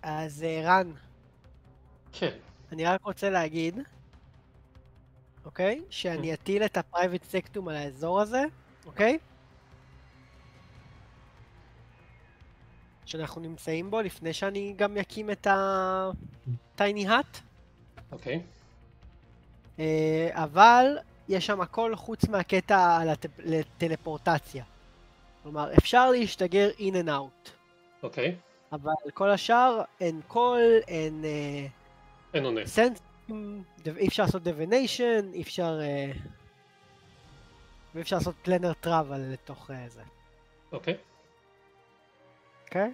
אז רן, כן. אני רק רוצה להגיד, אוקיי? שאני אטיל את הפרייבט סקטום על האזור הזה, אוקיי? שאנחנו נמצאים בו לפני שאני גם אקים את הטייני האט. אוקיי. אבל יש שם הכל חוץ מהקטע על הטלפורטציה. כלומר, אפשר להשתגר in and out. אוקיי. אבל כל השאר אין קול, אין אין עונה. סנסים, אי אפשר לעשות divination, אי אפשר... ואפשר לעשות פלנר טראבל לתוך זה. אוקיי. אוקיי?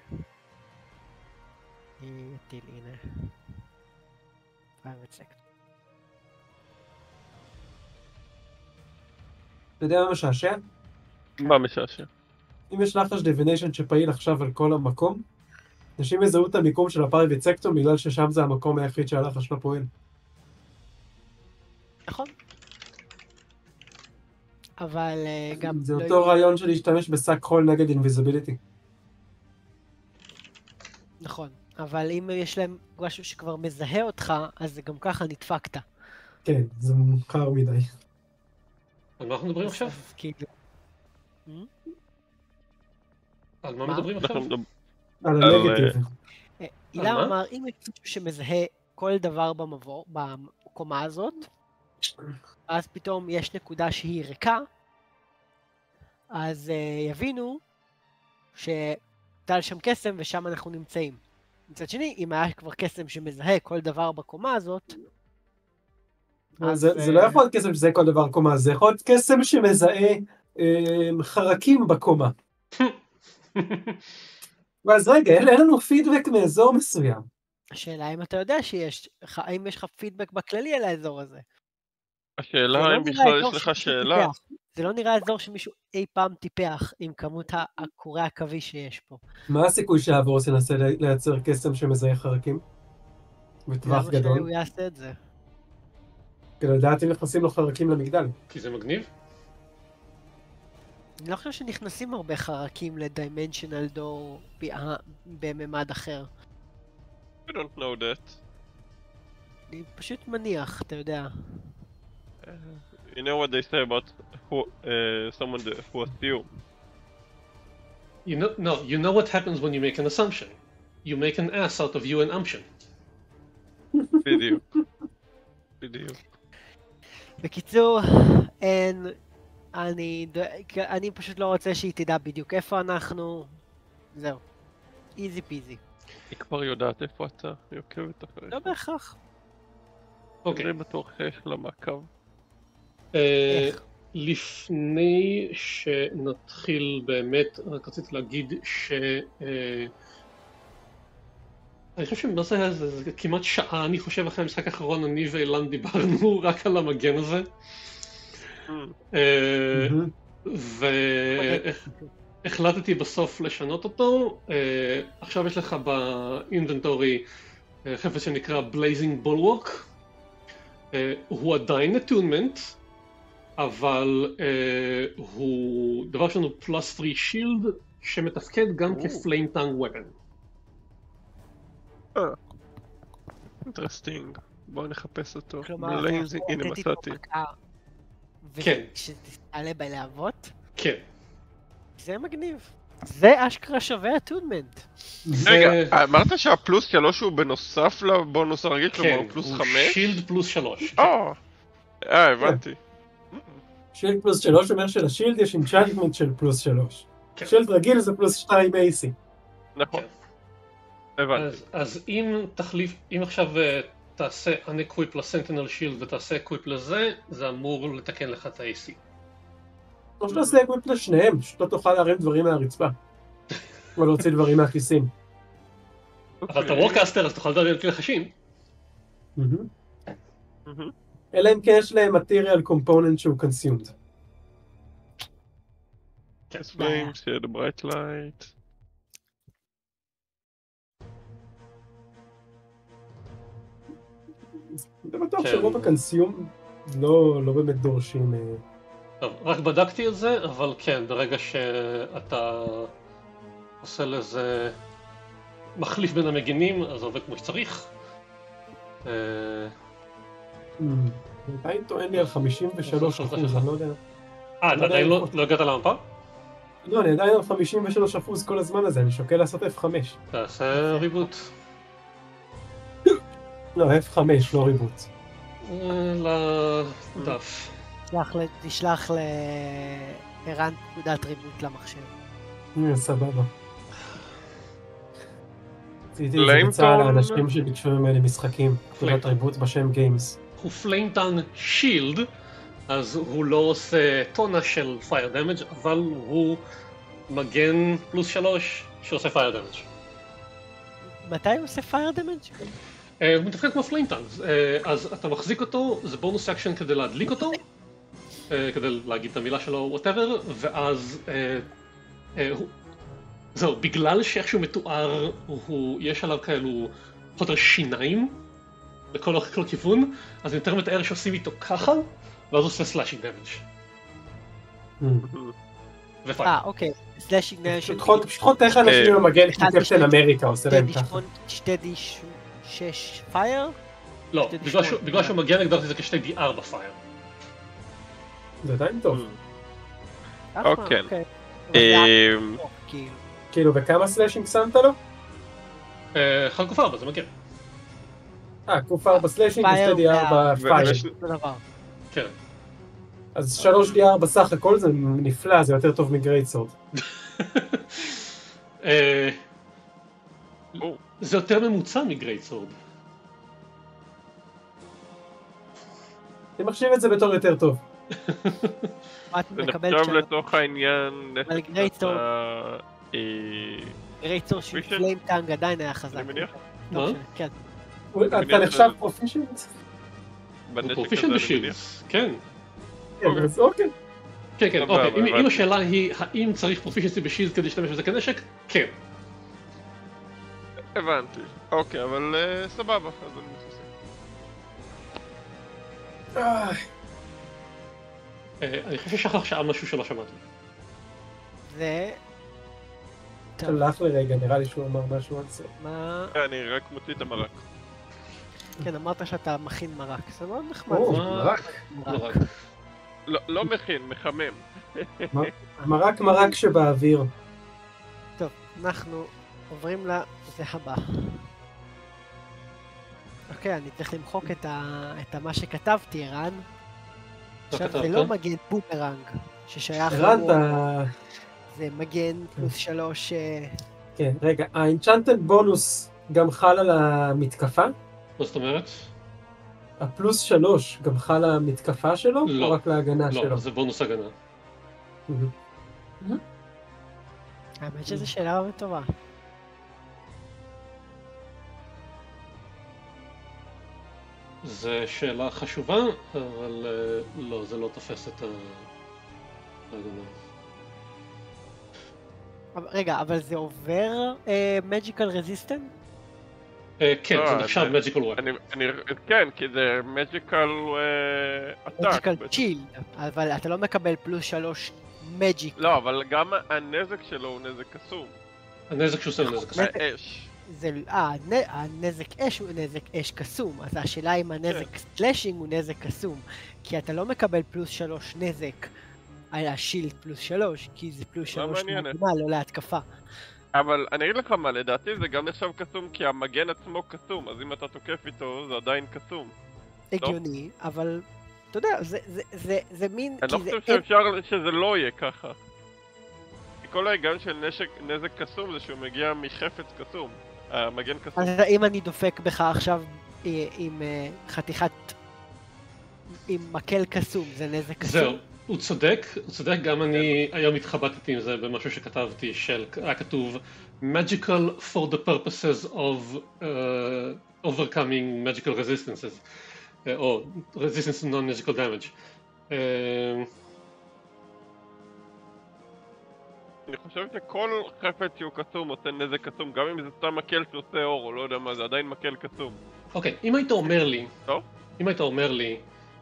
יטיל, הנה. private sector. אתה יודע מה משעשע? מה משעשע? אם יש לחש דיוויניישן שפעיל עכשיו על כל המקום, אנשים יזהו את המיקום של הפרייבט סקטום בגלל ששם זה המקום היחיד שהלחש לא פועל. נכון. אבל גם... זה אותו רעיון של להשתמש בשק חול נגד אינביזיביליטי. נכון, אבל אם יש להם משהו שכבר מזהה אותך, אז זה גם ככה נדפקת. כן, זה מוכר מדי. על מה אנחנו מדברים עכשיו? אז כאילו... על מה מדברים עכשיו? על הנגטיב. אילם אמר, אם יש משהו שמזהה כל דבר בקומה הזאת, אז פתאום יש נקודה שהיא ריקה, אז יבינו שטל שם קסם ושם אנחנו נמצאים. מצד שני, אם היה כבר קסם שמזהה כל דבר בקומה הזאת, זה לא יכול להיות קסם שזה כל דבר קומה, זה יכול להיות קסם שמזהה חרקים בקומה. ואז רגע, אין לנו פידבק מאזור מסוים. השאלה אם אתה יודע שיש, האם יש לך פידבק בכללי על האזור הזה? השאלה אם בכלל יש לך שאלה. זה לא נראה אזור שמישהו אי פעם טיפח עם כמות הקורי הקווי שיש פה. מה הסיכוי שהוורוס ינסה לייצר קסם שמזהה חרקים? בטווח גדול. למה שהוא יעשה את זה? כדי לדעת אם נכנסים לו חרקים למגדל. כי זה מגניב? אני לא חושב שנכנסים הרבה חרקים לדיימנשיונל דור בממד אחר. I don't know that. אני פשוט מניח, אתה יודע. You know what they say about someone who assumes. You know what happens when you make an assumption. You make an ass out of you and umption. בדיוק. בקיצור, אני פשוט לא רוצה שהיא תדע בדיוק איפה אנחנו. זהו. איזי פיזי. היא כבר יודעת איפה אתה, היא עוקבת אחרי. לא בהכרח. אוקיי. אני בטוח שיש לה מעקב. לפני שנתחיל באמת, רק רציתי להגיד אני חושב שזה כמעט שעה, אני חושב אחרי המשחק האחרון, אני ואילן דיברנו רק על המגן הזה. והחלטתי בסוף לשנות אותו. עכשיו יש לך באינבנטורי חפץ שנקרא Blazing Bulwark. הוא עדיין attunement, אבל הוא דבר שלנו פלוס 3 שילד שמתפקד גם כפליים טאנג וויפן. אינטרסטינג. בואו נחפש אותו. כלומר, הנה מצאתי. כן. ושתעלה בלהבות? כן. זה מגניב. זה אשכרה שווה אטונמנט. רגע, אמרת שהפלוס 3 הוא בנוסף לבונוס הרגיל, כלומר הוא פלוס 5? כן, הוא שילד פלוס 3. הבנתי. שילד פלוס 3 אומר שלשילד יש אינצ'נטמנט של פלוס 3. שילד רגיל זה פלוס 2 AC. נכון. הבנתי. אז אם עכשיו תעשה unequip לסנטינל שילד ותעשה equip לזה, זה אמור לתקן לך את ה-AC. לא שתעשה equip לשניהם, פשוט לא תוכל להרים דברים מהרצפה. או להוציא דברים מהכיסים. אבל אתה וורקאסטר אז תוכל לדבר כלי חשים. אלא אם כן יש להם material component שהוא consumed. flames, share the bright light. אתה בטוח שרוב הקונסיום לא באמת דורשים... טוב, רק בדקתי את זה, אבל כן, ברגע שאתה עושה לזה מחליף בין המגינים, אז זה עובד כמו שצריך. עדיין טוען לי על 53%, אני לא יודע. אתה עדיין לא הגעת למפה? לא, אני עדיין על 53% כל הזמן הזה, אני שוקל לעשות F5. תעשה ריבוט. לא, F5, לא ריבוט. לדף. תשלח לערן פקודת ריבוט למחשב. סבבה. רציתי לבצע לאנשים שביקשו ממני משחקים, פקודת ריבוט בשם גיימס. הוא פליימטן שילד, אז הוא לא עושה טונה של פייר דמג' אבל הוא מגן פלוס 3 שעושה פייר דמג'. מתי הוא עושה פייר דמג'? הוא מתפקד כמו פליימטן, אז אתה מחזיק אותו, זה בונוס אקשן כדי להדליק אותו, כדי להגיד את המילה שלו, whatever, ואז זהו, בגלל שאיכשהו מתואר, יש עליו כאלו פחות שיניים לכל כיוון, אז אני יותר מתאר שעושים איתו ככה, ואז עושה סלאשינג דמג'. ופייר. אוקיי, סלאשינג דמג'. פשוט איך אנשים במגן כמו קפטן אמריקה עושה להם ככה. 2D6 פייר? לא, בגלל שהוא מגן הגדרתי זה כ2D4 פייר. זה עדיין טוב. אוקיי. כאילו, וכמה סלאשינג שמת לו? 1 קוף 4, זה מגן. קוף 4 סלאשינג ו2D4 פייר. כן. אז 3D4 בסך הכל זה נפלא, זה יותר טוב מגרייט סורד. זה יותר ממוצע מגרייט סורד. אני מחשיב את זה בתור יותר טוב. זה נחשב לתוך העניין... אבל גרייט סורד... גרייט סורד של פליים טאנג עדיין היה חזק. אני מניח? מה? כן. אתה נחשב פרופישנט? הוא פרופישנט בשילדס, כן. אז אוקיי. כן, כן, אוקיי. אם השאלה היא האם צריך פרופישנסי בשילד כדי להשתמש בזה כנשק, כן. הבנתי. אוקיי, אבל סבבה, אז אני מסוסק. אני חושב ששחר שאל משהו שלא שמעתי. זה... הלך לרגע, נראה לי שהוא אמר משהו על זה. מה? אני רק מוציא את המרק. כן, אמרת שאתה מכין מרק, זה מאוד נחמד. מרק. לא מכין, מחמם. מרק שבאוויר. טוב, אנחנו עוברים לזה הבא. אוקיי, אני צריך למחוק את מה שכתבתי, ערן. עכשיו זה לא מגן בומרנג, ששייך ערן, זה מגן פלוס 3... כן, רגע, האנצ'נטד בונוס גם חל על המתקפה? מה זאת אומרת? הפלוס 3 גם חל על המתקפה שלו? לא. או רק להגנה שלו? לא, זה בונוס הגנה. האמת שזו שאלה מאוד טובה. זו שאלה חשובה, אבל לא, זה לא תופס את ההגנה. רגע, אבל זה עובר Magical Resistant? כן, זה נחשב Magical Weapon. כן, כי זה Magical Attack. Magical Shield, אבל אתה לא מקבל פלוס 3 Magic. לא, אבל גם הנזק שלו הוא נזק קסום. הנזק שהוא עושה הוא נזק קסום. האש. הנזק אש הוא נזק אש קסום, אז השאלה אם הנזק סלאשינג הוא נזק קסום, כי אתה לא מקבל פלוס 3 נזק על השילד פלוס 3, כי זה פלוס 3 מגנה, לא להתקפה. אבל אני אגיד לך מה, לדעתי זה גם נחשב קסום כי המגן עצמו קסום, אז אם אתה תוקף איתו זה עדיין קסום. הגיוני, אבל אתה יודע, זה מין... אני לא חושב שאפשר שזה לא יהיה ככה. כי כל ההיגיון של נזק קסום זה שהוא מגיע מחפץ קסום. המגן קסום. אז אם אני דופק בך עכשיו עם חתיכת... עם מקל קסום, זה נזק קסום? זהו, הוא צודק, גם אני היום התחבטתי עם זה במשהו שכתבתי היה כתוב Magical for the purposes of overcoming magical resistances או resistance to non-magical damage. אני חושב שכל חפץ שהוא קסום עושה נזק קסום, גם אם זה סתם מקל שעושה אור או לא יודע מה, זה עדיין מקל קסום. אוקיי, אם היית אומר לי,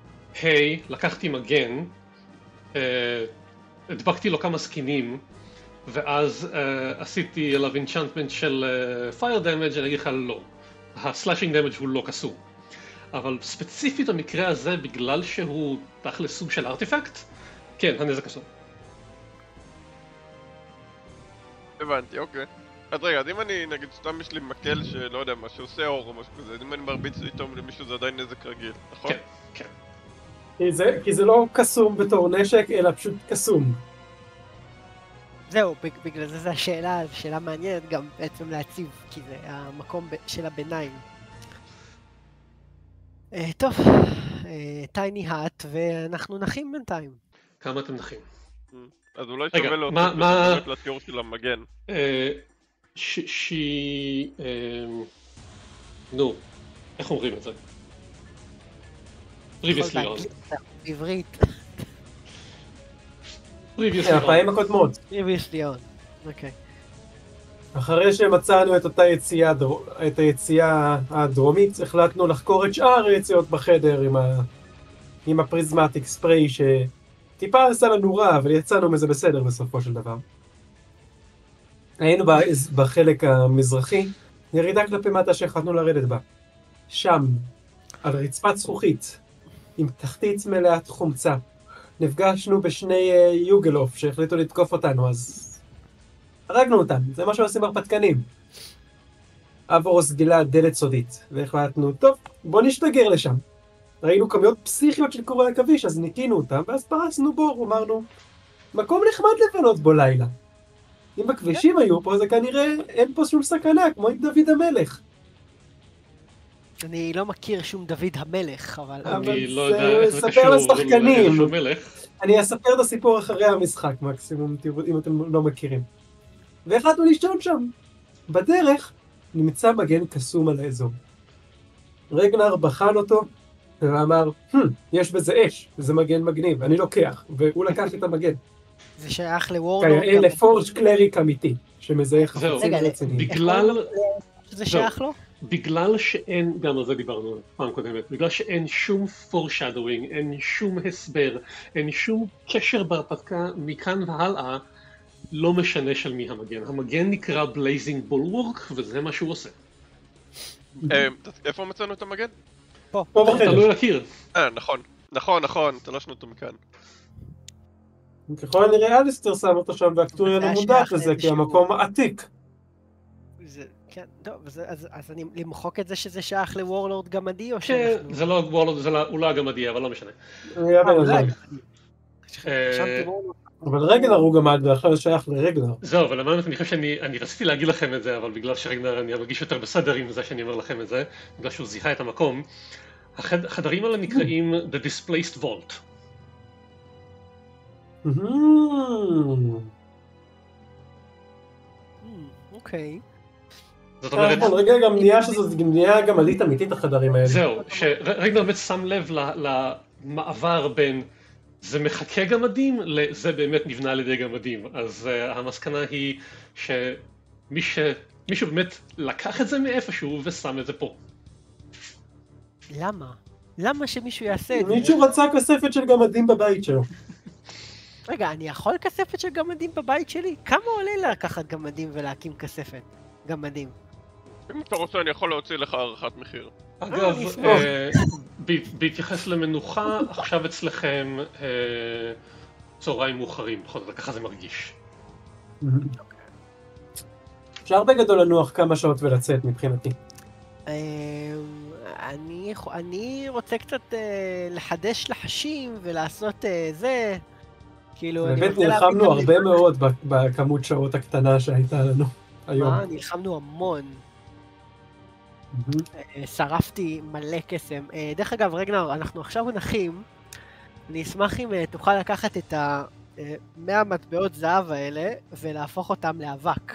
היי, לקחתי מגן, הדבקתי לו כמה סקינים, ואז עשיתי עליו enchantment של fire damage, אני אגיד לך לא. ה-slashing damage הוא לא קסום. אבל ספציפית במקרה הזה, בגלל שהוא תכל'ס סוג של ארטיפקט, כן, הנזק קסום. הבנתי, אוקיי. אז רגע, אז אם אני, נגיד, סתם יש לי מקל שלא יודע מה, שעושה אור או משהו כזה, אז אם אני מרביץ איתו למישהו זה עדיין נזק רגיל, נכון? כן, כן. כי זה לא קסום בתור נשק, אלא פשוט קסום. זהו, בגלל זה זו השאלה, שאלה מעניינת גם בעצם להציב, כי זה המקום של הביניים. טוב, טייני האט, ואנחנו נחים בינתיים. כמה אתם נחים? אז אולי רגע, שווה להוסיף לתיאור של המגן. נו, איך אומרים את זה? Previously on. בעברית. Previously הפעמים on. הקודמות. Previously on, אוקיי. אחרי שמצאנו את אותה יציאה, את היציאה הדרומית, החלטנו לחקור את שאר היציאות בחדר עם הפריזמטיק ספרי שטיפה עשה לנו רע, אבל יצאנו מזה בסדר בסופו של דבר. היינו בחלק המזרחי, ירידה כלפי מטה שהחלטנו לרדת בה. שם, על רצפת זכוכית, עם תחתית מלאת חומצה, נפגשנו בשני יוגלוף שהחליטו לתקוף אותנו, אז הרגנו אותם, זה מה שעושים הרפתקנים. אבורוס גילה דלת סודית, והחלטנו, טוב, בוא נשתגר לשם. ראינו כמויות פסיכיות של קורי עכביש, אז ניקינו אותם, ואז פרסנו בור, אמרנו, מקום נחמד לבנות בו לילה. אם הכבישים היו פה, זה כנראה אין פה שום סכנה, כמו עם דוד המלך. אני לא מכיר שום דוד המלך, אבל... אני לא יודע איך זה קשור לשחקנים. מלך. אני אספר את הסיפור אחרי המשחק, מקסימום, אם אתם לא מכירים. והחלטנו לישון שם. בדרך נמצא מגן קסום על האזור. רגנר בחן אותו ואמר, יש בזה אש, זה מגן מגניב, אני לוקח, והוא לקח את המגן. זה שייך לוורלורד. כיאה לפורג' קלריק אמיתי, שמזהה חפצים רציניים. בגלל... זה שייך לו? בגלל שאין, גם על זה דיברנו פעם קודמת, בגלל שאין שום foreshadowing, אין שום הסבר, אין שום קשר בהרפתקה מכאן והלאה, לא משנה של מי המגן. המגן נקרא Blazing Bulwark, וזה מה שהוא עושה. איפה מצאנו את המגן? פה אתה בחדר. לא להכיר. נכון, תלשנו אותו מכאן. ככל הנראה אליסטר שם אותו שם, והקטוריה לא מודעת לזה, כי המקום עתיק. כן, טוב, אז אני למחוק את זה שזה שייך לוורלורד גמדי, או כן, שאנחנו... זה לא וורלורד, הוא לא הגמדי, אבל לא משנה. אבל רגנר הוא גמד, ואחר שייך לרגנר. זהו, אבל למען אני חושב שאני רציתי להגיד לכם את זה, אבל בגלל שרגנר אני מרגיש יותר בסדר עם זה שאני אומר לכם את זה, בגלל שהוא זיהה את המקום. החדרים האלה נקראים The Displaced Vault. אוקיי. זאת אומרת... רגע, גם נהיה שזאת נהיה גמלית אמיתית החדרים האלה. זהו, שרגנר באמת שם לב למעבר בין זה מחכה גמדים לזה באמת נבנה על ידי גמדים. אז המסקנה היא שמישהו באמת לקח את זה מאיפשהו ושם את זה פה. למה? למה שמישהו יעשה את זה? מישהו רצה כספת של גמדים בבית שלו. רגע, אני יכול כספת של גמדים בבית שלי? כמה עולה לקחת גמדים ולהקים כספת? גמדים. אם אתה רוצה אני יכול להוציא לך הערכת מחיר. אגב, בהתייחס למנוחה, עכשיו אצלכם צהריים מאוחרים, בכל זאת, ככה זה מרגיש. אפשר בגדול לנוח כמה שעות ולצאת מבחינתי. אני רוצה קצת לחדש לחשים ולעשות זה, כאילו... באמת נלחמנו הרבה מאוד בכמות שעות הקטנה שהייתה לנו היום. מה? נלחמנו המון. שרפתי מלא קסם. דרך אגב, רגנר, אנחנו עכשיו נחים. אני אשמח אם תוכל לקחת את 100 מטבעות זהב האלה ולהפוך אותם לאבק.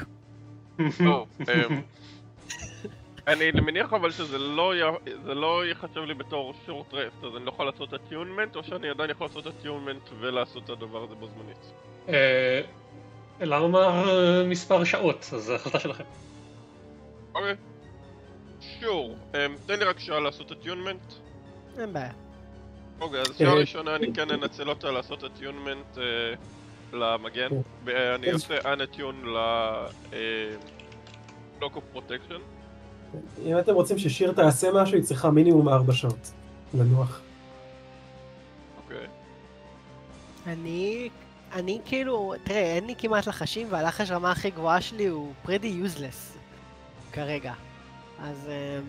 אני מניח אבל שזה לא יחשב לי בתור שורט רסט, אז אני לא יכול לעשות הטיונמנט, או שאני עדיין יכול לעשות הטיונמנט ולעשות את הדבר הזה בו זמנית. אלא אמר מספר שעות, אז זה החלטה שלכם. אוקיי. שור, תן לי רק שעה לעשות הטיונמנט. אין בעיה. אוקיי, אז שעה ראשונה אני כן אנצל אותה לעשות הטיונמנט למגן, ואני עושה unatune ל-Block of Protection. אם אתם רוצים ששיר תעשה משהו, היא צריכה מינימום 4 שעות לנוח. אוקיי. אני כאילו, תראה, אין לי כמעט לחשים, והלחש רמה הכי גבוהה שלי הוא pretty useless כרגע. אז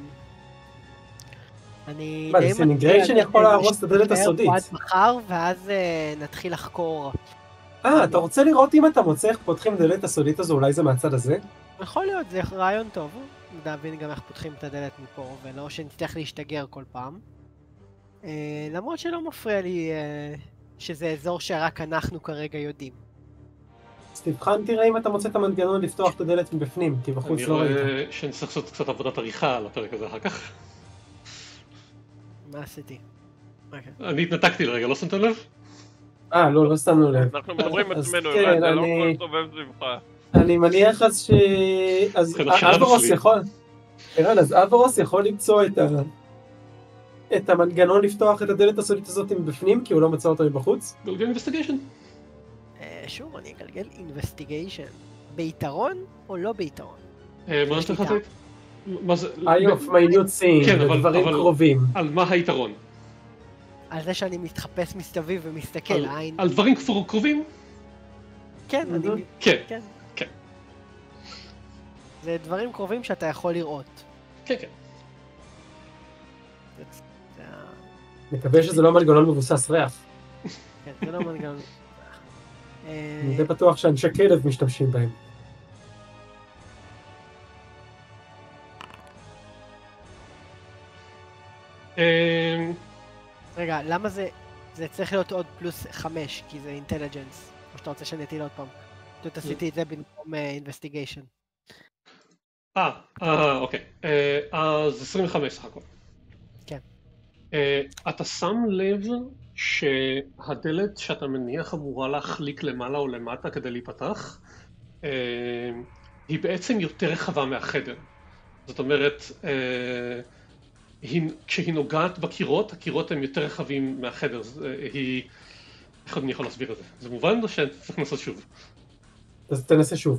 אני... מה, דיסינגריישן יכול להרוס את הדלת הסודית. עד מחר, ואז נתחיל לחקור. אתה רוצה לראות אם אתה מוצא איך פותחים את הדלת הסודית הזו, אולי זה מהצד הזה? יכול להיות, זה רעיון טוב. להבין גם איך פותחים את הדלת מפה, ולא שנצטרך להשתגר כל פעם. למרות שלא מפריע לי שזה אזור שרק אנחנו כרגע יודעים. אז תבחן תראה אם אתה מוצא את המנגנון לפתוח את הדלת מבפנים, כי בחוץ לא ראית. אני רואה שנצטרך לעשות קצת עבודת עריכה על הפרק הזה אחר כך. מה עשיתי? אני התנתקתי לרגע, לא שמתם לב? לא שמנו לב. אנחנו מדברים אז עצמנו, כן, זה לא יכול לסובב סביבך. אני מניח אז ש... אז אברוס יכול... ערן, אז אברוס יכול למצוא את המנגנון לפתוח את הדלת הסודית הזאת מבפנים, כי הוא לא מצא אותו מבחוץ? גלגל אינבסטיגיישן. שוב, אני אגלגל אינבסטיגיישן. ביתרון או לא ביתרון? מה נתן לך את זה? eye of minute seeing, דברים קרובים. על מה היתרון? על זה שאני מתחפש מסתביב ומסתכל, על דברים קרובים? כן, אני... כן. זה דברים קרובים שאתה יכול לראות. כן. מקווה שזה לא מנגנון מבוסס ריח. כן, זה לא מנגנון. אני די בטוח שאנשי כלב משתמשים בהם. רגע, למה זה צריך להיות עוד פלוס 5, כי זה אינטליג'נס, או שאתה רוצה שאני אטיל עוד פעם. פשוט עשיתי את זה במקום אינבסטיגיישן. אוקיי. אז 25 סך הכל. כן. אתה שם לב שהדלת שאתה מניח אמורה להחליק למעלה או למטה כדי להיפתח, היא בעצם יותר רחבה מהחדר. זאת אומרת, כשהיא נוגעת בקירות, הקירות הם יותר רחבים מהחדר. איך אני יכול להסביר את זה? זה מובן או שצריך לנסות שוב? אז תנסה שוב.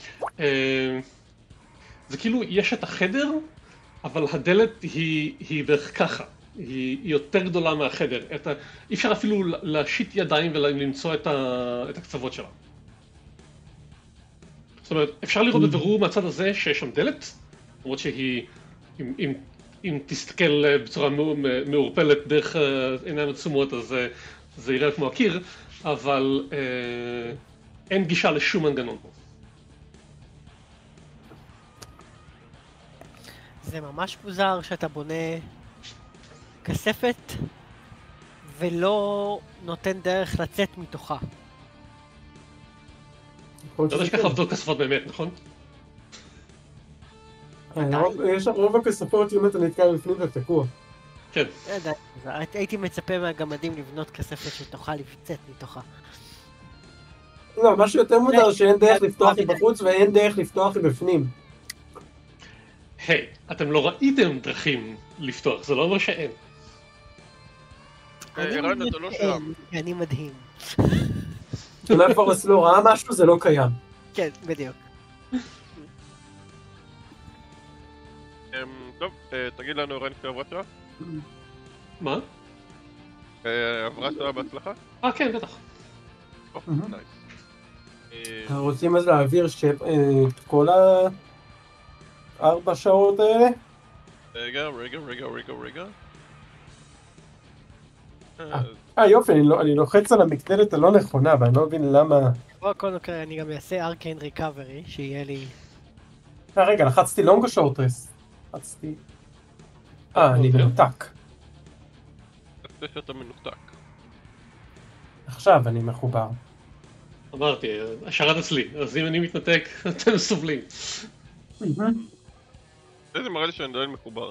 זה כאילו, יש את החדר, אבל הדלת היא בערך ככה. היא יותר גדולה מהחדר. אי אפשר אפילו להשיט ידיים ולמצוא את הקצוות שלה. זאת אומרת, אפשר לראות בבירור מהצד הזה שיש שם דלת, למרות שהיא, אם תסתכל בצורה מעורפלת דרך עיניים עצומות, אז זה יראה כמו הקיר, אבל אין גישה לשום מנגנון פה. זה ממש מוזר שאתה בונה כספת ולא נותן דרך לצאת מתוכה. אתה יודע שככה עבדות כספות באמת, נכון? יש רוב הכספות אם אתה נתקע בפנים ותקוע. כן. הייתי מצפה מהגמדים לבנות כספת שתוכל לצאת מתוכה. לא, משהו יותר מוזר שאין דרך לפתוח מבחוץ ואין דרך לפתוח מבפנים. היי, אתם לא ראיתם דרכים לפתוח, זה לא אומר שאין. ערן, אתה לא שם. אני מדהים. אולי פורס לא ראה משהו, זה לא קיים. כן, בדיוק. טוב, תגיד לנו ערן שעברה שעה? מה? עברה שעה בהצלחה? כן, בטח. נייס. רוצים אז להעביר את כל 4 שעות האלה? רגע. יופי, אני לוחץ על המקדלת הלא נכונה, ואני לא מבין למה... בכל מקרה, אני גם אעשה ארקיין ריקאברי, שיהיה לי... רגע, לחצתי לונג או שורט רסט? לחצתי... אני מנותק. זה שאתה מנותק. עכשיו אני מחובר. אמרתי, השרת אצלי, אז אם אני מתנתק, אתם סובלים. זה מראה לי שאני עדיין מחובר.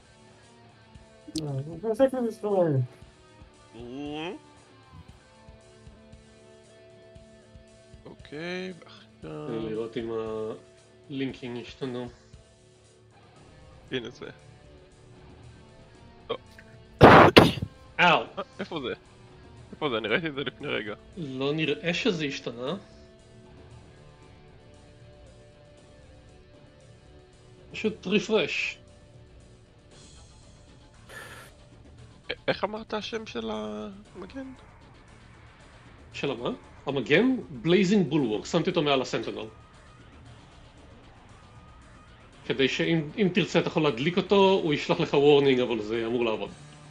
אוקיי, ועכשיו... לראות אם הלינקים השתנו. הנה זה. אאו. איפה זה? איפה זה? אני ראיתי את זה לפני רגע. לא נראה שזה השתנה. פשוט רפרש. איך אמרת השם של המגן? של מה? המגן? בלייזינג בולוורק, שמתי אותו מעל הסנטינל. כדי שאם תרצה אתה יכול להדליק אותו, הוא ישלח לך וורנינג, אבל זה אמור לעבוד.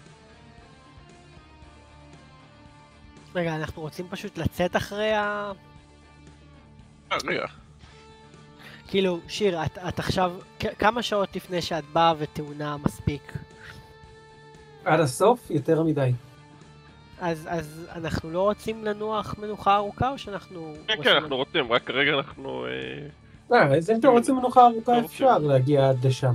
רגע, אנחנו רוצים פשוט לצאת אחרי ה... רגע. כאילו, שיר, את עכשיו, כמה שעות לפני שאת באה וטעונה מספיק? עד הסוף? יותר מדי. אז אנחנו לא רוצים לנוח מנוחה ארוכה, או שאנחנו... כן, אנחנו רוצים, רק כרגע אנחנו... אז אם אתם רוצים מנוחה ארוכה אפשר להגיע עד לשם.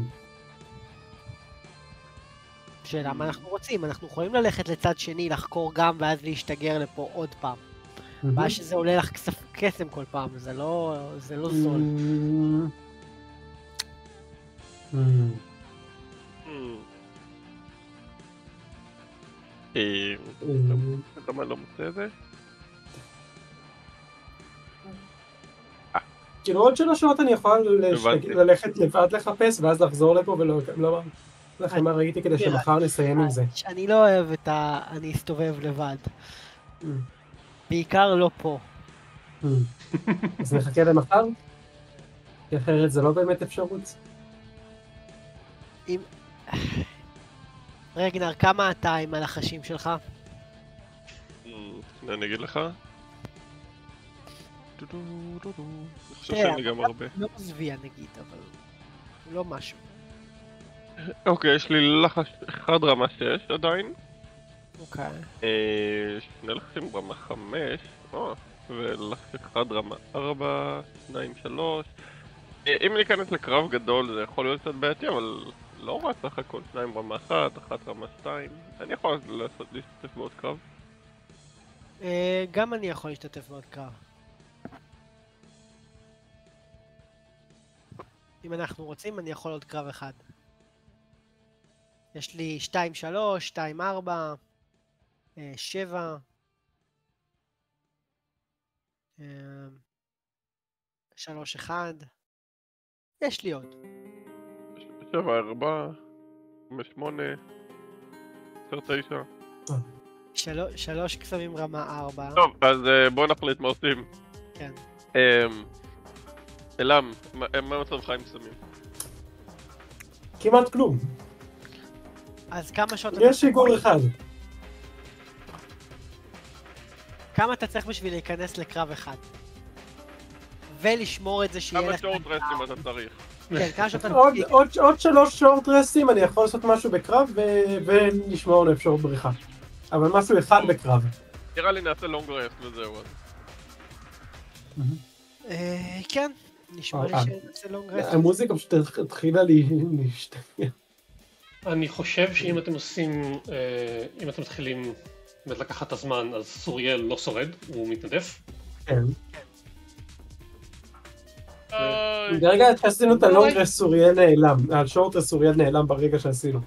שאלה מה אנחנו רוצים, אנחנו יכולים ללכת לצד שני, לחקור גם, ואז להשתגר לפה עוד פעם. מה שזה עולה לך קסם כל פעם, זה לא זול. למה לא מוצא את זה? כאילו עוד 3 שעות אני יכול ללכת לבד לחפש ואז לחזור לפה ולא לכם מה ראיתי כדי שמחר נסיים עם זה. אני לא אוהב אני אסתובב לבד. בעיקר לא פה. אז נחכה למחר? כי אחרת זה לא באמת אפשרות. רגנר, כמה אתה עם הלחשים שלך? אני אגיד לך. אני חושב שאני גם הרבה. לא מזוויע נגיד, אבל הוא לא משהו. אוקיי, יש לי לחש 1 רמה 6 עדיין. אוקיי. 2 לחשים רמה 5. ולחש 1 רמה 4, 2, 3. אם ניכנס לקרב גדול זה יכול להיות קצת בעייתי, אבל לא רע סך הכל. 2 רמה 1, 1 רמה 2. אני יכול להשתתף בעוד קרב. גם אני יכול להשתתף בעוד קרב. אם אנחנו רוצים, אני יכול עוד קרב אחד. יש לי 2, 3, 2, 4, 7, 3, 1. יש לי עוד. 7, 4, 5, 8, 10, 9. 3 קסמים רמה 4. טוב, אז בואו נחליט מה עושים. כן. אלם, מה מצבך עם קסמים? כמעט כלום. אז כמה שעות... יש שיגור אחד. כמה אתה צריך בשביל להיכנס לקרב אחד? ולשמור את זה שיהיה לך... כמה שעות רסטים אתה צריך? כן, כמה שעות... עוד 3 שעות רסטים אני יכול לעשות משהו בקרב ולשמור לאפשרות בריחה. אבל משהו אחד בקרב. נראה לי נעשה לונג רסט וזהו. כן, נשמע לי שנעשה לונג רסט. המוזיקה פשוט התחילה להשתגע. אני חושב שאם אתם עושים, אם אתם מתחילים לקחת את הזמן, אז סוריאל לא שורד, הוא מתנדף. כן. ברגע שעשינו את הלונג רסט סוריאל נעלם, השורט רסט סוריאל נעלם ברגע שעשינו.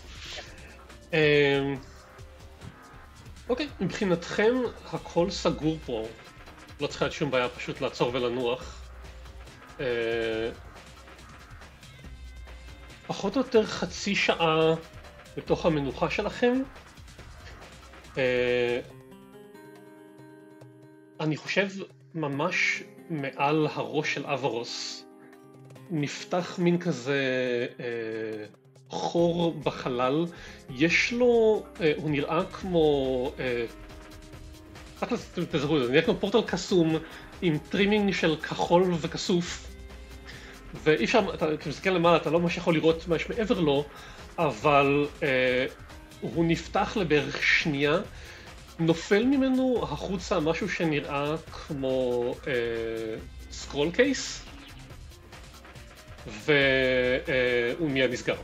אוקיי, מבחינתכם הכל סגור פה, לא צריכה להיות שום בעיה פשוט לעצור ולנוח. פחות או יותר חצי שעה בתוך המנוחה שלכם. אני חושב ממש מעל הראש של אברוס נפתח מין כזה חור בחלל. יש לו, הוא נראה כמו, תזכרו, זה נראה כמו פורטל קסום עם טרימינג של כחול וכסוף. ואי אפשר, כשאתה מסתכל למעלה אתה לא ממש יכול לראות מה יש מעבר לו, אבל הוא נפתח לבערך שנייה, נופל ממנו החוצה משהו שנראה כמו סקרול קייס, והוא מיד נסגר.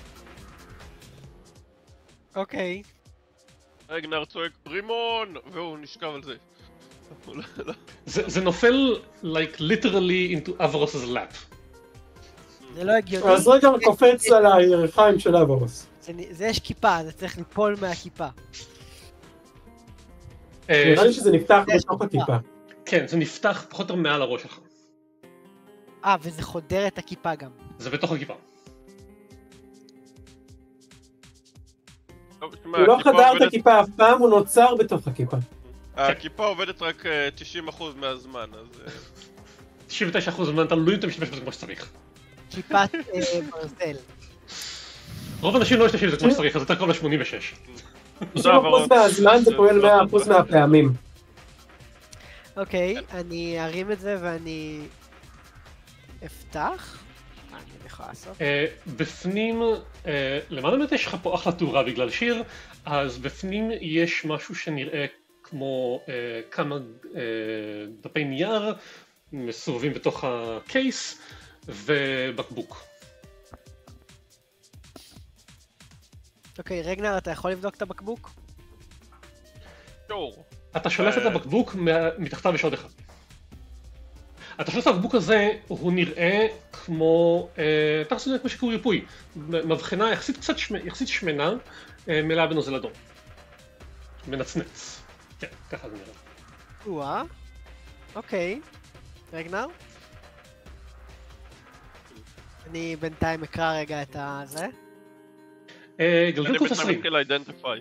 אוקיי. רגנר צועק פרימון, והוא נשכב על זה. זה נופל like literally into Avaros's lap. זה לא הגיוני. אז רגע קופץ על הירכיים של אברוס. זה יש כיפה, זה צריך ליפול מהכיפה. נראה לי שזה נפתח בתוך הכיפה. כן, זה נפתח פחות או מעל הראש שלך. וזה חודר את הכיפה גם. זה בתוך הכיפה. הוא לא חדר את הכיפה אף פעם, הוא נוצר בתוך הכיפה. הכיפה עובדת רק 90% מהזמן, אז... 99% מהזמן אתה לא משתמש בזה כמו שצריך. כיפת ברזל. רוב האנשים לא משתמשים בזה כמו שצריך, אז אתה קרוב ל-86. 90% מהזמן זה פועל 100% מהפעמים. אוקיי, אני ארים את זה ואני... אפתח? מה אני יכול לעשות? בפנים, למעלה באמת יש לך פה אחלה תאורה בגלל שיר, אז בפנים יש משהו שנראה כמו כמה דפי נייר מסובבים בתוך הקייס ובקבוק. אוקיי, רגנר, אתה יכול לבדוק את הבקבוק? שור. אתה שולף את הבקבוק מתחתיו יש עוד אחד. אתה שולף את הבקבוק הזה, הוא נראה כמו, אתה חושב כמו שיקור ריפוי, מבחנה יחסית שמנה, מלאה בנוזל אדום. מנצנץ. כן, ככה זה נראה. אוקיי. רגנר? אני בינתיים אקרא רגע את הזה. גלגל קורס 20. אני מתחיל אידנטיפיי.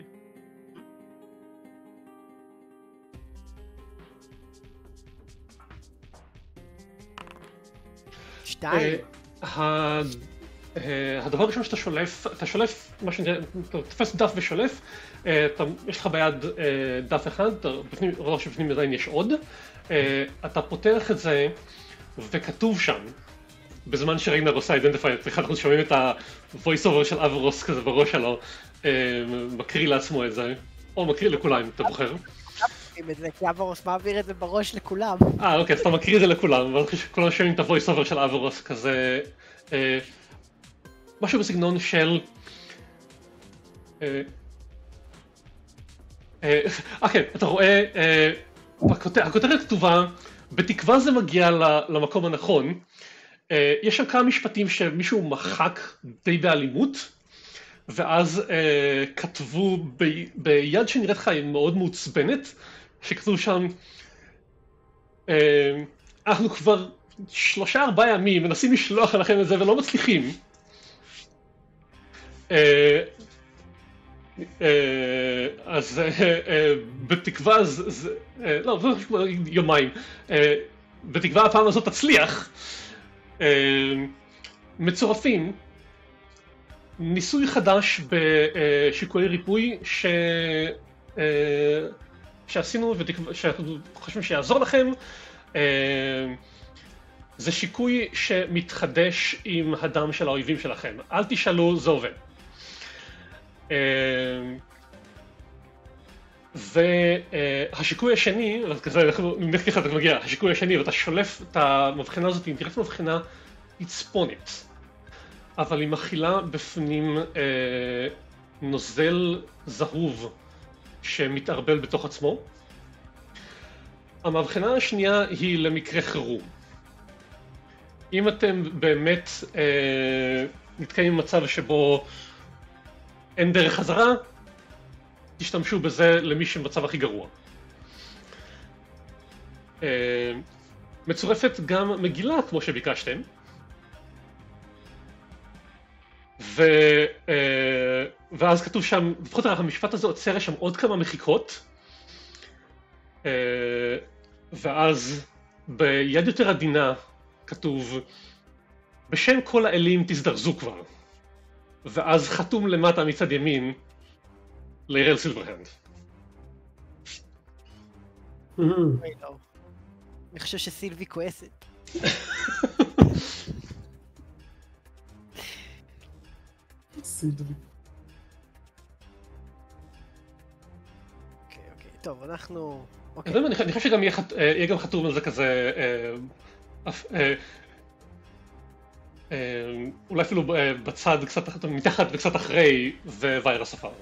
הדבר הראשון שאתה שולף, מה שנראה, אתה תופס דף ושולף, יש לך ביד דף אחד, רואה שבפנים עדיין יש עוד, אתה פותח את זה וכתוב שם, בזמן שרגנר עושה אידנטיפיי, אנחנו שומעים את ה-voice over של אברוס כזה בראש שלו, מקריא לעצמו את זה, או מקריא לכולם אם אתה בוחר. כי אברוס מעביר את זה בראש לכולם. אוקיי, אז אתה מקריא את זה לכולם, ואז כולם שומעים את ה-voice over של אברוס כזה, משהו בסגנון של... כן, אתה רואה, הכותרת כתובה, בתקווה זה מגיע למקום הנכון, יש שם כמה משפטים שמישהו מחק די באלימות, ואז כתבו ביד שנראית לך מאוד מעוצבנת, שכתוב שם, אנחנו כבר 3-4 ימים מנסים לשלוח לכם את זה ולא מצליחים. אז בתקווה, לא, זה כבר יומיים, בתקווה הפעם הזאת תצליח. מצורפים, ניסוי חדש בשיקויי ריפוי שעשינו ושאנחנו חושבים שיעזור לכם. זה שיקוי שמתחדש עם הדם של האויבים שלכם. אל תשאלו, זה עובד. והשיקוי השני, השיקוי השני, ואתה שולף את המבחנה הזאת, היא נראית מבחנה עצפונית, אבל היא מכילה בפנים נוזל זהוב שמתערבל בתוך עצמו. המבחנה השנייה היא למקרה חירום. אם אתם באמת נתקעים במצב שבו אין דרך חזרה, תשתמשו בזה למי שבמצב הכי גרוע. מצורפת גם מגילה כמו שביקשתם, ואז כתוב שם, לפחות המשפט הזה עוצר שם עוד כמה מחיקות, ואז ביד יותר עדינה כתוב, בשם כל האלים תזדרזו כבר, ואז חתום למטה מצד ימין, לירל סילברהנד. אני חושב שסילבי כועסת. סילבי. אוקיי, טוב, אנחנו... אני חושב שגם יהיה גם חתום על זה כזה, אולי אפילו בצד קצת מתחת וקצת אחרי, וויירס עפר.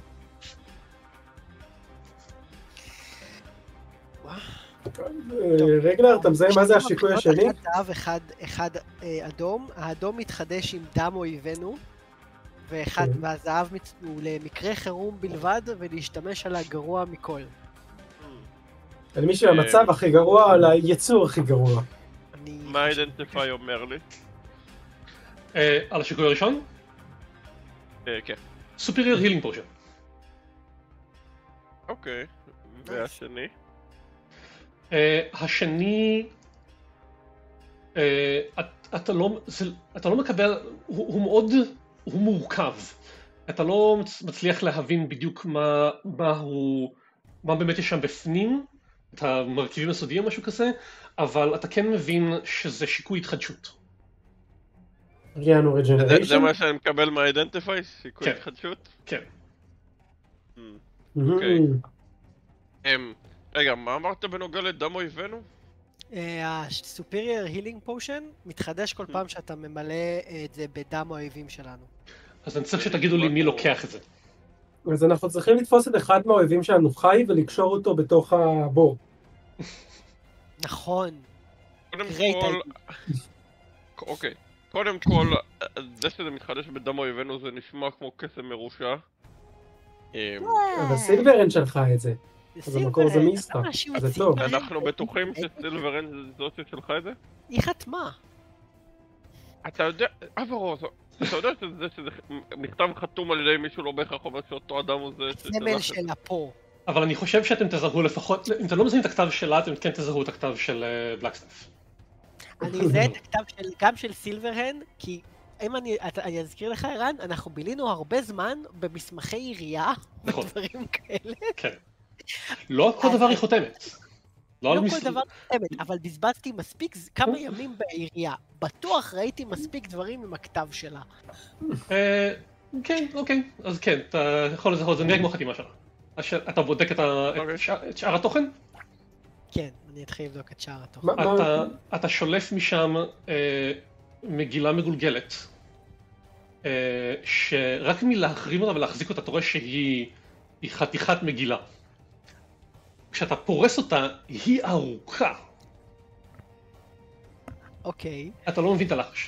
רגנר, אתה מזהה מה זה השיקוי השני? אחד אחד אדום, האדום מתחדש עם דם אויבינו, והזהב הוא למקרה חירום בלבד ולהשתמש על הגרוע מכל. על מי שבמצב הכי גרוע, על היצור הכי גרוע. מה אידנטיפיי אומר לי? על השיקוי הראשון? כן. Superior Healing Potion. אוקיי. והשני? השני... אתה לא מקבל... הוא מורכב. אתה לא מצליח להבין בדיוק מה באמת יש שם בפנים, את המרכיבים הסודיים או משהו כזה, אבל אתה כן מבין שזה שיקוי התחדשות. ריאנו רג'נריישן? זה מה שאני מקבל מה-Identify? שיקוי כן. התחדשות? כן. אוקיי. רגע, מה אמרת בנוגע לדם אויבינו? ה-Superior Healing Potion מתחדש כל פעם שאתה ממלא את זה בדם האויבים שלנו. אז אני צריך שתגידו לי מי לוקח את זה. אז אנחנו צריכים לתפוס את אחד מהאויבים שלנו חי ולקשור אותו בתוך הבור. נכון. קודם כל... אוקיי. קודם כל, זה שזה מתחדש בדם אויבינו זה נשמע כמו קסם מרושע. אבל סילברן שלחה את זה. אז המקור זה מיסטה, זה טוב. אנחנו בטוחים שסילברן זאת ששלחה את זה? היא חתמה. אתה יודע, אברו, אתה יודע שזה נכתב חתום על ידי מישהו לא בהכרח אומר שאותו אדם הוא זה סמל שלה פה. אבל אני חושב שאתם תזהו לפחות, אם אתם לא מזהים את הכתב שלה, אתם כן תזהו את הכתב של בלקסטף. אני אזהה את הכתב גם של סילברהן, כי אם אני אזכיר לך ערן, אנחנו בילינו הרבה זמן במסמכי עירייה ודברים כאלה. כן. לא כל דבר היא חותמת. לא כל דבר חותמת, אבל בזבזתי מספיק כמה ימים בעירייה. בטוח ראיתי מספיק דברים עם הכתב שלה. כן, אוקיי. אז כן, אתה יכול לזהות, זה נראה כמו חתימה שלה. אתה בודק את שאר התוכן? כן, אני אתחיל לבדוק את שאר התוכן. אתה שולף משם מגילה מגולגלת, שרק מלהחרים אותה ולהחזיק אותה אתה רואה שהיא חתיכת מגילה. כשאתה פורס אותה, היא ארוכה. אוקיי. אתה לא מבין את הלחש.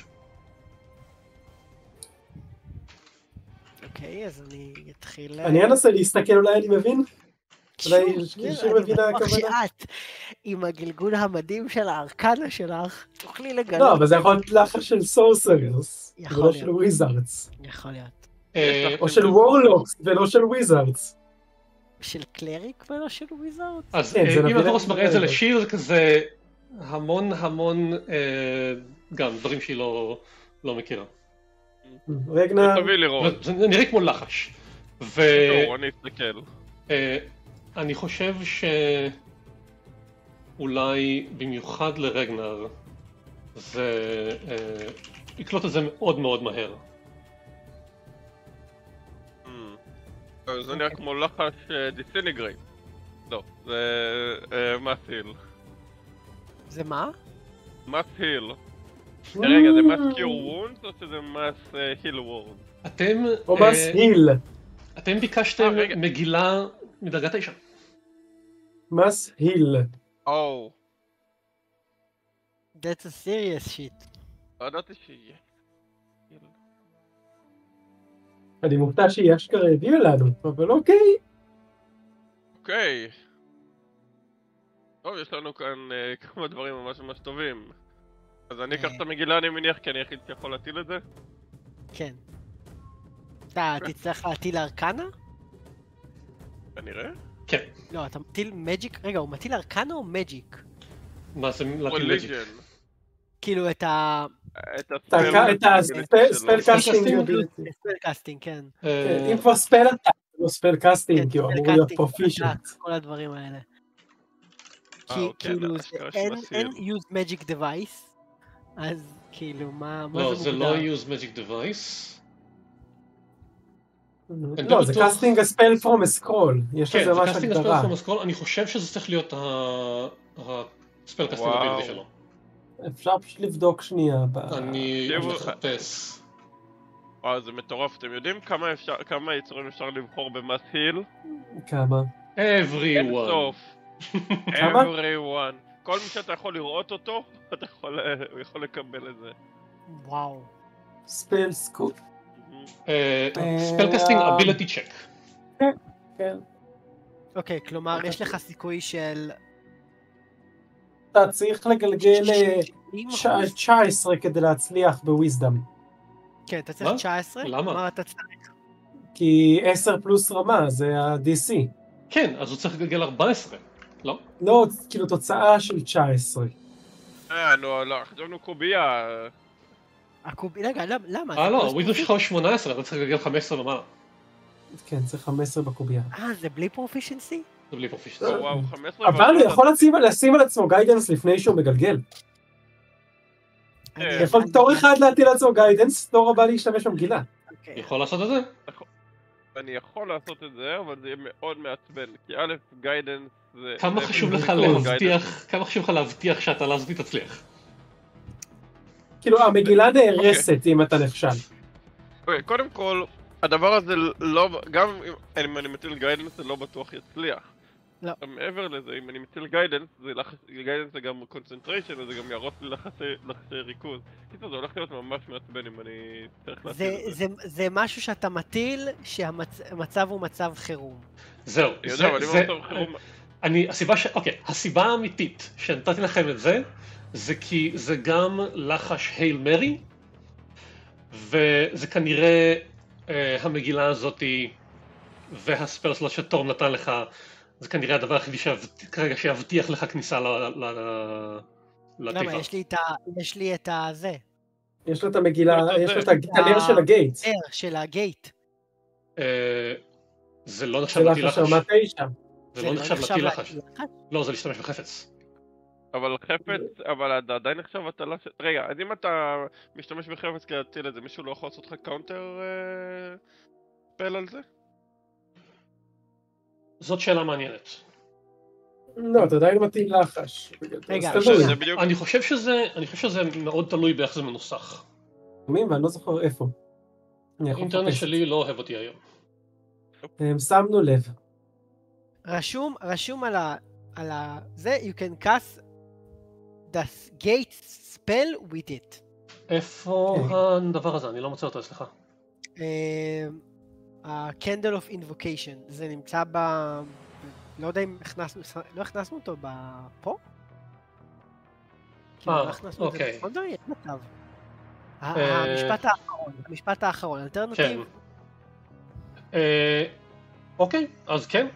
אוקיי, אז אני אתחיל... אני אנסה להסתכל, אולי אני מבין? אולי שיר מבינה הכוונה? שאת, עם הגלגול המדהים של הארקנה שלך, תוכלי לגלות. לא, אבל זה יכול להיות לחש של סורסרס, ולא של וויזארדס. יכול להיות. או של וורלוקס, ולא של וויזארדס. של קלריק ולא של וויזארדס? אז אם אברוס מראה את זה לשיר, זה כזה המון גם דברים שהיא לא מכירה. רגנר... תביא לראות. זה נראה כמו לחש. אני אסתכל. אני חושב שאולי במיוחד לרגנר זה יקלוט את זה מאוד מאוד מהר. זה נראה כמו לחש דיסינגרייט. לא, זה מס-היל. זה מה? מס-היל. רגע, זה מס-קיור וונדס או שזה מס-היל וורד? או מס-היל. אתם ביקשתם מגילה מדרגת 9. מס-היל. או. That's a serious shit. לא ידעתי שיהיה. אני מופתע שהיא אשכרה הביאו לנו, אבל אוקיי. אוקיי. טוב, יש לנו כאן כמה דברים ממש ממש טובים. אז אני אקח את המגילה אני מניח, כי אני היחיד שיכול להטיל את זה? כן. אתה תצטרך להטיל ארקנה? כנראה? כן. לא, אתה מטיל מג'יק? רגע, הוא מטיל ארקנה או מג'יק? מה זה להטיל מג'יק? כאילו את ה... את הספל קאסטינג. ספל קאסטינג, כן. אם כבר ספל אתה, לא ספל קאסטינג, כי הוא אמור להיות פרופישנט. כל הדברים האלה. כאילו אין use magic device, אז כאילו מה זה מוגדר? לא, זה לא use magic device. לא, זה casting a spell from a scroll, יש לזה ממש הגדרה. כן, זה casting a spell from a scroll, אני חושב שזה צריך להיות ה-spell casting ability שלו. אפשר פשוט לבדוק שנייה. אני מחפש. זה מטורף, אתם יודעים כמה יצורים אפשר לבחור במס-היל? כמה? Everyone. Everyone. כל מי שאתה יכול לראות אותו, הוא יכול לקבל את זה. וואו. ספל סקול. ספל קאסטינג אביליטי צ'ק. כן. אוקיי, כלומר יש לך סיכוי של אתה צריך לגלגל 19 כדי להצליח בוויזדום. כן, אתה צריך מה? 19. למה? מה אתה צריך? כי 10 פלוס רמה, זה ה-DC. כן, אז הוא צריך לגלגל 14, לא? לא, כאילו תוצאה של 19. נו, לא, חשבנו קובייה. רגע, למה? זה לא, פלוס וויזדום שלך הוא פרופישנסי? 18, אתה צריך לגלגל 15 ומעלה. כן, צריך 15 בקובייה. זה בלי פרופישנסי? זה בלי פרופישנס. וואו, 15. אבל הוא יכול לשים על עצמו גיידנס לפני שהוא מגלגל. יכול תור אחד להטיל לעצמו גיידנס, תור הבא להשתמש במגילה. יכול לעשות את זה? אני יכול לעשות את זה, אבל זה יהיה מאוד מעצבן. כי א', גיידנס זה... כמה חשוב לך להבטיח שהטלסבי תצליח? כאילו, המגילה נהרסת אם אתה נכשל. אוקיי, קודם כל, הדבר הזה לא... גם אם אני מטיל גיידנס זה לא בטוח יצליח. לא. מעבר לזה, אם אני מטיל גיידנס, גיידנס זה גם קונצנטריישן, וזה גם ירוס לי לחצי ריכוז. קיצור, זה הולך להיות ממש מעצבן אם אני צריך להטיל את זה. זה משהו שאתה מטיל שהמצב הוא מצב חירום. זהו, יודע, אבל אם המצב חירום... הסיבה האמיתית שנתתי לכם את זה, זה כי זה גם לחש הייל מרי, וזה כנראה המגילה הזאתי והספרסלוט שתורם נתן לך, זה כנראה הדבר היחידי כרגע שיבטיח לך כניסה לתיבה. למה? יש לי את הזה. יש לו את המגילה, יש לו את הנר של הגייט. הנר של הגייט. זה לא נחשב לטיל לחש. זה לא נחשב לטיל לחש. לא, זה להשתמש בחפץ. אבל חפץ, אבל עדיין נחשב הטלה של... רגע, אז אם אתה משתמש בחפץ כדי להטיל את זה, מישהו לא יכול לעשות לך קאונטר פל על זה? זאת שאלה מעניינת. לא, אתה עדיין מטיל לחש. רגע, אני חושב שזה מאוד תלוי באיך זה מנוסח. ואני לא זוכר איפה. האינטרנט שלי לא אוהב אותי היום. שמנו לב. רשום על זה, you can cast the gate spell with it. איפה הדבר הזה? אני לא מוצא אותו, סליחה. ה-Candle of Invocation, זה נמצא לא יודע אם לא הכנסנו אותו פה? אוקיי. המשפט האחרון, אלטרנטיב. אוקיי, אז כן.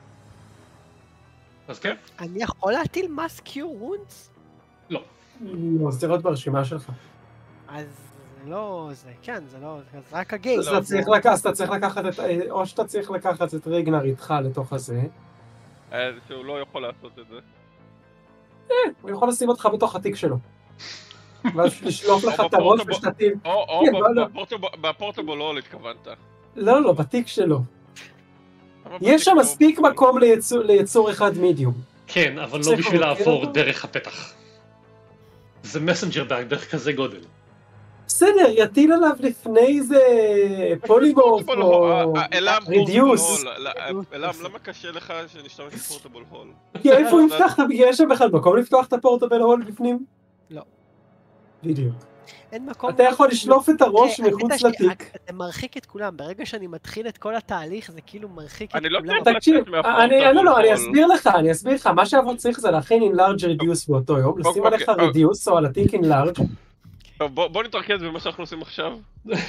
אני יכול להטיל מס קיור וונדס? לא. לא, זה צריך להיות ברשימה שלך. אז לא זה, כן, זה לא, זה רק הגייט. אז אתה צריך לקחת את, או שאתה צריך לקחת את ריגנר איתך לתוך הזה. שהוא לא יכול לעשות את זה. הוא יכול לשים אותך בתוך התיק שלו. ואז לשלוף לך את הראש ושתתים. או בפורטבול לא התכוונת. לא, בתיק שלו. יש שם מספיק מקום ליצור אחד מידיום. כן, אבל לא בשביל לעבור דרך הפתח. זה מסנג'ר באג דרך כזה גודל. בסדר, יטיל עליו לפני זה פולימורף או רידיוס. אלם, למה קשה לך שנשתמש בפורטבול הול? כי איפה הוא יפתח את הבגיעה שם בכלל? מקום לפתוח את הפורטבל הול בפנים? לא. בדיוק. אין מקום. אתה יכול לשלוף את הראש מחוץ לתיק. אתה מרחיק את כולם, ברגע שאני מתחיל את כל התהליך זה כאילו מרחיק את כולם. תקשיב, אני אסביר לך, מה שאנחנו צריך זה להכין עם לארג' רידיוס באותו יום, לשים עליך רידיוס או על התיק עם לארג'. בוא נתרכז במה שאנחנו עושים עכשיו.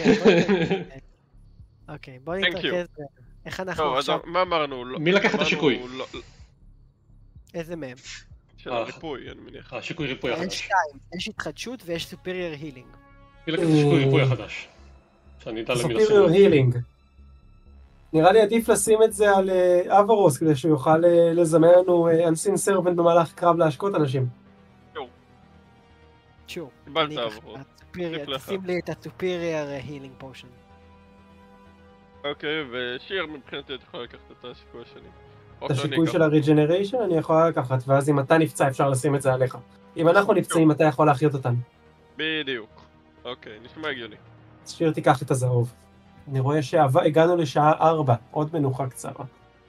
אוקיי, בוא נתרכז איך אנחנו עכשיו. מה אמרנו? מי לקח את השיקוי? איזה מהם? של הריפוי, אני מניח. השיקוי ריפוי החדש. יש שתיים, יש התחדשות ויש סופרייר הילינג. מי לקח את השיקוי ריפוי החדש? שאני אדע למי לשים. סופרייר הילינג. נראה לי עדיף לשים את זה על אברוס, כדי שהוא יוכל לזמן לנו אנסין סרבנט במהלך קרב להשקות אנשים. שור. קיבלת אברוס. תשים לי את הסופרייר הילינג פושן. אוקיי, ושיר מבחינתי את יכולה לקחת את השיקוי השני. את השיקוי של הריג'נריישן אני יכולה לקחת, ואז אם אתה נפצע אפשר לשים את זה עליך. אם אנחנו נפצעים אתה יכול להחיות אותנו. בדיוק. אוקיי, נשמע הגיוני. אז שיר תיקח את הזהוב. אני רואה שהגענו לשעה 4, עוד מנוחה קצרה.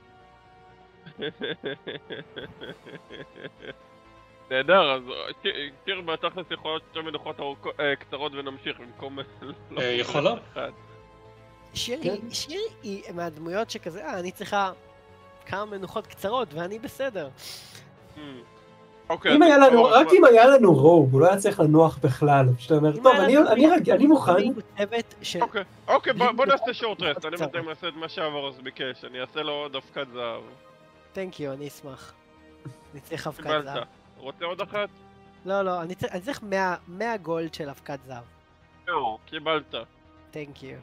נהדר, אז שיר בתכלס יכול להיות שתי מנוחות קצרות ונמשיך במקום... יכולה? שיר היא מהדמויות שכזה, אני צריכה כמה מנוחות קצרות ואני בסדר. אוקיי, אם היה לנו, אז- רק אם היה לנו רוג, הוא לא היה צריך לנוח בכלל, פשוט אומר, אם טוב, היה לנו אני מוכן. צוות של... אוקיי, בוא בלי נעשה נוחות שורט רסט, אני קצרה. בינתיים אעשה את מה שהוורוס ביקש, אני אעשה לו עוד אבקת זהב. תנק יו, אני אשמח. אני צריך אבקת קיבלת. זהב. רוצה עוד אחת? לא, אני צריך 100 גולד של אבקת זהב. לא, קיבלת. תנק יו.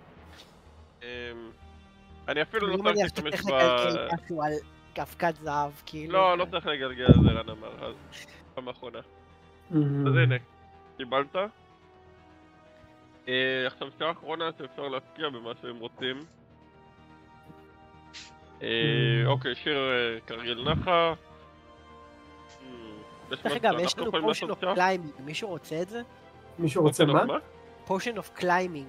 אני אפילו אני לא לא מניח צריך שאתה להשתמש צריך ב... לגלגל משהו על אבקת זהב, כאילו... לא צריך לגלגל על זה, רן אמר, אז פעם האחרונה. אז הנה, קיבלת. עכשיו שעה אחרונה שאפשר להשקיע במה שהם רוצים. אוקיי, שיר כרגיל נחה. דרך אגב, יש לנו פושן אוף קליימינג, מישהו רוצה את זה? מישהו רוצה מה? פושן אוף קליימינג.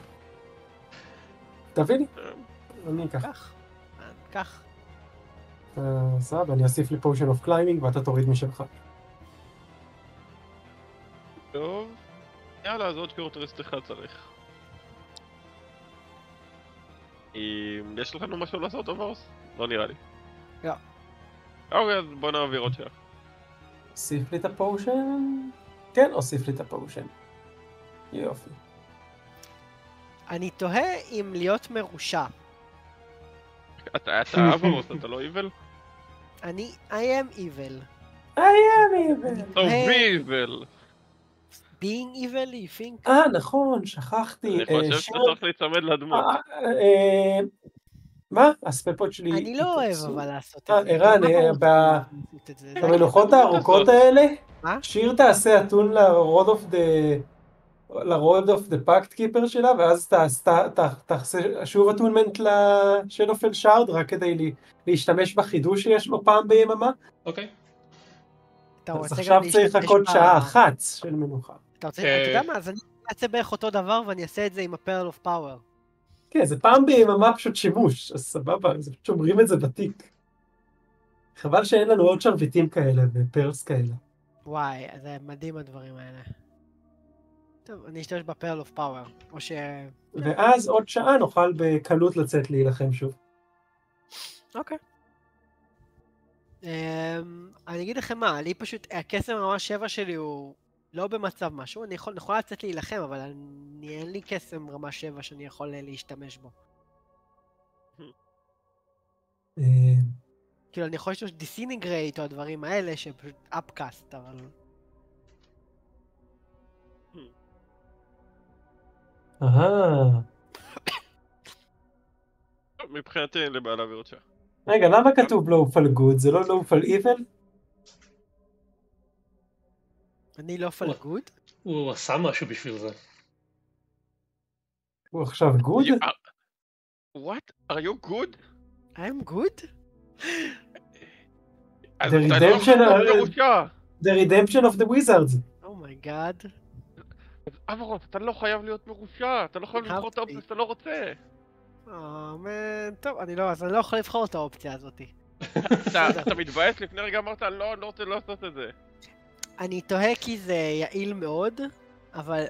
תביא לי. אני אקח. קח. סבבה, אני אוסיף לי פושן אוף קליימינג ואתה תוריד משלך. טוב. יאללה, אז עוד שורט רסט אחד צריך. יש לכם משהו לעשות, אברוס? לא נראה לי. לא. אוקיי, אז בוא נעביר עוד שעה. אוסיף לי את הפושן? כן, אוסיף לי את הפושן. יופי. אני תוהה אם להיות מרושע. אתה אברוס, אתה לא איבל? אני I am evil. I am evil. So be evil. Being evil, you think? נכון, שכחתי. אני חושב שאתה צריך להיצמד לדמות. מה? הספפות שלי... אני לא אוהב התכנסו. אבל לעשות את זה. ערן, במנוחות הארוכות האלה, מה? שיר תעשה אתון לרוד אוף דה פאקט קיפר שלה, ואז תעשה שוב אטונמנט לשנופל שארד, רק כדי להשתמש בחידוש שיש לו פעם ביממה. אוקיי. אז עכשיו צריך לחכות שעה אחת של מנוחה. אתה יודע מה? אז אני אעשה בערך אותו דבר ואני אעשה את זה עם הפרל אוף פאוור. כן, זה פעם ביממה פשוט שימוש, אז סבבה, אז פשוט שומרים את זה בתיק. חבל שאין לנו עוד שרביטים כאלה ופרס כאלה. וואי, זה מדהים הדברים האלה. טוב, אני אשתמש בפרל אוף פאוור, או ש... ואז עוד שעה נוכל בקלות לצאת להילחם שוב. אוקיי. אני אגיד לכם מה, לי פשוט, הקסם רמה 7 שלי הוא לא במצב משהו, אני יכול לצאת להילחם, אבל אין לי קסם רמה 7 שאני יכול להשתמש בו. כאילו, אני יכול להשתמש דיסינגרייט או הדברים האלה, שפשוט אפקאסט, אבל... מבחינתי אין לי בעיה להעביר עוד שעה. רגע, למה כתוב לואופל גוד? זה לא לואופל איבל? אני לא פל גוד? הוא עשה משהו בשביל זה. הוא עכשיו גוד? What? Are you good? I'm good? אז אתה לא יכול להיות מרושע. The redemption of the wizards. אומייגאד. אברוס, אתה לא חייב להיות מרושע, אתה לא חייב לבחור את האופציה שאתה לא רוצה. טוב, אז אני לא יכול לבחור את האופציה הזאת. אתה מתבאס? לפני רגע אמרת, אני לא רוצה לעשות את זה. אני תוהה כי זה יעיל מאוד, אבל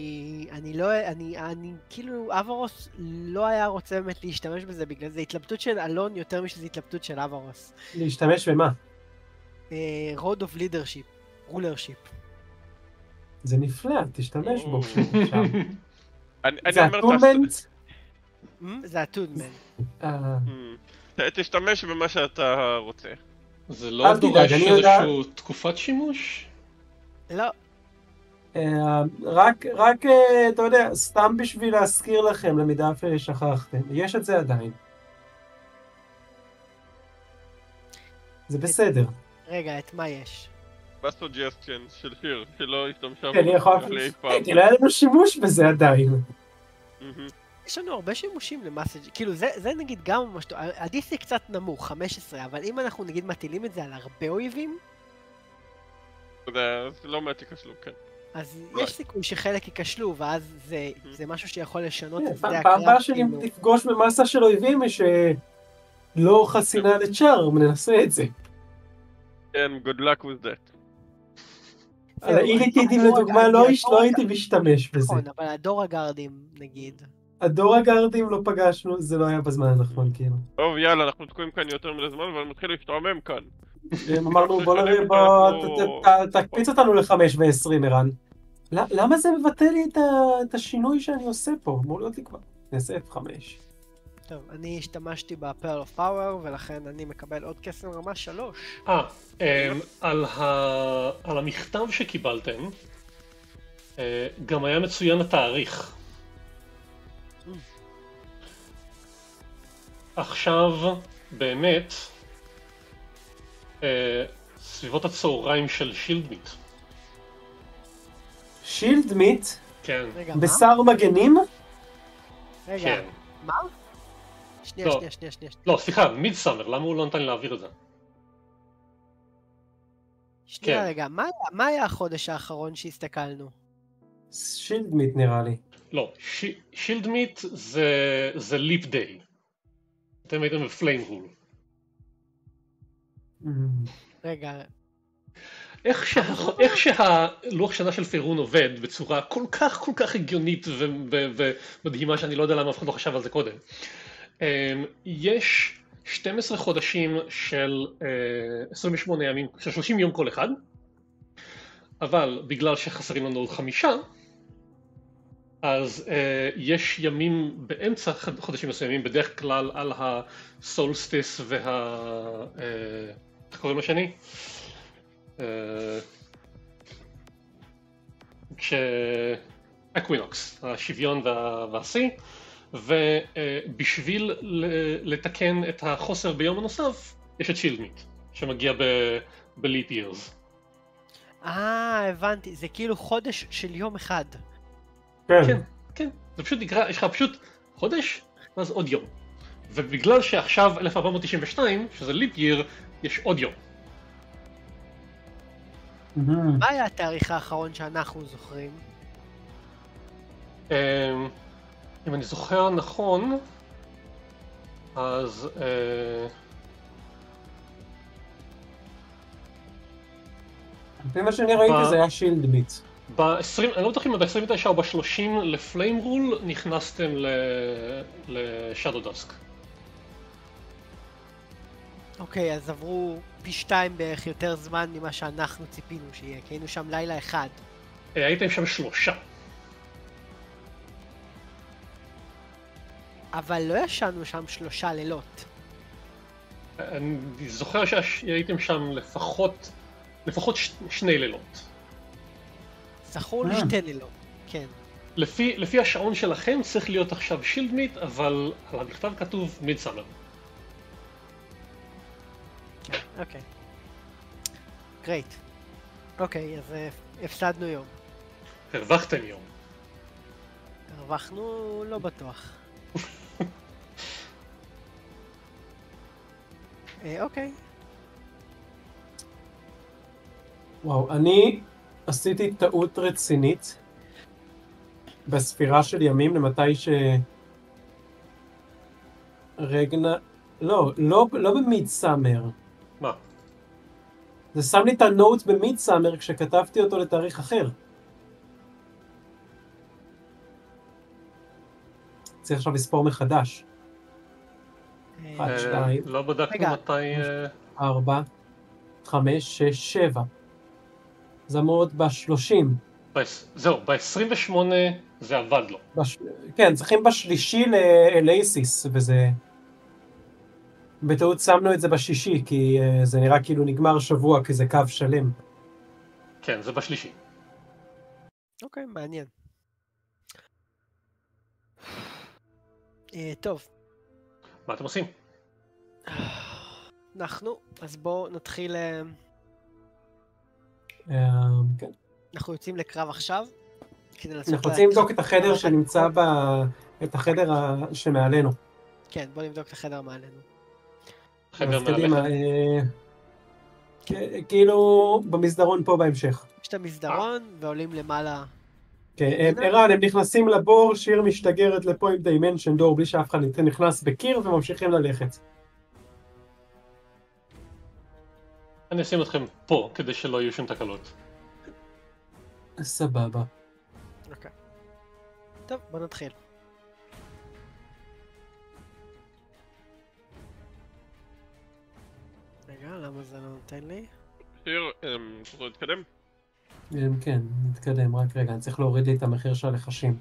אני כאילו, אברוס לא היה רוצה באמת להשתמש בזה, בגלל זה התלבטות של אלון יותר משזה התלבטות של אברוס. להשתמש במה? Road of Leadership, Rulership. זה נפלא, תשתמש בו. זה אטונמנט? זה אטונמנט. תשתמש במה שאתה רוצה. זה לא דורש איזשהו תקופת שימוש? לא. רק, אתה יודע, סתם בשביל להזכיר לכם, למידה ששכחתם. יש את זה עדיין. זה בסדר. רגע, את מה יש? בסוג'סטיין של שיר, שלא השתמשה אני יכול... הייתי, לא היה לנו שימוש בזה עדיין. יש לנו הרבה שימושים למסאג', כאילו זה נגיד גם ממש טוב, ה-DC קצת נמוך, 15, אבל אם אנחנו נגיד מטילים את זה על הרבה אויבים, זה לא מעט ייכשלו, כן. אז יש סיכוי שחלק ייכשלו, ואז זה משהו שיכול לשנות את שדה הקרב. פעם הבאה שלי תפגוש במסה של אויבים שלא חסינה לצ'ארם, ננסה את זה. כן, good luck with that. על האיריטידים לדוגמה לא הייתי משתמש בזה. נכון, אבל הדור הגארדים נגיד. הדור הגארדים לא פגשנו, זה לא היה בזמן הנכון, כאילו. טוב, יאללה, אנחנו תקועים כאן יותר מדי זמן, ואני מתחיל להשתעמם כאן. אמרנו, בוא נראה, תקפיץ אותנו ל5:20, ערן. למה זה מבטא לי את השינוי שאני עושה פה? אמור להיות לי כבר. נעשה F5. טוב, אני השתמשתי בפרל אוף פאוור, ולכן אני מקבל עוד קסם רמה 3. על המכתב שקיבלתם, גם היה מצוין התאריך. עכשיו, באמת, סביבות הצהריים של שילדמיט. שילדמיט? כן. רגע, בשר מגנים? רגע, כן. מה? שנייה. לא, סליחה, מידסאמר, למה הוא לא נתן לי להעביר את זה? שנייה כן. רגע, מה היה החודש האחרון שהסתכלנו? שילדמיט נראה לי. לא, שילדמיט זה ליפ דיי. אתם הייתם בפליים רול. רגע, איך שהלוח שנה של פירון עובד בצורה כל כך הגיונית ומדהימה שאני לא יודע למה אף אחד לא חשב על זה קודם. יש 12 חודשים של 28 ימים, של 30 יום כל אחד, אבל בגלל שחסרים לנו עוד 5, אז יש ימים באמצע חודשים מסוימים, בדרך כלל על הסולסטיס איך קוראים לשני? אקווינוקס, השוויון והשיא, ובשביל לתקן את החוסר ביום הנוסף, יש את שילדמיט, שמגיע בליפ ירס. הבנתי, זה כאילו חודש של יום אחד. כן, זה פשוט נקרא, יש לך פשוט חודש, ואז עוד יום. ובגלל שעכשיו 1492, שזה ליפ יר, יש עוד יום. מה היה התאריך האחרון שאנחנו זוכרים? אם אני זוכר נכון, אז לפי מה שאני ראיתי זה היה שילדמיט. אני לא בטוח אם ב-29 או ב-30 לפליים רול נכנסתם לשאדו דסק. אוקיי, אז עברו פי 2 בערך יותר זמן ממה שאנחנו ציפינו שיהיה, כי היינו שם לילה אחד. הייתם שם 3. אבל לא ישנו שם 3 לילות. אני זוכר שהייתם שם לפחות 2 לילות. זכור לי 2 לילות, כן. לפי השעון שלכם צריך להיות עכשיו שילדמיט, אבל על המכתב כתוב מידסאמר. אוקיי. גרייט. אוקיי, אז הפסדנו יום. הרווחתם יום. הרווחנו לא בטוח. אוקיי. וואו, אני עשיתי טעות רצינית בספירה של ימים למתי רגנה... לא במידסאמר. מה? זה שם לי את הנוט במידסאמר כשכתבתי אותו לתאריך אחר. צריך עכשיו לספור מחדש. 1, 2, לא בדקנו מתי... 4, 5, 6, 7. זה אמור להיות ב-30. זהו, ב-28 זה עבד לו. כן, צריכים בשלישי לאלייסיס, וזה... בטעות שמנו את זה בשישי, כי זה נראה כאילו נגמר שבוע, כי זה קו שלם. כן, זה בשלישי. אוקיי, מעניין. טוב. מה אתם עושים? אז בואו נתחיל... כן. אנחנו יוצאים לקרב עכשיו. אנחנו רוצים לבדוק את החדר שנמצא את החדר שמעלינו. כן, בואו נבדוק את החדר מעלינו. חדר קדימה, מעליך? כאילו במסדרון פה בהמשך. יש את המסדרון ועולים למעלה. כן, ערן, הם נכנסים לבור, שיר משתגרת לפוינט דיימנשן דור בלי שאף אחד נכנס בקיר וממשיכים ללכת. אני אשים אתכם פה כדי שלא יהיו שום תקלות. סבבה. אוקיי. טוב, בוא נתחיל. למה זה לא נותן לי? שיר, תוכלו להתקדם? כן, נתקדם, רק רגע, אני צריך להוריד לי את המחיר של הלחשים.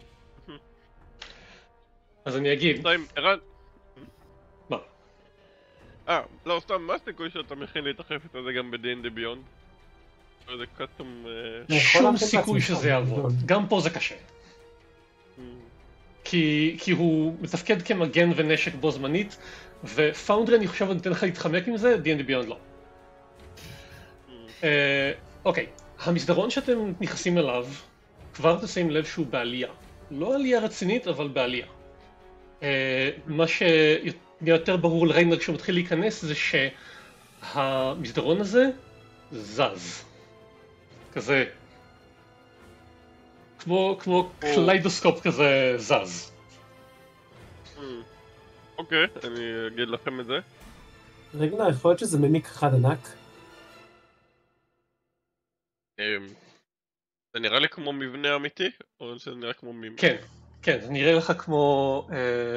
אז אני אגיד, שתיים, ערן. מה? לא, סתם, מה הסיכוי שאתה מכין לי את החפץ הזה גם ב-D&D Beyond? זה קאסטום... שום סיכוי שזה יעבוד, גם פה זה קשה. כי הוא מתפקד כמגן ונשק בו זמנית, ופאונדרי אני חושב אני אתן לך להתחמק עם זה, D&D Beyond לא. אוקיי, המסדרון שאתם נכנסים אליו, כבר תשים לב שהוא בעלייה. לא עלייה רצינית, אבל בעלייה. מה שיותר ברור לריינר כשהוא מתחיל להיכנס זה שהמסדרון הזה זז. כזה, כמו קליידוסקופ כזה זז. אוקיי, אני אגיד לכם את זה. רגע, יכול להיות שזה ממיק אחד ענק? זה נראה לי כמו מבנה אמיתי? או שזה נראה כמו מבנה? כן, כן, זה נראה לך כמו...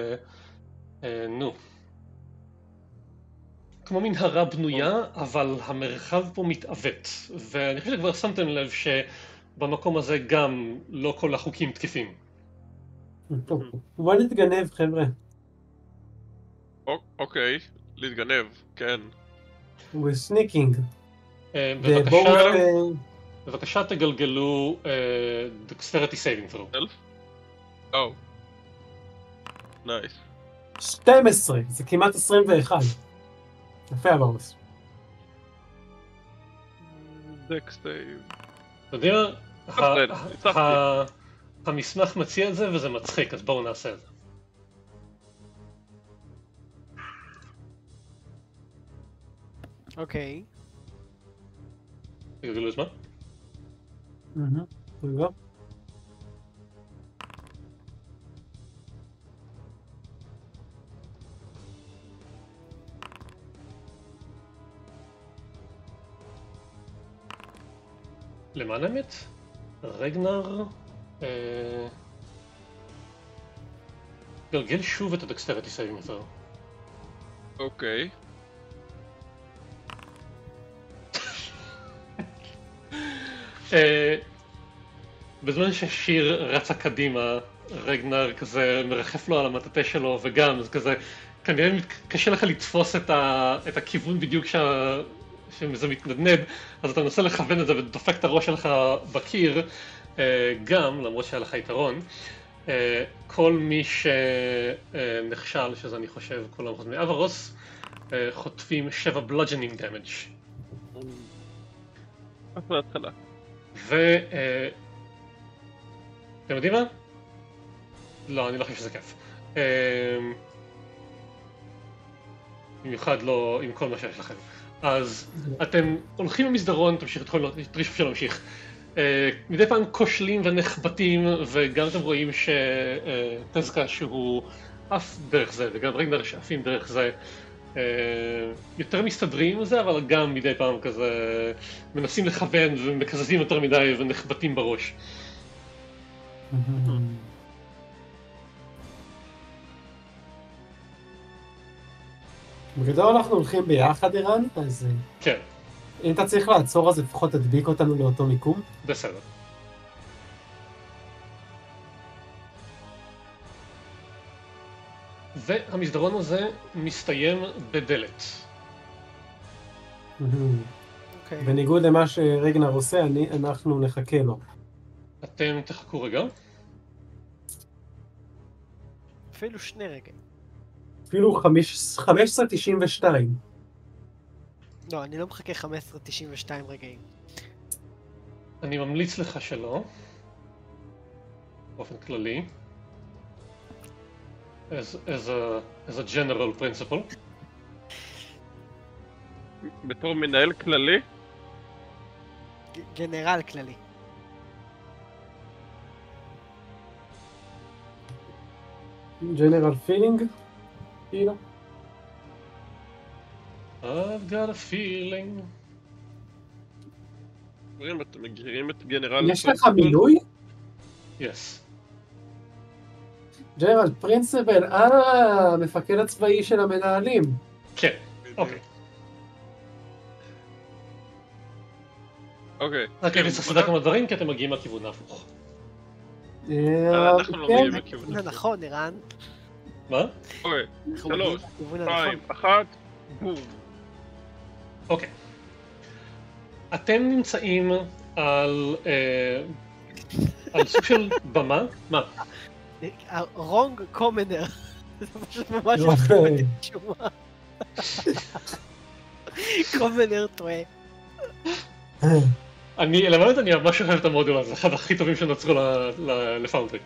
כמו מנהרה בנויה, אבל המרחב פה מתעוות. ואני חושב שכבר שמתם לב שבמקום הזה גם לא כל החוקים תקפים. טוב, בוא נתגנב, חבר'ה. אוקיי, להתגנב, כן. We're sneaking. בבקשה תגלגלו Dexterity Saving Throw. נייס. 12, זה כמעט 21. יפה הברוס. דקס סייב. אתה יודע, המסמך מציע את זה וזה מצחיק, אז בואו נעשה את זה. אוקיי. תגלגלו זמן? רגע. למען האמת, רגנר גלגל שוב את הדקסטריטי סייבינג ת'רו. אוקיי. בזמן ששיר רצה קדימה, רגנר כזה מרחף לו על המטאטה שלו, וגם זה כזה, כנראה קשה לך לתפוס את הכיוון בדיוק שזה מתנדנד, אז אתה מנסה לכוון את זה ודופק את הראש שלך בקיר, גם, למרות שהיה לך יתרון, כל מי שנכשל, שזה אני חושב כולם חוץ מאברוס, חוטפים 7 bludgeoning damage. אחלה התחלה. אתם יודעים מה? לא, אני לא חושב שזה כיף. במיוחד לא עם כל מה שיש לכם. אז אתם הולכים במסדרון, תמשיכו להמשיך. מדי פעם כושלים ונחבטים, וגם אתם רואים שטזקה שהוא עף דרך זה, וגם רגנר שעפים דרך זה. יותר מסתדרים עם זה, אבל גם מדי פעם כזה מנסים לכוון ומקזזים יותר מדי ונחבטים בראש. בגדול אנחנו הולכים ביחד, ערן, אז כן. אם אתה צריך לעצור אז לפחות תדביק אותנו לאותו מיקום. בסדר. והמסדרון הזה מסתיים בדלת. אוקיי. בניגוד למה שרגנר עושה, אנחנו נחכה לו. אתם תחכו רגע. אפילו 2 רגעים. אפילו 15.92. לא, אני לא מחכה 15.92 רגעים. אני ממליץ לך שלא. באופן כללי. as a general principle. בתור מנהל כללי? גנרל כללי. ג'נרל פילינג? כאילו? I've got a feeling. אתם מכירים את גנרל... יש לך מילוי? Yes. ג'נרל פרינסיפל, המפקד הצבאי של המנהלים. כן, אוקיי. אוקיי. רק הייתי צריך לדעת כמה דברים כי אתם מגיעים מהכיוון ההפוך. אנחנו לא מגיעים לכיוון. זה נכון, ערן. מה? אוקיי, אנחנו מגיעים 3, לכיוון 2, הנכון. 1, בום. אוקיי. אתם נמצאים על סוג של במה? מה? רונג קומנר. זה פשוט ממש תשומה. קומנר טועה. למעט אני ממש אוהב את המודול הזה, אחד הכי טובים שנוצרו לפאונדרי.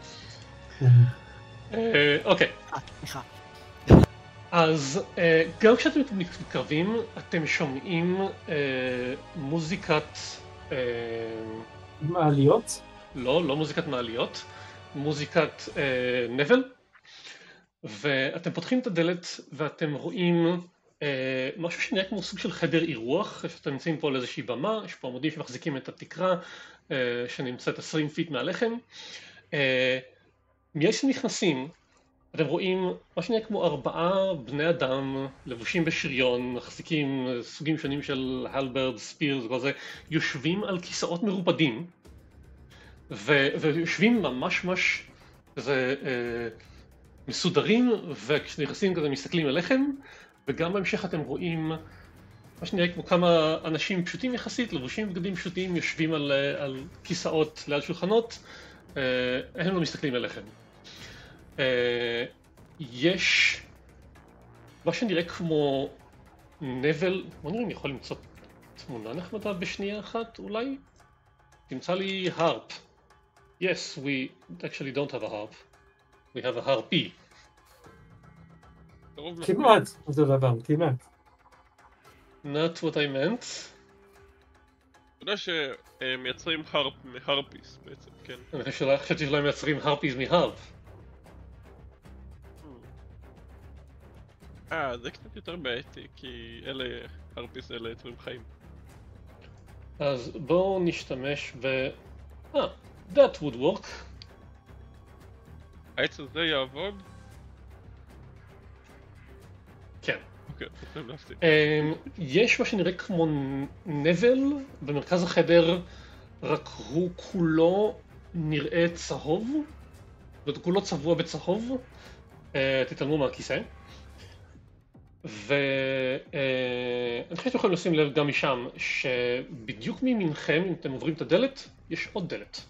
אוקיי. סליחה. אז גם כשאתם מתקרבים, אתם שומעים מוזיקת... מעליות? לא מוזיקת מעליות, מוזיקת נבל, ואתם פותחים את הדלת ואתם רואים משהו שנראה כמו סוג של חדר אירוח, שאתם נמצאים פה על איזושהי במה, יש פה עמודים שמחזיקים את התקרה שנמצאת 20 פיט מעליכם. מיד שנכנסים, אתם רואים מה שנראה כמו 4 בני אדם לבושים בשריון, מחזיקים סוגים שונים של הלברד, ספירס וכל זה, יושבים על כיסאות מרופדים ויושבים ממש כזה מסודרים, וכשנכנסים כזה מסתכלים עליכם, וגם בהמשך אתם רואים מה שנראה כמו כמה אנשים פשוטים יחסית, לבושים בגדים פשוטים, יושבים על כיסאות ליד שולחנות, הם לא מסתכלים עליכם. יש מה שנראה כמו נבל, בוא נראה אם יכול למצוא תמונה נחמדה בשנייה אחת אולי? תמצא לי harp. Yes, we actually don't have a harp. We have a harpy. כמעט, אותו דבר, כמעט. Not what I meant. אתה יודע שמייצרים הרפ מהרפיס בעצם, כן? אני חשבתי שלא הם מייצרים harpies מהרפ. זה קצת יותר בעייתי, כי הרפיס אלה יצורים חיים. אז בואו נשתמש that would work. העץ הזה יעבוד? כן. אוקיי, רוצים להפסיק. יש מה שנראה כמו נבל במרכז החדר, רק הוא כולו נראה צהוב, וכולו צבוע בצהוב. תתעלמו מהכיסא. ואני חושב שאתם יכולים לשים לב גם משם שבדיוק מימינכם, אם אתם עוברים את הדלת, יש עוד דלת.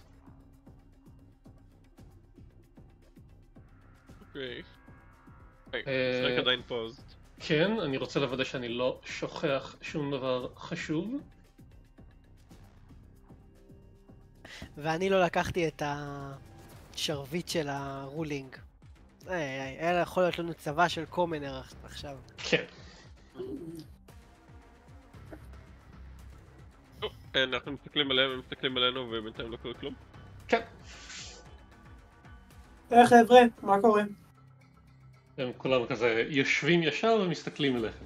אוקיי. משחק עדיין פוזד. כן, אני רוצה לוודא שאני לא שוכח שום דבר חשוב. ואני לא לקחתי את השרביט של הרולינג. היה יכול להיות לנו צבא של קומנר עכשיו. כן. אנחנו מסתכלים עליהם, הם מסתכלים עלינו ובינתיים לא קורה כלום. כן. חבר'ה, מה קורה? הם כולם כזה יושבים ישר ומסתכלים אליכם.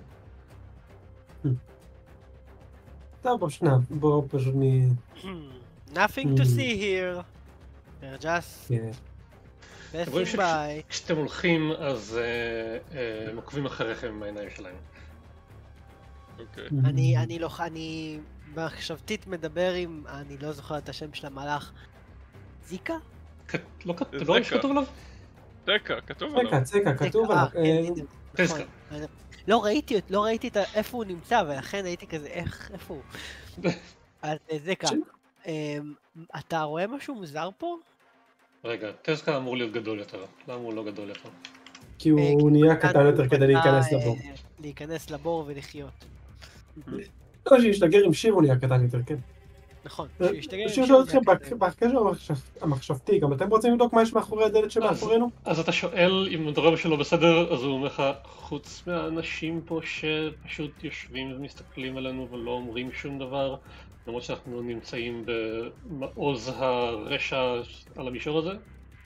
טוב, בואו פשוט Nothing to see here. They're just passing by. כשאתם הולכים אז הם עוקבים אחריכם עם העיניים שלהם. אוקיי. אני מחשבתית מדבר עם, אני לא זוכר את השם של המלאך. זיקה? לא כתוב עליו? צקה, כתוב עליו. צקה, כתוב עליו. טסקה. לא ראיתי איפה הוא נמצא, ולכן הייתי כזה, איפה הוא? אז זקה, אתה רואה משהו מוזר פה? רגע, טסקה אמור להיות גדול יותר. למה הוא לא גדול יותר? כי הוא נהיה קטן יותר כדי להיכנס לבור. להיכנס לבור ולחיות. לא, שישתגר עם שיר הוא נהיה קטן יותר, כן. נכון, שיר שואל אתכם בקשר המחשבתי, גם אתם רוצים לבדוק מה יש מאחורי הדלת שמאחורינו? אז אתה שואל אם הדבר שלו בסדר, אז הוא אומר לך, חוץ מהאנשים פה שפשוט יושבים ומסתכלים עלינו ולא אומרים שום דבר, למרות שאנחנו נמצאים במעוז הרשע על המישור הזה?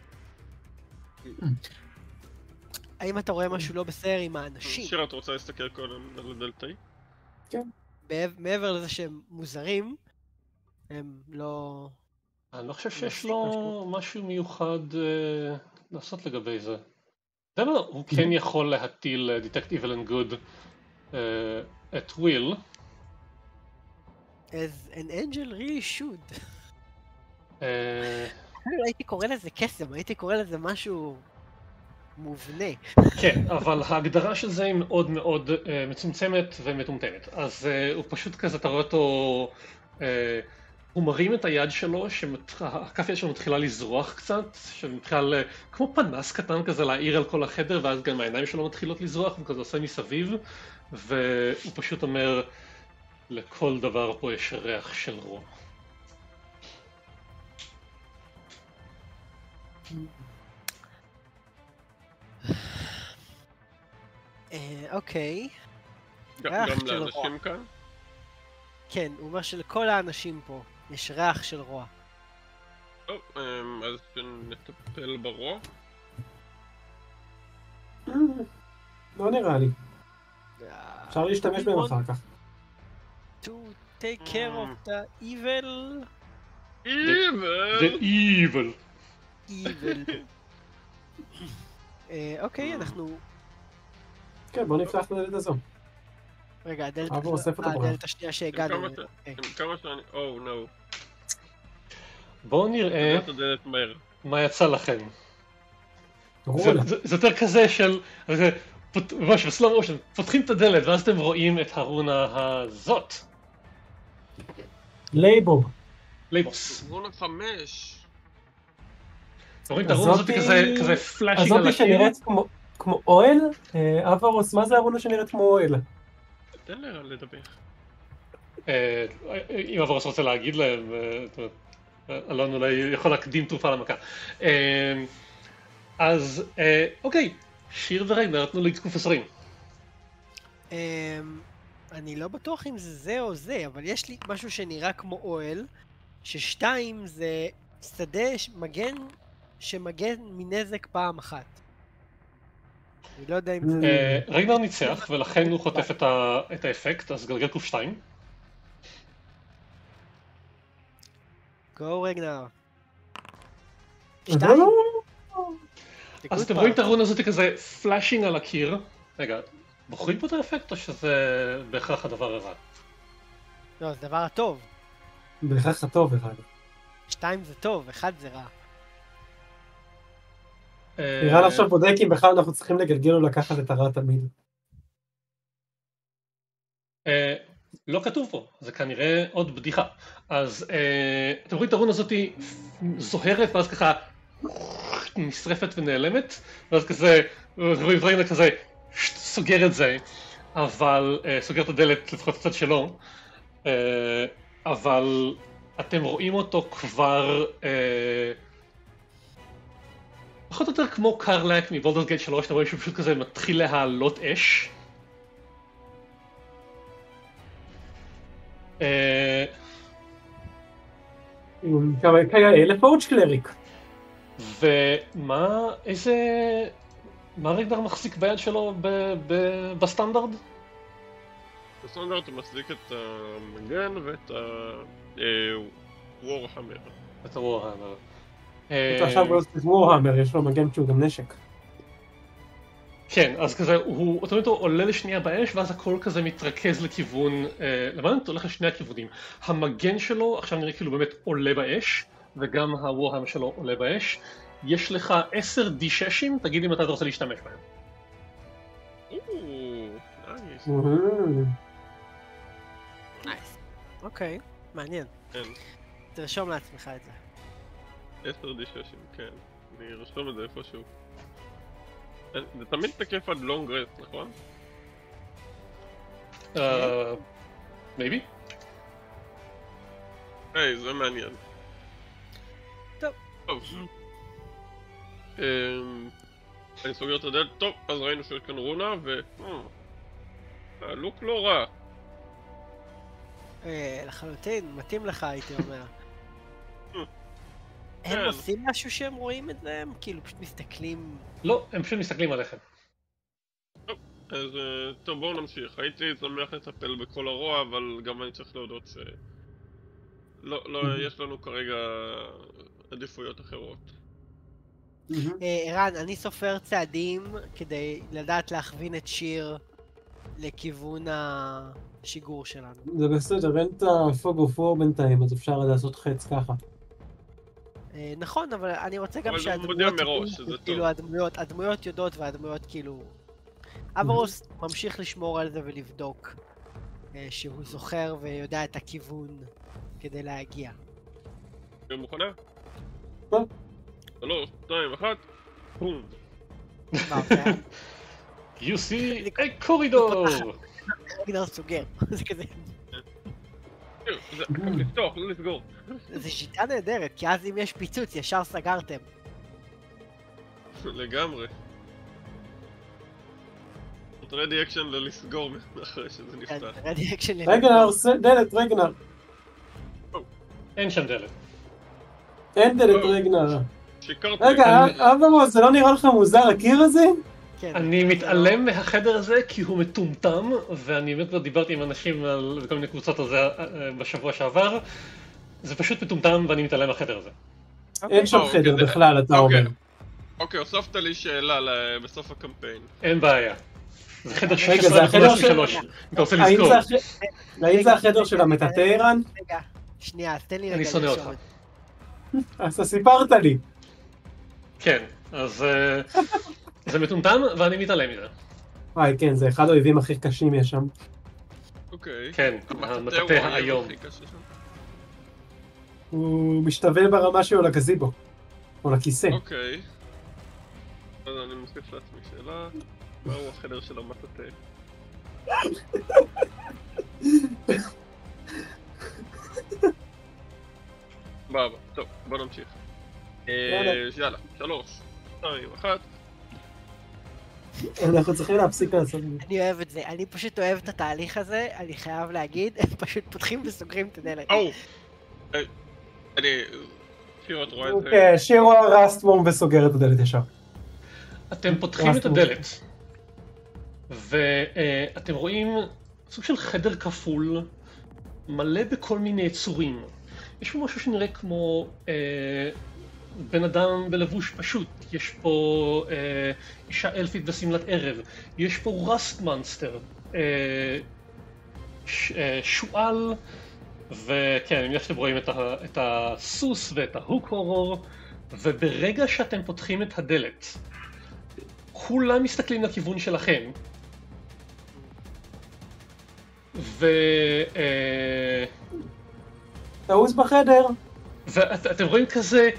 האם אתה רואה משהו לא בסדר עם האנשים? שירה, אתה רוצה להסתכל קודם על הדלתאי? כן. מעבר לזה שהם מוזרים, הם לא... אני לא חושב שיש לו משהו מיוחד לעשות לגבי זה. אתה יודע מה, הוא כן יכול להטיל Detect Evil and Good at will. as an angel really should. אה, הייתי קורא לזה קסם, הייתי קורא לזה משהו מובנה. כן, אבל ההגדרה של זה היא מאוד מאוד מצומצמת ומטומטמת. אז הוא פשוט כזה, אתה רואה אותו, הוא מרים את היד שלו, הכף יד שלו מתחילה לזרוח קצת, שמתחילה כמו פנס קטן כזה להעיר על כל החדר, ואז גם העיניים שלו מתחילות לזרוח, הוא כזה עושה מסביב, והוא פשוט אומר, לכל דבר פה יש ריח של רוע. אוקיי. גם ריח של לאנשים רוע. כאן? כן, הוא אומר שלכל האנשים פה יש ריח של רוע. טוב, אז שנטפל ברוע. לא נראה לי. אפשר להשתמש בהם אחר כך. To take care of the evil. The evil. evil. אוקיי, אנחנו... כן, בוא נפתח את הדלת הזו. רגע, הדלת השנייה שהגענו. כמה שאני... Oh no. בואו נראה את הדלת מהר. מה יצא לכם. רונה. זה יותר כזה של... ממש בסלואו מושן, פותחים את הדלת ואז אתם רואים את הרונה הזאת. לייבוב. לייבוס. רונה 5. אתם רואים את הרונה הזאת כזה פלאשינג על הזאתי שנראית כמו אוהל? אברוס, מה זה הרונה שנראית כמו אוהל? תן לה לדבר. אם אברוס רוצה להגיד להם, אלון אולי יכול להקדים תרופה למכה. אז אוקיי, שיר ורגנר נתנו לי תקוף 20. אני לא בטוח אם זה או זה, אבל יש לי משהו שנראה כמו אוהל, ששתיים זה שדה מגן שמגן מנזק פעם אחת. אני לא יודע אם זה... רגנר ניצח ולכן הוא חוטף את האפקט, אז גלגל קוף 2. גו רגנר. אז אתם רואים את הרונה הזאת כזה פלאשינג על הקיר. רגע, בוחרים פה את האפקט או שזה בהכרח הדבר הרע? לא, זה דבר הטוב. בהכרח הטוב אחד. 2 זה טוב, 1 זה רע. נראה עכשיו בודק אם בכלל אנחנו צריכים לגלגל או לקחת את הרע תמיד. לא כתוב פה, זה כנראה עוד בדיחה. אז אתם רואים את הרונה הזאת זוהרת ואז ככה נשרפת ונעלמת, ואז כזה, רואים רגנר כזה סוגר את זה, אבל סוגר את הדלת לפחות הצד שלו, אבל אתם רואים אותו כבר פחות או יותר כמו קרלק מבולדרס גייט 3, אתם רואים שהוא פשוט כזה מתחיל להעלות אש. כיאה לפורג' קלריק. ומה, מה רגנר מחזיק ביד שלו בסטנדרט? בסטנדרט הוא מחזיק את המגן ואת וורהמר. את הוורהמר. אתה עכשיו רואה את וורהמר, יש לו מגן שהוא גם נשק. כן, אז כזה, הוא אוטומטו עולה לשנייה באש, ואז הכל כזה מתרכז לכיוון, למען אתה הולך לשני הכיוונים. המגן שלו עכשיו נראה כאילו באמת עולה באש, וגם הוורהמר שלו עולה באש. יש לך 10 D6'ים, תגיד אם אתה רוצה להשתמש בהם. נייס. נייס. אוקיי, מעניין. כן, תרשום לעצמך את זה. 10 D6'ים, כן. אני ארשום את זה איפשהו. זה תמיד תקף עד לונג רסט, נכון? maybe? היי, זה מעניין. טוב. אני סוגר את הדלת, טוב, אז ראינו שיש כאן רונה הלוק לא רע. לחלוטין, מתאים לך הייתי אומר. הם עושים משהו שהם רואים את זה? הם כאילו פשוט מסתכלים... לא, הם פשוט מסתכלים עליכם. טוב, אז טוב, בואו נמשיך. הייתי שמח לטפל בכל הרוע, אבל גם אני צריך להודות ש... לא, יש לנו כרגע עדיפויות אחרות. ערן, אני סופר צעדים כדי לדעת להכווין את שיר לכיוון השיגור שלנו. זה בסדר, אין את ה-Fog of War בינתיים, אז אפשר לעשות חץ ככה. נכון, אבל אני רוצה גם אבל הוא שהדמויות... מודיע מראש, שזה כאילו טוב. הדמויות יודעות והדמויות כאילו... אברוס ממשיך לשמור על זה ולבדוק שהוא זוכר ויודע את הכיוון כדי להגיע. היא מוכנה? טוב. 3, 2, 1, בום. You see a corridor! רגנר סוגר, זה כזה. זה לפתוח, לא לסגור. זה שיטה נהדרת, כי אז אם יש פיצוץ ישר סגרתם. לגמרי. רדי אקשן ללסגור אחרי שזה נפתח. רדי אקשן רגנר, דלת, רגנר. אין שם דלת. אין דלת רגנר. שיקרתי. רגע, אברוס, זה לא נראה לך מוזר הקיר הזה? אני מתעלם מהחדר הזה כי הוא מטומטם, ואני באמת כבר דיברתי עם אנשים בכל מיני קבוצות על זה בשבוע שעבר. זה פשוט מטומטם ואני מתעלם מהחדר הזה. אין שם חדר בכלל, אתה אומר. אוקיי, הוספת לי שאלה בסוף הקמפיין. אין בעיה. זה חדר רגע, זה החדר של... אתה רוצה לזכור. האם זה החדר של המטאטא, ערן? רגע, שנייה, אז תן לי רגע. אני שונא אותך. אז אתה סיפרת לי. כן, אז זה מטומטם ואני מתעלם מזה. וואי, כן, זה אחד האויבים הכי קשים יש שם. אוקיי. כן, המטאטא היום. הוא משתווה ברמה שלו לגזיבו. או לכיסא. אוקיי. אז אני מוסיף לעצמי שאלה. מהו החדר של המטאטא? בבא, טוב, בוא נמשיך. יאללה, 3, 2, 1. אנחנו צריכים להפסיק לעשות את זה. אני אוהב את זה, אני פשוט אוהב את התהליך הזה, אני חייב להגיד, הם פשוט פותחים וסוגרים את הדלת. אני... שירו, את רואה את זה? אוקיי, שירו רסטבורם וסוגר את הדלת ישר. אתם פותחים את הדלת, ואתם רואים סוג של חדר כפול, מלא בכל מיני יצורים. יש פה משהו שנראה כמו בן אדם בלבוש פשוט. יש פה אישה אלפית בשמלת ערב. יש פה רסט מונסטר, שועל, וכן, אם אתם רואים את הסוס ואת ההוק הורור, וברגע שאתם פותחים את הדלת, כולם מסתכלים לכיוון שלכם. תעוז בחדר. ואתם רואים כזה,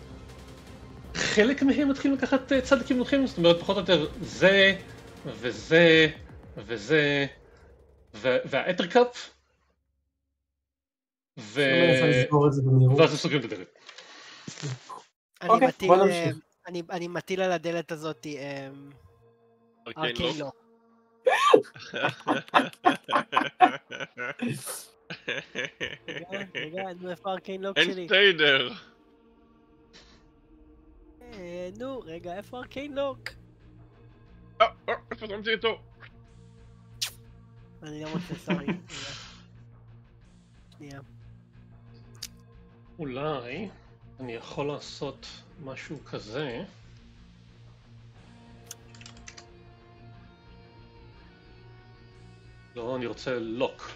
חלק מהם מתחילים לקחת צד לכיוונכם, זאת אומרת פחות או יותר זה וזה וזה והאטרקאפ, ואז הם סוגרים את הדלת. אני מטיל על הדלת הזאת ארקיין לוק. רגע, נו איפה ארקיין לוק שלי? אין סטיידר. נו, רגע, איפה ארקיין לוק? איפה תמציא אותו? אני לא רוצה, סורי. שנייה. אולי אני יכול לעשות משהו כזה. לא, אני רוצה לוק.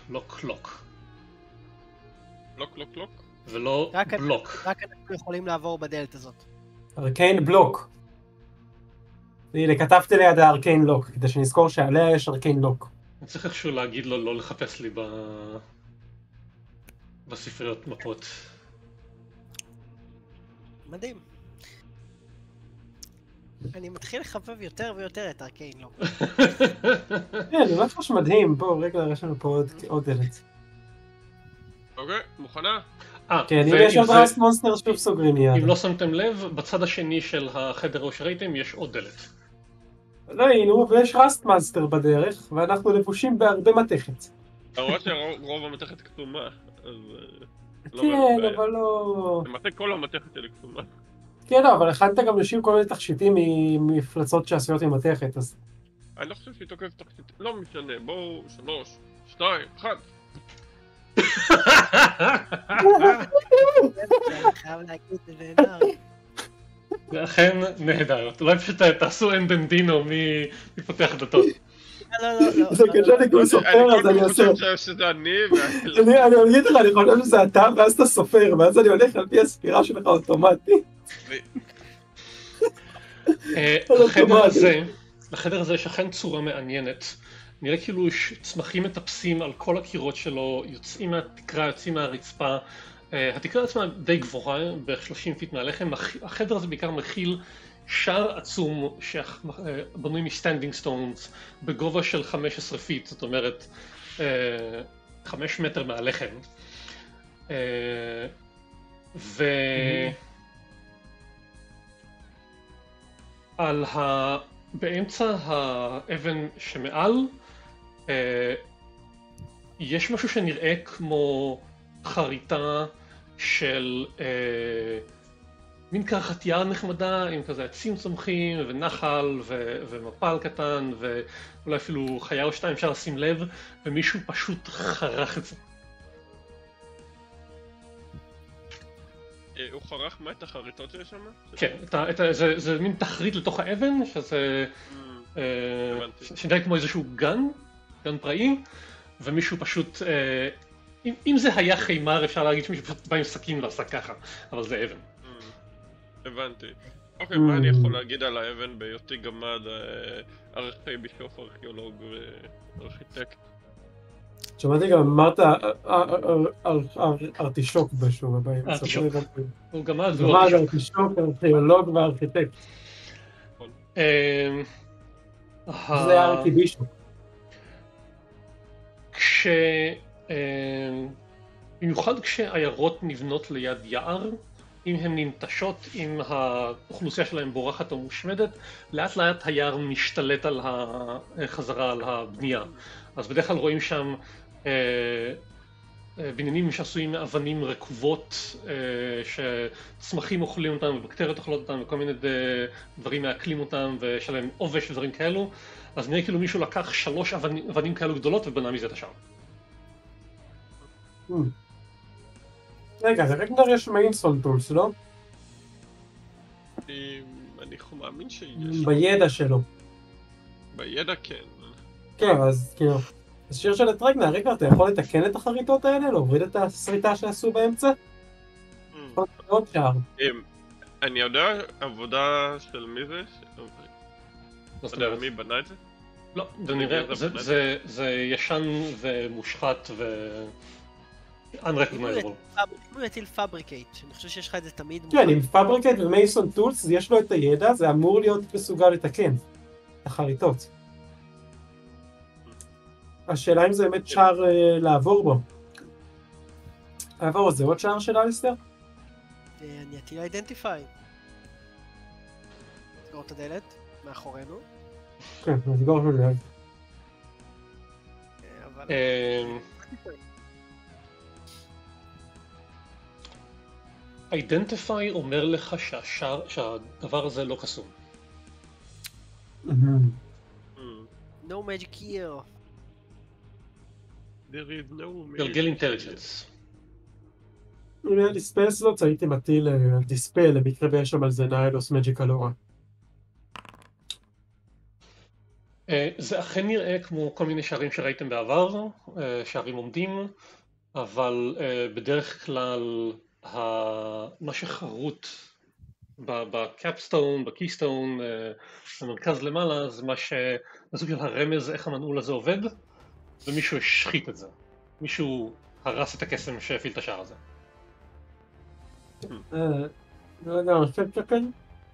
ולא בלוק. רק אנחנו יכולים לעבור בדלת הזאת. ארקיין בלוק. הנה, כתבתי ליד הארקיין לוק, כדי שנזכור שעליה יש ארקיין לוק. אני צריך איכשהו להגיד לו לא לחפש לי בספריות מפות. מדהים. אני מתחיל לחבב יותר ויותר את ארקיין לוק. כן, זה ממש מדהים. בואו, רגע, יש לנו פה עוד דלת. אוקיי, מוכנה? כן, אם יש עוד רסט מונסטר שוב סוגרים מיד. אם לא שמתם לב, בצד השני של החדר שראיתם יש עוד דלת. לא היינו, ויש רסט מונסטר בדרך, ואנחנו לבושים בהרבה מתכת. אתה רואה שרוב המתכת כתומה, אז... כן, אבל לא... למעשה כל המתכת שלי כתומה. כן, אבל הכנת גם נשים כל מיני תכשיטים ממפלצות שעשויות עם מתכת, אז... אני לא חושב שהיא תוקפת תכשיטים, לא משנה, בואו, 3, 2, 1. חייב להגיד, זה נהדר. זה אכן נהדר. אולי פשוט תעשו אין בנדינו מי פותח דלתות. לא. זה קשה לי כמו סופר, אז אני עושה... אני חושב שזה אני, אני אגיד לך, אני חושב שזה אתה, ואז אתה סופר, ואז אני הולך על פי הספירה שלך אוטומטית. לחדר הזה יש אכן צורה מעניינת. נראה כאילו יש צמחים מטפסים על כל הקירות שלו, יוצאים מהתקרה, יוצאים מהרצפה. התקרה עצמה די גבוהה, בערך 30 פיט מעליכם. החדר הזה בעיקר מכיל שער עצום שבנוי מסטנדינג סטונס בגובה של 15 פיט, זאת אומרת 5 מטר מעליכם. באמצע האבן שמעל יש משהו שנראה כמו חריטה של מין קרחתייה נחמדה עם כזה עצים צומחים ונחל ומפל קטן ואולי אפילו חיה או שתיים אפשר לשים לב, ומישהו פשוט חרך את זה. הוא חרך מה? את החריטות שיש שם? כן, זה מין תחריט לתוך האבן, שזה שנראה כמו איזשהו גן פראי, ומישהו פשוט, אם זה היה חיימר אפשר להגיד שמישהו פשוט בא עם סכין ועשה ככה, אבל זה אבן. הבנתי. אוקיי, מה אני יכול להגיד על האבן בהיותי גמד, ערכי בישוף, ארכיאולוג וארכיטקט? שמעתי גם, אמרת ארטישוק בשום הבאים. ארטישוק. הוא גמד והוא ארטישוק, ארכיאולוג וארכיטקט. זה ארקיבישוק. במיוחד כשעיירות נבנות ליד יער, אם הן ננטשות, אם האוכלוסייה שלהם בורחת או מושמדת, לאט לאט היער משתלט על החזרה על הבנייה. אז בדרך כלל רואים שם בניינים שעשויים מאבנים רקובות, שצמחים אוכלים אותם ובקטריות אוכלות אותם וכל מיני דברים מעכלים אותם ויש עליהם עובש ודברים כאלו. אז נראה כאילו מישהו לקח 3 אבנים כאלו גדולות ובנה מזה את השאר. רגע, זה רק נראה יש מיינסון טולס, לא? אני מאמין שיש. בידע שלו. בידע כן. כן, אז כאילו... אז שיר של הטרגנה, רגע, אתה יכול לתקן את החריטות האלה? להוריד את הסריטה שעשו באמצע? עוד שער. אני יודע עבודה של מי זה? אתה יודע מי בנה את זה? לא, זה נראה, זה ישן ומושחת unrecognizable. אם הוא יטיל פאבריקייט, אני חושב שיש לך את זה תמיד. כן, עם פאבריקייט ומייסון טולס, יש לו את הידע, זה אמור להיות מסוגל לתקן את החריטות. השאלה אם זה באמת שער לעבור בו. לעבור, זה עוד שער של אליסטר? אני אטיל אידנטיפיי. נסגור את הדלת, מאחורינו. כן, נסגור את הדלת. אידנטיפיי אומר לך שהדבר הזה לא קסום. No magic here. גלגל אינטליג'נס. אם היה דיספל סלוטס הייתי מטיל דיספל למקרה ויש שם על זה ניילוס מג'יקל אורה. זה אכן נראה כמו כל מיני שערים שראיתם בעבר, שערים עומדים, אבל בדרך כלל מה שחרוט בקפסטון, בקיסטון, במרכז למעלה, זה סוג של הרמז איך המנעול הזה עובד, ומישהו השחית את זה. מישהו הרס את הקסם שהפעיל את השער הזה. לא יודע, אני חושב שכן.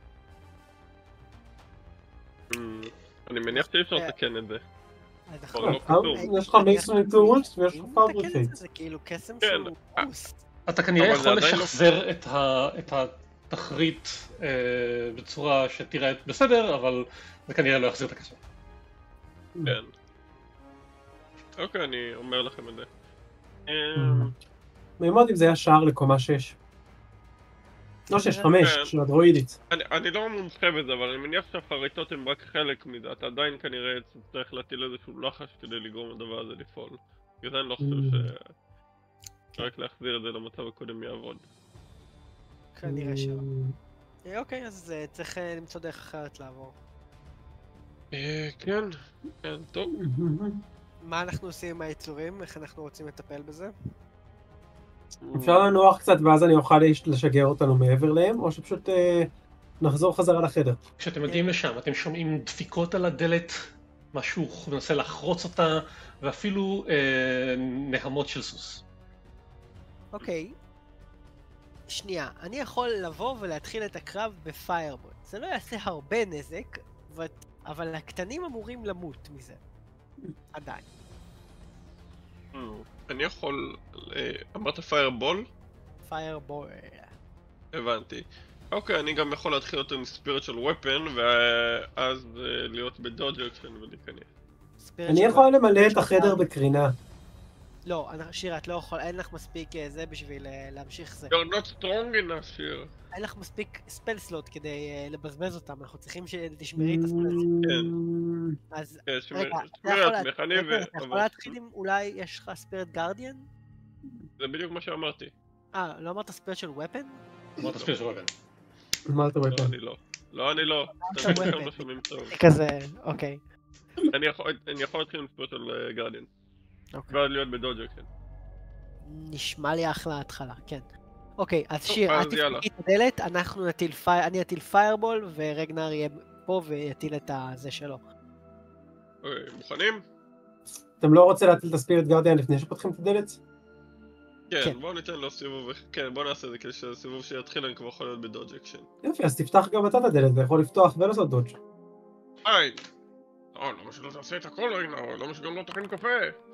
אני מניח שאי אפשר לתקן את זה. יש לך מייסון טולס ויש לך פאבריקייט. זה כאילו קסם שהוא בוסט. אתה כנראה יכול לשחזר את התחריט בצורה שתראה בסדר, אבל זה כנראה לא יחזיר את הקסם. כן. אוקיי, אני אומר לכם את זה. מימוד אם זה היה שער לקומה 6. לא 6, 5, של הדרואידית. אני לא מומחה בזה, אבל אני מניח שהחריטות הן רק חלק מזה. אתה עדיין כנראה צריך להטיל איזשהו לחש כדי לגרום לדבר הזה לפעול. בגלל זה אני לא חושב רק להחזיר את זה למצב הקודם יעבוד. כנראה שלא. אוקיי, אז צריך למצוא דרך אחרת לעבור. כן, כן, טוב. מה אנחנו עושים עם היצורים? איך אנחנו רוצים לטפל בזה? אפשר לנוח קצת ואז אני אוכל לשגר אותנו מעבר להם, או שפשוט נחזור חזרה לחדר. כשאתם מגיעים לשם, אתם שומעים דפיקות על הדלת, משהו מנסה לחרוץ אותה, ואפילו נהמות של סוס. אוקיי. שנייה, אני יכול לבוא ולהתחיל את הקרב בפיירבול. זה לא יעשה הרבה נזק, אבל הקטנים אמורים למות מזה. עדיין. אני יכול... אמרת פיירבול? פיירבול. הבנתי. אוקיי, אני גם יכול להתחיל אותו עם ספיריטואל ופן, ואז להיות בדודג' אקשן ולהיכנס. אני יכול למלא את החדר בקרינה. לא, שירה, את לא יכול, אין לך מספיק זה בשביל להמשיך זה. You're not strong enough, שירה. אין לך מספיק ספל סלוט כדי לבזבז אותם, אנחנו צריכים שתשמרי את הספל סלוט. כן. אז תשמרי רגע, לעצמך, אני אתה יכול להתחיל עם אולי יש לך ספירט גרדיאן? זה בדיוק מה שאמרתי. לא אמרת ספירט של ופן? אמרת ספירט של ופן. מה אתה רואה? לא, אני לא. לא, אני לא. אתם לא שומעים טוב. כזה, אוקיי. אני יכול להתחיל עם ספירט של גרדיאן. אוקיי. ועד להיות בדודג' אקשן. נשמע לי אחלה התחלה, כן. אוקיי, אז שיר, אז את תפתחי יאללה. את הדלת, אני אטיל פיירבול, ורגנר יהיה פה ויטיל את הזה שלו. אוקיי, מוכנים? אתם לא רוצים להטיל את הספיריט גרדיאן לפני שפותחים את הדלת? כן, כן. בואו ניתן לו סיבוב, כן, בואו נעשה את זה כדי שהסיבוב שיתחיל אני כבר יכול להיות בדודג' אקשן. יופי, אז תפתח גם אתה את הדלת, אתה יכול לפתוח ולעשות דודג'. היי! למה שלא תעשה את הכל רגע, למה שגם לא תכין קפה?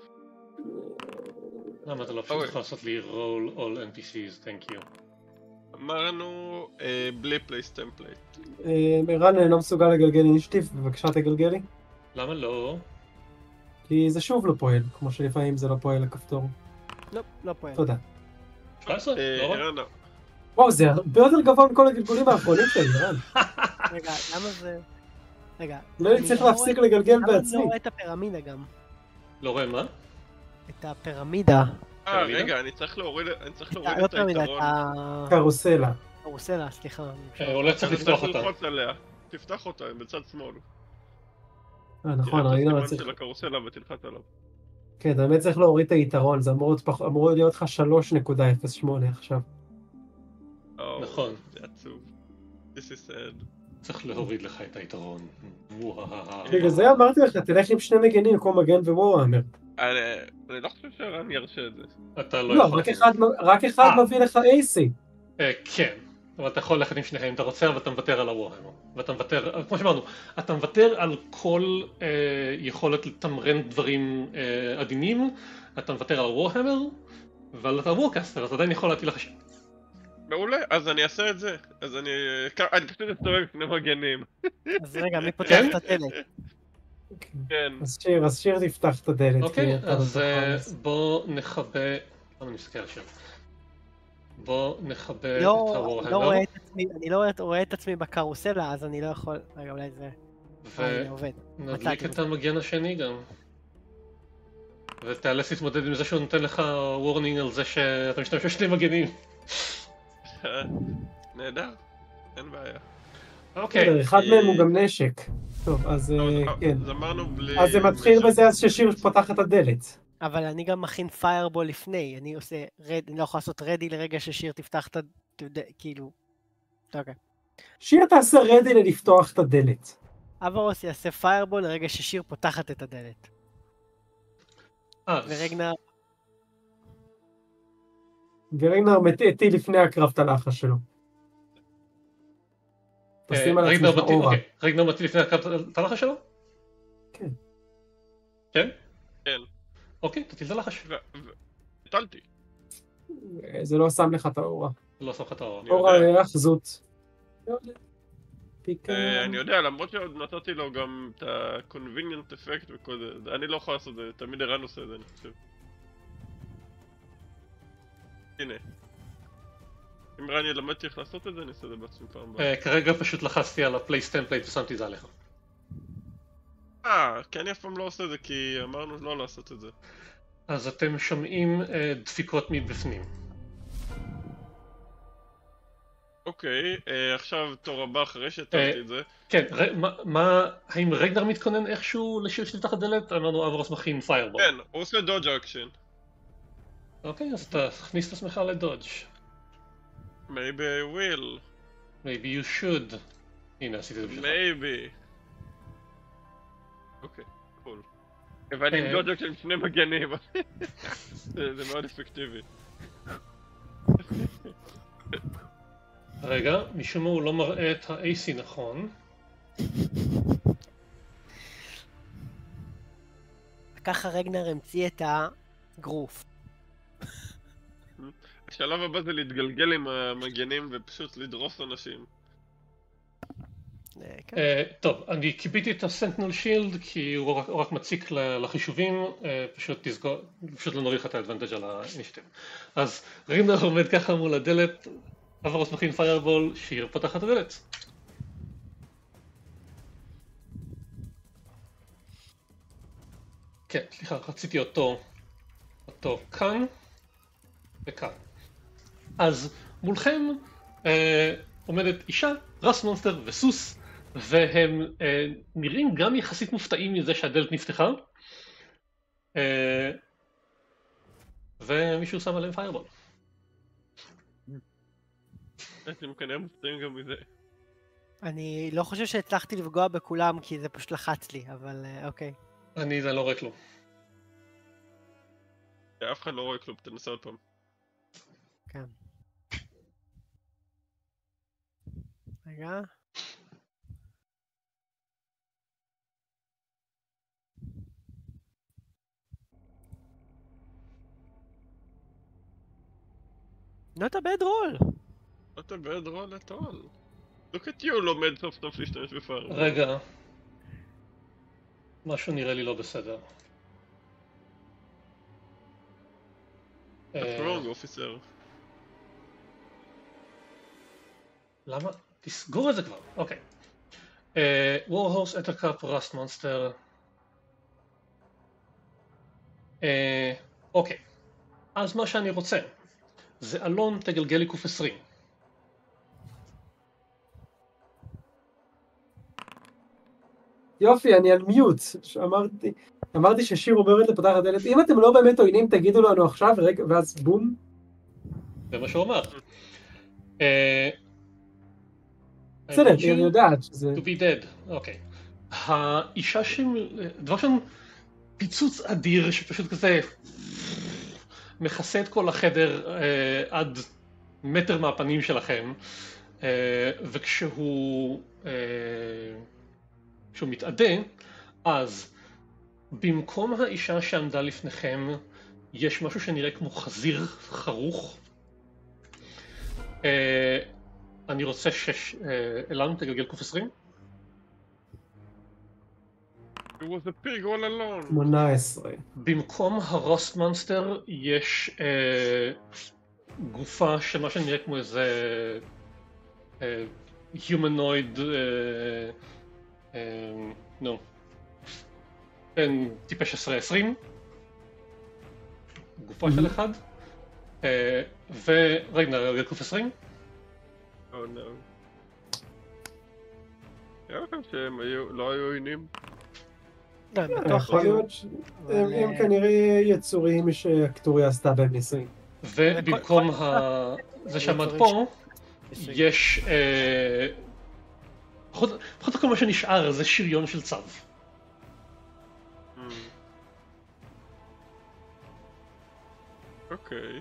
למה אתה לא פשוט יכול לעשות לי roll all NPCs, thank you. אמרנו בלי פלייס טמפלייט. ערן לא מסוגל לגלגל אינישטיב, בבקשה תגלגלי. למה לא? כי זה שוב לא פועל, כמו שלפעמים זה לא פועל לכפתור. לא, לא פועל. תודה. 17? לא רע. ערן, וואו, זה הרבה יותר גבוה מכל הגלגולים האחרונים שלי, ערן. רגע, למה זה... רגע. לא אני צריך להפסיק לגלגל למה אני בעצמי. לא רואה את הפירמידה גם? לא רואה מה? את הפירמידה. רגע, אני צריך להוריד לא את פירמידה, את היתרון. קרוסלה. הקרוסלה, סליחה. אולי צריך לפתוח אתה אותה. צריך ללחוץ עליה. תפתח אותה, בצד שמאל. נכון, תראה את ראינו, הסימן צריך... של הקרוסלה ותלחץ עליו. כן, באמת צריך להוריד את היתרון, זה אמור להיות לך 3.08 עכשיו. נכון. זה עצוב. This is sad. צריך להוריד לך את היתרון. בגלל זה אמרתי לך, תלך עם שני מגנים, כמו מגן ווואהמר. אני לא חושב שערן ירשה את זה. אתה לא לא, יכול. רק אחד מביא לך AC. כן, אבל אתה יכול ללכת עם שניהם אם אתה רוצה, אבל אתה מוותר על הוואהמר. ואתה מוותר, כמו שאמרנו, אתה מוותר על כל יכולת לתמרן דברים עדינים, אתה מוותר על הוואהמר, ועל הוורקאסטר, אז עדיין יכול להטיל לך שם. מעולה, אז אני אעשה את זה. אז אני פשוט אסתובב לפני מגנים. אז רגע, מי פותח את הדלת? כן. אז שיר תפתח את הדלת. אוקיי, אז בוא נכבה... למה אני מסתכל על שיר? בוא נכבה את הוואהמר. אני לא רואה את עצמי בקרוסלה, אז אני לא יכול... רגע, אולי זה... זה עובד. ונדליק את המגן השני גם. ותאלץ להתמודד עם זה שהוא נותן לך וורנינג על זה שאתה משתמש בשני מגנים. נהדר, אין בעיה. אוקיי. אחד מהם הוא גם נשק. טוב, אז כן. אז אמרנו בלי... אז זה מתחיל בזה אז ששיר פותח את הדלת. אבל אני גם מכין פיירבול לפני, אני לא יכול לעשות רדי לרגע ששיר תפתח את כאילו... אוקיי. שיר תעשה רדי לפתוח את הדלת. אברוס יעשה פיירבול לרגע ששיר פותחת את הדלת. ורגנר מטיל לפני הקרב את הלחש שלו. תשים על עצמך אורה. רגנר מטיל לפני הקרב את הלחש שלו? כן. כן? כן. אוקיי, תטיל את הלחש. הטלתי. זה לא שם לך את האורה. לא שם לך את האורה. אורה אחזות. אני יודע, למרות שעוד נתתי לו גם את ה-convenient effect וכל זה, אני לא יכול לעשות את זה, תמיד ערן עושה את זה, אני חושב. הנה. אם רני למדתי איך לעשות את זה, אני אעשה את זה בעצמי פעם הבאה. כרגע פשוט לחצתי על ה-place template ושמתי את זה עליך. כי אני אף פעם לא עושה את זה, כי אמרנו לא לעשות את זה. אז אתם שומעים דפיקות מבפנים. אוקיי, עכשיו תור הבא אחרי שתרתי את זה. כן, האם רגנר מתכונן איכשהו לשיר שתפתח הדלת? אמרנו אברוס מכין פיירבול. כן, הוא עושה דודג' אקשן. אוקיי, אז תכניס את עצמך לדודג'. Maybe I will. Maybe you should. הנה, עשיתי את זה בשבילך. Maybe. אוקיי, קול. ואני עם דודג' אקשן עם 2 מגנים. זה מאוד אפקטיבי. רגע, משום מה הוא לא מראה את ה-AC נכון. ככה רגנר המציא את הגרוף. השלב הבא זה להתגלגל עם המגנים ופשוט לדרוס אנשים. טוב, אני קיביתי את הסנטינל שילד כי הוא רק מציק לחישובים, פשוט לא נוריד לך את האדוונטג' על האינישטיב. אז רגנר עומד ככה מול הדלת, אברוס מכין פיירבול, שיר פותח את הדלת. כן, סליחה, רציתי אותו כאן וכאן. אז מולכם עומדת אישה, רס מונסטר וסוס, והם נראים גם יחסית מופתעים מזה שהדלת נפתחה, ומישהו שם עליהם פיירבול. אתם כנראה מופתעים גם מזה. אני לא חושב שהצלחתי לפגוע בכולם כי זה פשוט לחץ לי, אבל אוקיי. אני לא רואה כלום. אף אחד לא רואה כלום, תנסה עוד פעם. כן. רגע. Not a bad roll. Not a bad roll at all. Look at you לומד סוף סוף להשתמש בפיירבול. רגע. משהו נראה לי לא בסדר. What's wrong, officer? למה? תסגור את זה כבר. אוקיי. Warhorse, Ettercup, Rust Monster. אוקיי. אז מה שאני רוצה זה אלון תגלגל לי קוף 20. יופי, אני על מיוט. אמרתי ששיר אומרת לפתח הדלת. אם אתם לא באמת עוינים, תגידו לנו עכשיו, ואז בום. זה מה שהוא אמר. בסדר, אני יודעת שזה... To be dead, אוקיי. האישה דבר שם פיצוץ אדיר שפשוט כזה מכסה את כל החדר עד מטר מהפנים שלכם, וכשהוא מתאדה, אז במקום האישה שעמדה לפניכם יש משהו שנראה כמו חזיר חרוך. אני רוצה אלן תגלגל קוף 20. It was a pig all alone. 18. במקום הרוסט מונסטר יש גופה של מה שנראה כמו איזה humanoid, בין טיפש 10-20, גופה של אחד, ורגנר גלגל קוף 20. Oh no. היה לכם שהם לא היו עוינים? יכול להיות שהם כנראה יצורים שהקטוריה עשתה בהם ניסויים. ובמקום זה שעמד פה, יש... פחות כל מה שנשאר זה שריון של צו. אוקיי.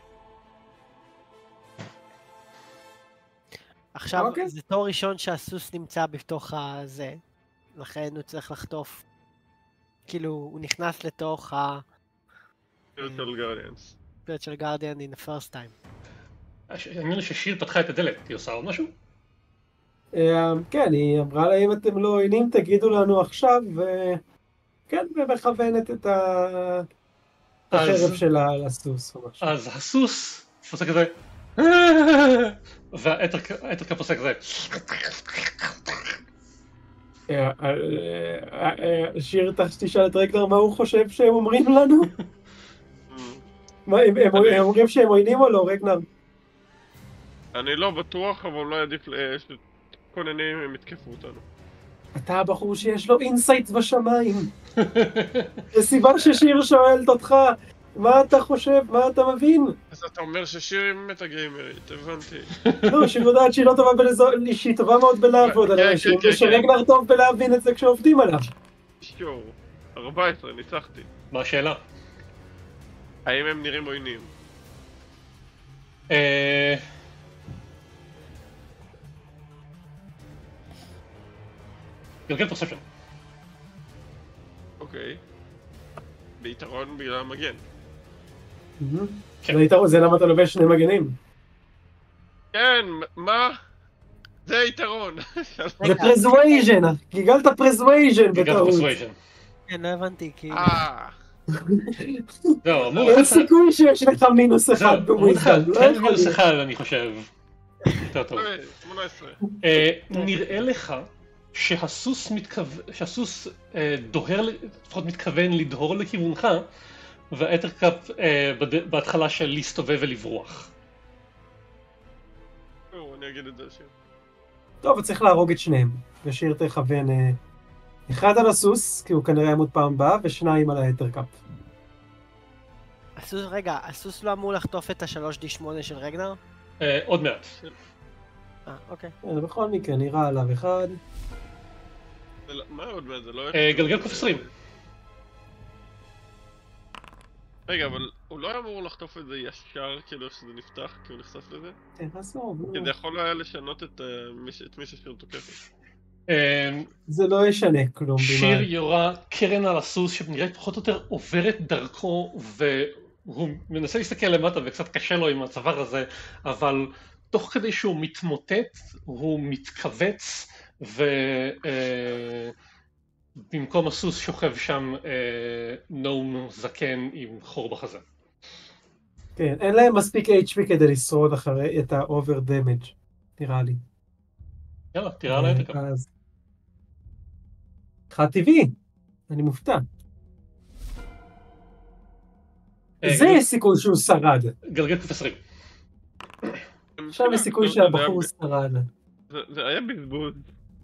עכשיו זה תור ראשון שהסוס נמצא בתוך הזה, לכן הוא צריך לחטוף, כאילו הוא נכנס לתוך ה... Spiritual Guardians. Spiritual Guardian in the first time. העניין ששיר פתחה את הדלת, היא עושה עוד משהו? כן, היא אמרה לה אם אתם לא עוינים תגידו לנו עכשיו, וכן, ומכוונת את החרב שלה לסוס או משהו. אז הסוס עושה כזה, והאתרקאפ עושה כזה. שיר תשאל את רגנר מה הוא חושב שהם אומרים לנו? הם אומרים שהם עוינים או לא, רגנר? אני לא בטוח, אבל אולי עדיף שכוננים הם יתקפו אותנו. אתה הבחור שיש לו אינסייט בשמיים. זו סיבה ששיר שואלת אותך, מה אתה חושב, מה אתה מבין? אז אתה אומר ששיר היא מטה גיימרית, הבנתי. לא, שיר יודעת שהיא לא טובה שהיא טובה מאוד בלעבוד על אנשים, ושרגנר טוב בלהבין את זה כשעובדים עליו. שור, 14, ניצחתי. מה השאלה? האם הם נראים עוינים? גלגל פרספשן. אוקיי. ביתרון בגלל המגן. זה למה אתה לובש שני מגנים. כן, מה? זה היתרון. זה פרזווייז'ן, גיגלת פרזווייז'ן בטעות. כן, לא הבנתי, כי... אין סיכוי שיש לך מינוס אחד בוויזדום. תן מינוס אחד, אני חושב. יותר טוב. 18. נראה לך שהסוס דוהר, לפחות מתכוון לדהור לכיוונך, והאתרקאפ בהתחלה של להסתובב ולברוח. אני אגיד את זה שיר. טוב, צריך להרוג את שניהם. ושיר תכוון אחד על הסוס, כי הוא כנראה ימות פעם הבאה, ושניים על האתרקאפ. רגע, הסוס לא אמור לחטוף את ה-3D8 של רגנר? עוד מעט. אוקיי. בכל מקרה, נראה עליו אחד. מה עוד מעט? זה לא... גלגל קוף 20. רגע, אבל הוא לא אמור לחטוף את זה ישר כאילו שזה נפתח, כי הוא נחשף לזה? תעזוב. כי זה יכול היה לשנות את מי ששיר תוקפת. זה לא ישנה כלום. שיר יורה קרן על הסוס שנראית פחות או יותר עוברת דרכו, והוא מנסה להסתכל למטה וקצת קשה לו עם הצוואר הזה, אבל תוך כדי שהוא מתמוטט הוא מתכווץ, ובמקום הסוס שוכב שם נום זקן עם חור בחזה. כן, אין להם מספיק HP כדי לשרוד אחרי את ה-over damage, נראה לי. יאללה, תראה על האתרקאפ. אחד טבעי, אני מופתע. זה סיכוי שהוא שרד. גלגל קוף 20. עכשיו יש סיכוי שהבחור שרד. זה היה בזבוז.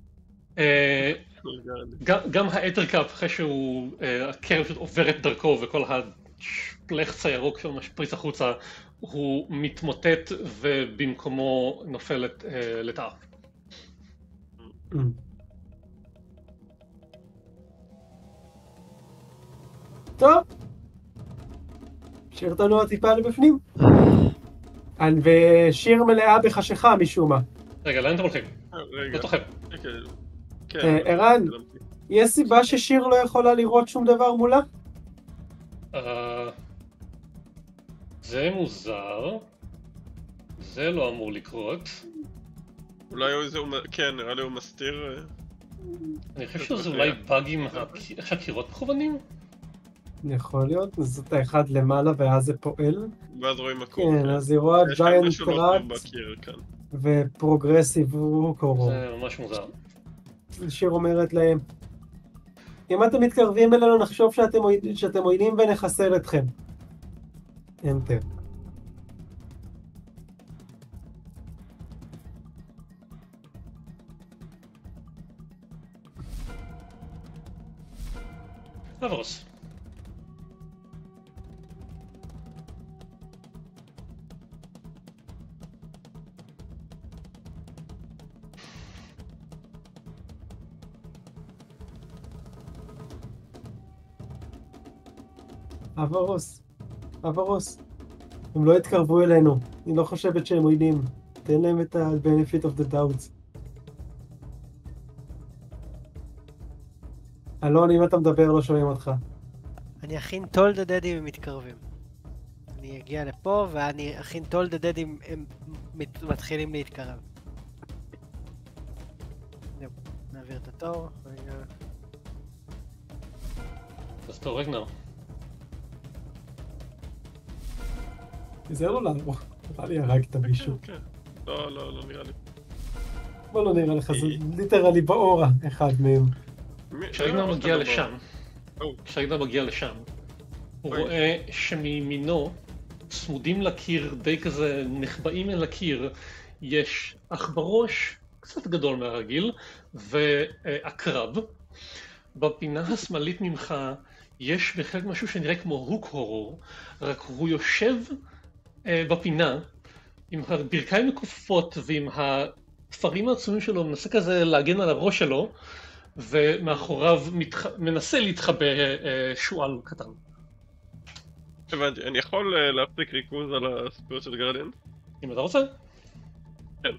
גם האתרקאפ, אחרי שהוא, הקרן פשוט עוברת דרכו וכל הפלחץ הירוק שלו משפריץ החוצה, הוא מתמוטט ובמקומו נופל לתאה. טוב, שיר תנוע טיפה לבפנים. ושיר מלאה בחשיכה משום מה. רגע, לאן אתם הולכים? לא תוכם. ערן, יש סיבה ששיר לא יכולה לראות שום דבר מולה? זה מוזר. זה לא אמור לקרות. אולי הוא איזה... כן, נראה לי הוא מסתיר... אני חושב שזה אולי באגים איך שהקירות מכוונים? יכול להיות, זאת האחד למעלה ואז זה פועל. ואז רואים מקום. כן, אז היא רואה ג'יינט טראט ופרוגרסיב ווקורו. זה ממש מוזר. שיר אומרת להם, אם אתם מתקרבים אלינו נחשוב שאתם עוינים ונחסל אתכם. אנטר. אברוס. אברוס. הם לא התקרבו אלינו. אני לא חושבת שהם עוינים. תן להם את ה-benefit of the doubts. אלון, אם אתה מדבר לא שומעים אותך. אני אכין toll the dead אם הם מתקרבים. אני אגיע לפה ואני אכין toll the dead אם הם מתחילים להתקרב. זהו, נעביר את התור. אז טוב, רגנר. זה לא לעבור. נראה לי הרגת מישהו. לא נראה לי. בוא לא נראה לך, זה ליטרלי באורה אחד מהם. כשרגנר מגיע לשם, הוא רואה שמימינו צמודים לקיר, די כזה נחבאים אל הקיר, יש אח בראש, קצת גדול מהרגיל, ועקרב. בפינה השמאלית ממך יש בהחלט משהו שנראה כמו הוק הורור, רק הוא יושב בפינה עם הברכיים מכופפות ועם התפרים העצומים שלו, מנסה כזה להגן על הראש שלו, ומאחוריו מנסה להתחבא שועל קטן. הבנתי, אני יכול להפסיק ריכוז על הספירות של גרדיאן? אם אתה רוצה. כן.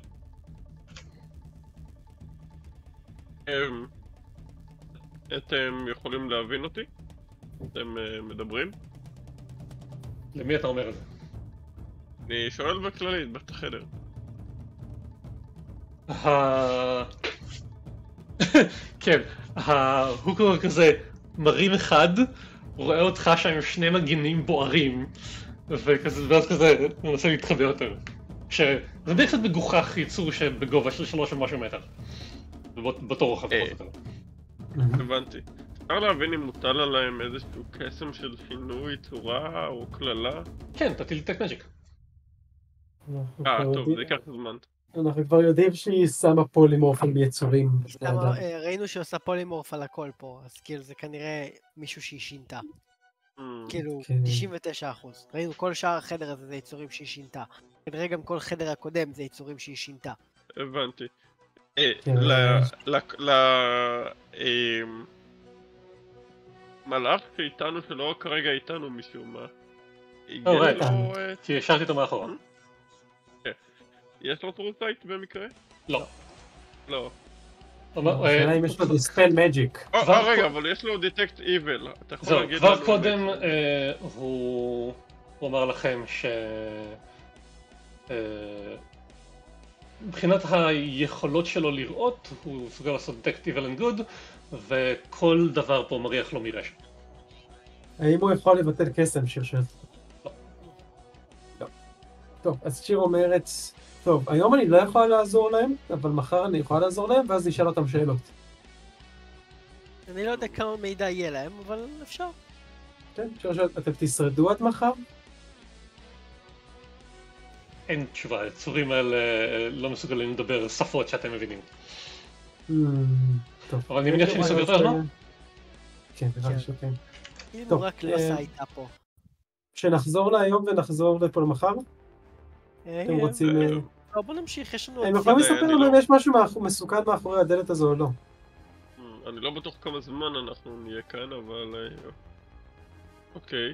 אתם יכולים להבין אותי? אתם מדברים? למי אתה אומר את זה? אני שואל בכללית, בחדר. כן, ההוקר כזה מרים אחד, רואה אותך שם עם שני מגינים בוערים, ואז כזה מנסה להתחבא יותר. זה די קצת מגוחך יצור שבגובה של 3 ומשהו מטר. בתור רחב פחות יותר. הבנתי. אפשר להבין אם מוטל עליהם איזשהו קסם של שינוי צורה או כללה? כן, תטיל טק מג'יק. טוב, זה ייקח זמן. אנחנו כבר יודעים שהיא שמה פולימורפים ביצורים. ראינו שהיא עושה פולימורף על הכל פה, אז כאילו זה כנראה מישהו שהיא שינתה. כאילו 99%. ראינו כל שאר החדר הזה זה יצורים שהיא שינתה. כנראה גם כל חדר הקודם זה יצורים שהיא שינתה. הבנתי. מלאך שאיתנו שלא כרגע איתנו משום מה. כי השארתי אותו מאחורה. יש לו פרוטייט במקרה? לא. לא. השאלה אם יש לו דיספל מג'יק. רגע, אבל יש לו דיטקט איבל. אתה יכול להגיד לנו... כבר קודם הוא אמר לכם ש... מבחינת היכולות שלו לראות, הוא מסוגל לעשות detect evil and good, וכל דבר פה מריח לו מרשת. האם הוא יכול לבטל קסם, שיר שואלת? לא. טוב, אז שיר אומרת, טוב, היום אני לא יכולה לעזור להם, אבל מחר אני יכולה לעזור להם, ואז נשאל אותם שאלות. אני לא יודע כמה מידע יהיה להם, אבל אפשר. כן, שיר שואלת, אתם תשרדו עד מחר? אין תשובה, הצורים האלה לא מסוגלים לדבר שפות שאתם מבינים. טוב. אבל אני מניח שאני סוגר את הזמן? כן, נראה לי שכן. אם הוא רק לא עשה איתה פה. שנחזור להיום ונחזור לפה למחר? אתם רוצים... בוא נמשיך, יש לנו... הם יכולים לספר לנו אם יש משהו מסוכן מאחורי הדלת הזו או לא. אני לא בטוח כמה זמן אנחנו נהיה כאן, אבל... אוקיי.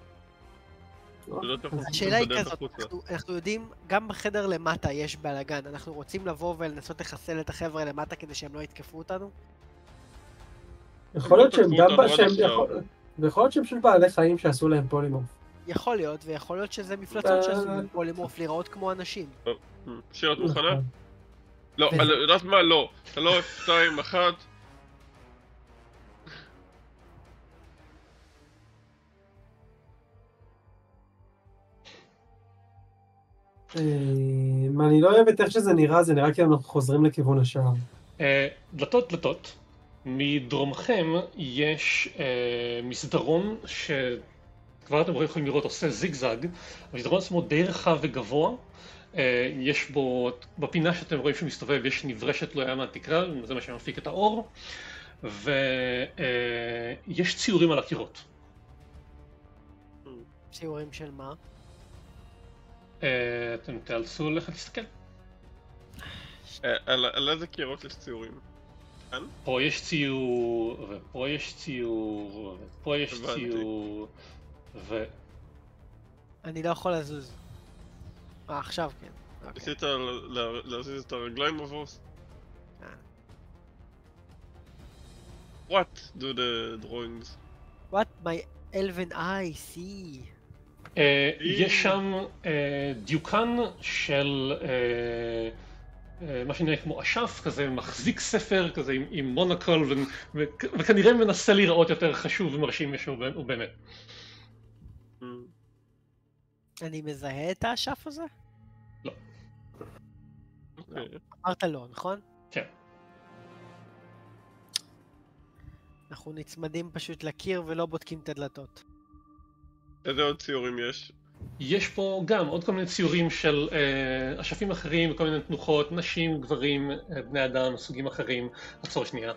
השאלה היא כזאת, אנחנו יודעים, גם בחדר למטה יש בלאגן, אנחנו רוצים לבוא ולנסות לחסל את החבר'ה למטה כדי שהם לא יתקפו אותנו? יכול להיות שהם גם... ויכול להיות שהם פשוט בעלי חיים שעשו להם פולימורף. יכול להיות, ויכול להיות שזה מפלצות שעשו להם פולימורף לראות כמו אנשים. שיר, את מוכנה? לא, יודעת מה? לא. 3, 2, 1... אני לא אוהבת איך שזה נראה, זה נראה כאילו אנחנו חוזרים לכיוון השער. דלתות. מדרומכם יש מסדרון שכבר אתם יכולים לראות עושה זיגזג. המסדרון עצמו די רחב וגבוה. יש בו, בפינה שאתם רואים שמסתובב, יש נברשת לא היה מהתקרה, זה מה שמפיק את האור. ויש ציורים על הקירות. ציורים של מה? אתם תאלצו ללכת להסתכל. על איזה קירות יש ציורים? כאן? פה יש ציור, ופה יש ציור, ופה יש ציור, אני לא יכול לזוז. עכשיו כן. ניסית להזיז את הרגליים מבוס? What do the drawings? What my elven eye see? יש שם דיוקן של מה שנראה כמו אשף, כזה מחזיק ספר כזה עם מונוקול וכנראה מנסה להיראות יותר חשוב ומרשים משהו הוא באמת. אני מזהה את האשף הזה? לא. אמרת לא, נכון? כן. אנחנו נצמדים פשוט לקיר ולא בודקים את הדלתות. איזה עוד ציורים יש? יש פה גם עוד כל מיני ציורים של אשפים אחרים, כל מיני תנוחות, נשים, גברים, בני אדם, סוגים אחרים. עצור שנייה.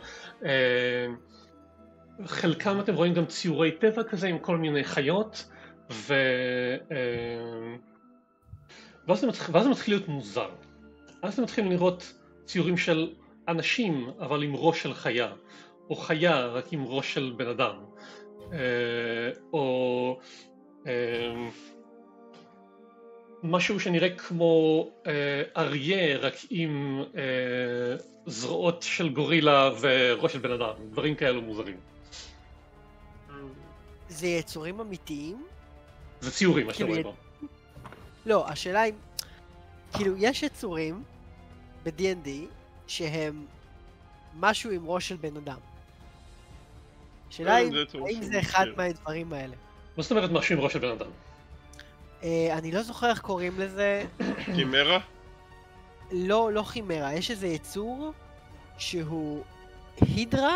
חלקם אתם רואים גם ציורי טבע כזה עם כל מיני חיות, ואז זה מתחיל להיות מוזר. אז אתם מתחילים לראות ציורים של אנשים, אבל עם ראש של חיה, או חיה רק עם ראש של בן אדם, או משהו שנראה כמו אריה רק עם זרועות של גורילה וראש של בן אדם, דברים כאלו מוזרים. זה יצורים אמיתיים? זה ציורים, מה שאתה רואה פה. לא, השאלה היא, כאילו יש יצורים ב-D&D שהם משהו עם ראש של בן אדם. השאלה היא, האם זה אחד מהדברים האלה? מה זאת אומרת משהו עם ראש של בן אדם? אני לא זוכר איך קוראים לזה. קימרה? לא, לא חימרה, יש איזה יצור שהוא הידרה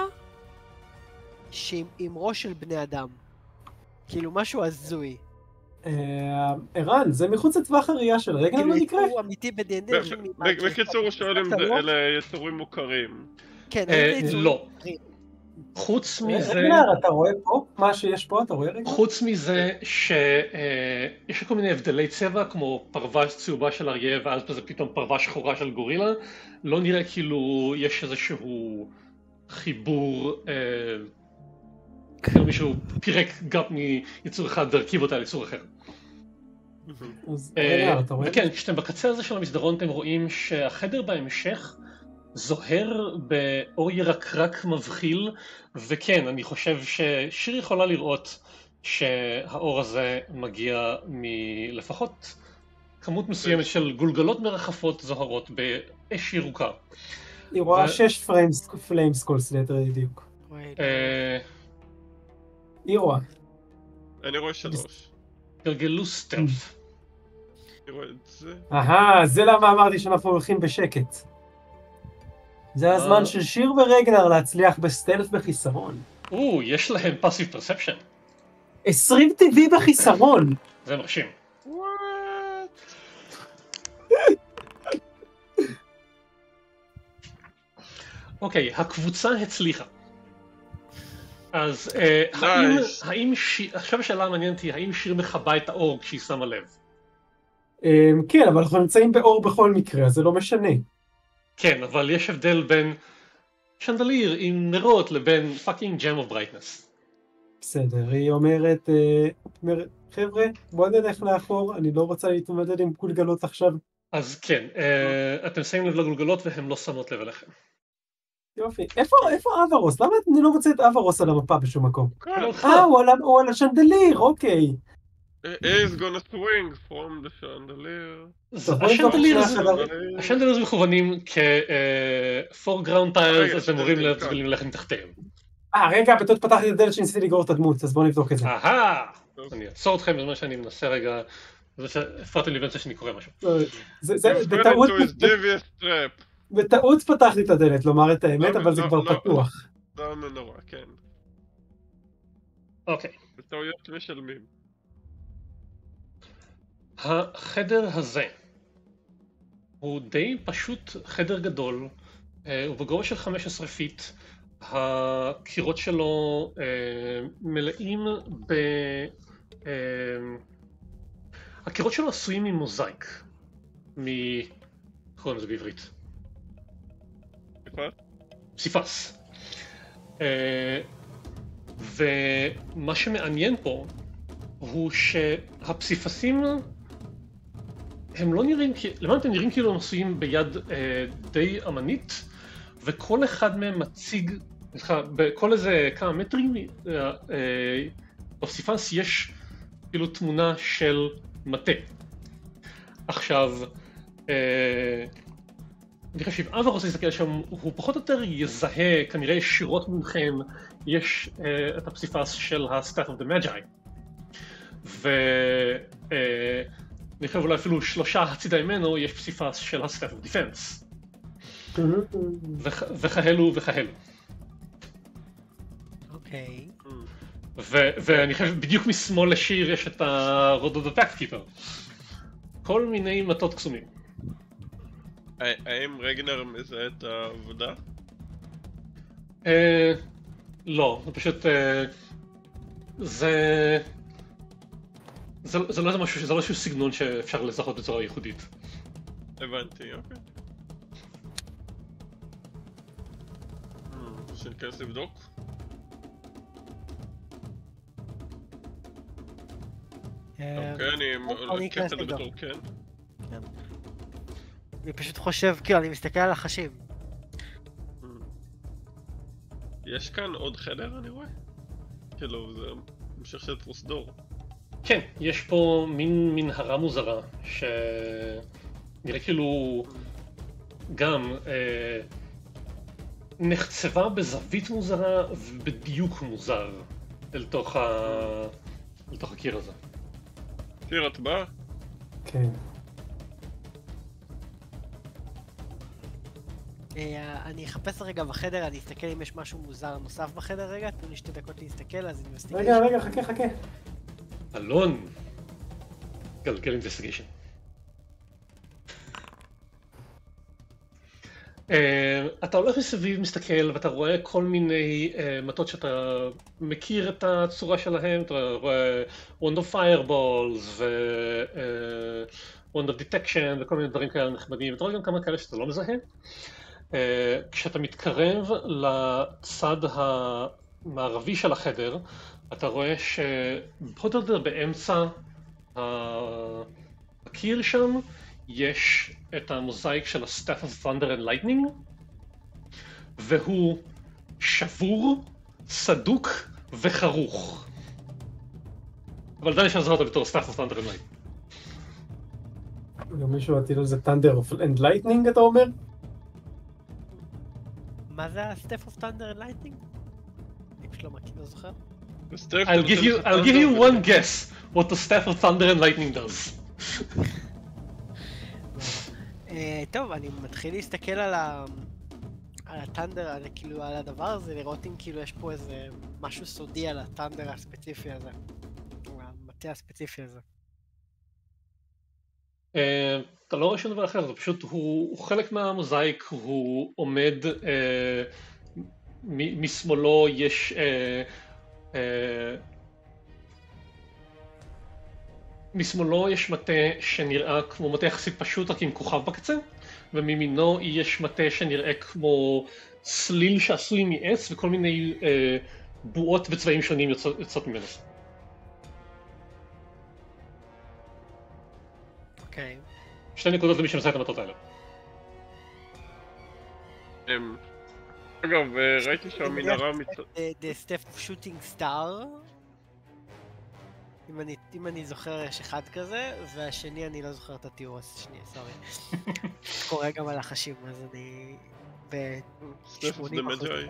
עם ראש של בני אדם. כאילו משהו הזוי. ערן, זה מחוץ לטווח הראייה של רגע לא נקרא? הוא אמיתי ב-D&D. בקיצור הוא שואל אם אלה יצורים מוכרים. כן, איזה יצורים? לא. חוץ מזה... רגע, אתה רואה פה? מה שיש פה, אתה רואה רגע? חוץ מזה שיש כל מיני הבדלי צבע, כמו פרווה צהובה של אריה ואז זה פתאום פרווה שחורה של גורילה, לא נראה כאילו יש איזשהו חיבור, כאילו מישהו פירק גאפ מיצור אחד והרכיב אותה ליצור אחר. וכן, כשאתם בקצה הזה של המסדרון אתם רואים שהחדר בהמשך זוהר באור ירקרק מבחיל, וכן, אני חושב ששיר יכולה לראות שהאור הזה מגיע מלפחות כמות מסוימת של גולגלות מרחפות זוהרות באש ירוקה. היא רואה 6 פליימס כל סלטר בדיוק. היא רואה. אני רואה 3. גלגלו סטלף. אני רואה את זה. זה למה אמרתי שאנחנו הולכים בשקט. זה הזמן של שיר ורגנר להצליח בסטלף בחיסרון. יש להם פאסיב פרספשן. 20 טבעי בחיסרון. זה מרשים. אוקיי, הקבוצה הצליחה. אז עכשיו השאלה המעניינת היא, האם שיר מכבה את האור כשהיא שמה לב? כן, אבל אנחנו נמצאים באור בכל מקרה, אז זה לא משנה. כן, אבל יש הבדל בין שנדליר עם נרות לבין fucking gem of brightness. בסדר, היא אומרת, חבר'ה, בואו נלך לאחור, אני לא רוצה להתמודד עם גולגלות עכשיו. אז כן, אתם שמים לב לגולגלות והן לא שמות לב אליכם. יופי, איפה אברוס? למה אני לא מוצא את אברוס על המפה בשום מקום? הוא על השנדליר, אוקיי. He's gonna swing from the chandelier. השנדליר מכוונים כ-foreground tiles, אז הם אמורים ללכת מתחתיהם. רגע, בטעות פתחתי את הדלת שניסיתי לגרור את הדמות, אז בואו נבדוק את זה. אני אעצור אתכם בזמן שאני מנסה רגע, הפרעתם לי באמצע שאני קורא משהו. בטעות פתחתי את הדלת, לומר את האמת, אבל זה כבר פתוח. לא נורא, כן. אוקיי. בטעויות משלמים. החדר הזה הוא די פשוט חדר גדול, הוא בגובה של 15 פיט, הקירות שלו מלאים הקירות שלו עשויים ממוזאיק, קוראים לזה בעברית? פסיפס. ומה שמעניין פה הוא שהפסיפסים הם לא נראים, למעט הם נראים כאילו הם עשויים ביד די אמנית, וכל אחד מהם מציג, בכל איזה כמה מטרים בפסיפס יש כאילו תמונה של מטה. עכשיו, אני חושב אברוס להסתכל שם, הוא פחות או יותר יזהה כנראה ישירות ממכם, יש את הפסיפס של ה-Staff of the Magi. ואני חושב אולי אפילו 3 הצידה ממנו יש פסיפס של ה-Staff of Defense. וכהלו וכהלו. אוקיי. ואני חושב בדיוק משמאל לשיר יש את הרודות הטקט-קיפר. כל מיני מטות קסומים. האם רגנר מזהה את העבודה? לא, זה פשוט... זה לא איזשהו סגנון שאפשר לזהות בצורה ייחודית. הבנתי, אוקיי. שניכנס לבדוק? אוקיי, אני לקטע בתור כן. אני פשוט חושב, כאילו, אני מסתכל על החשים. יש כאן עוד חדר, אני רואה? כאילו, זה המשך של פרוסדור. כן, יש פה מין מנהרה מוזרה, שנראה כאילו גם נחצבה בזווית מוזרה ובדיוק מוזר אל תוך הקיר הזה. שיר, את באה? כן. אני אחפש רגע בחדר, אני אסתכל אם יש משהו מוזר נוסף בחדר רגע, תנו לי 2 דקות להסתכל, אז אני מסתכל. רגע, חכה. אלון, גלגל אינבסטיגיישן. אתה הולך מסביב, מסתכל, ואתה רואה כל מיני מטות שאתה מכיר את הצורה שלהם, אתה רואה Wand of Fireballs ו-Wand of Detection וכל מיני דברים כאלה נחמדים, ואתה רואה גם כמה כאלה שאתה לא מזהה. כשאתה מתקרב לצד המערבי של החדר, אתה רואה שפחות או יותר באמצע הקיר שם יש את המוזאיק של ה-Staff of Thunder and Lightning, והוא שבור, סדוק וחרוך. אבל עדיין אפשר לזהות אותו בתור Staff of Thunder and Lightning. גם מישהו עתיד על זה Thunder and Lightning, אתה אומר? מה זה ה-Staff of Thunder and Lightning? אני פשוט לא זוכר. I'll give you one guess what the Staff of Thunder and Lightning does. טוב, אני מתחיל להסתכל על הטנדר, כאילו על הדבר הזה, לראות אם כאילו יש פה איזה משהו סודי על הטנדר הספציפי הזה, או המטה הספציפי הזה. אתה לא רואה שום דבר אחר, זה פשוט, הוא חלק מהמוזאיק, הוא עומד, משמאלו יש משמאלו יש מטה שנראה כמו מטה יחסית פשוט רק עם כוכב בקצה, ומימינו יש מטה שנראה כמו סליל שעשוי מעץ וכל מיני בועות בצבעים שונים יוצאות ממנו. אוקיי. 2 נקודות למי שמזהה את המטות האלה. אגב, ראיתי שהמנהרה The Staff of Shooting Star. אם אני זוכר יש אחד כזה, והשני אני לא זוכר את התיאור, אז שנייה, סורי. קורה גם על החשים, אז אני... Staff of the Magi.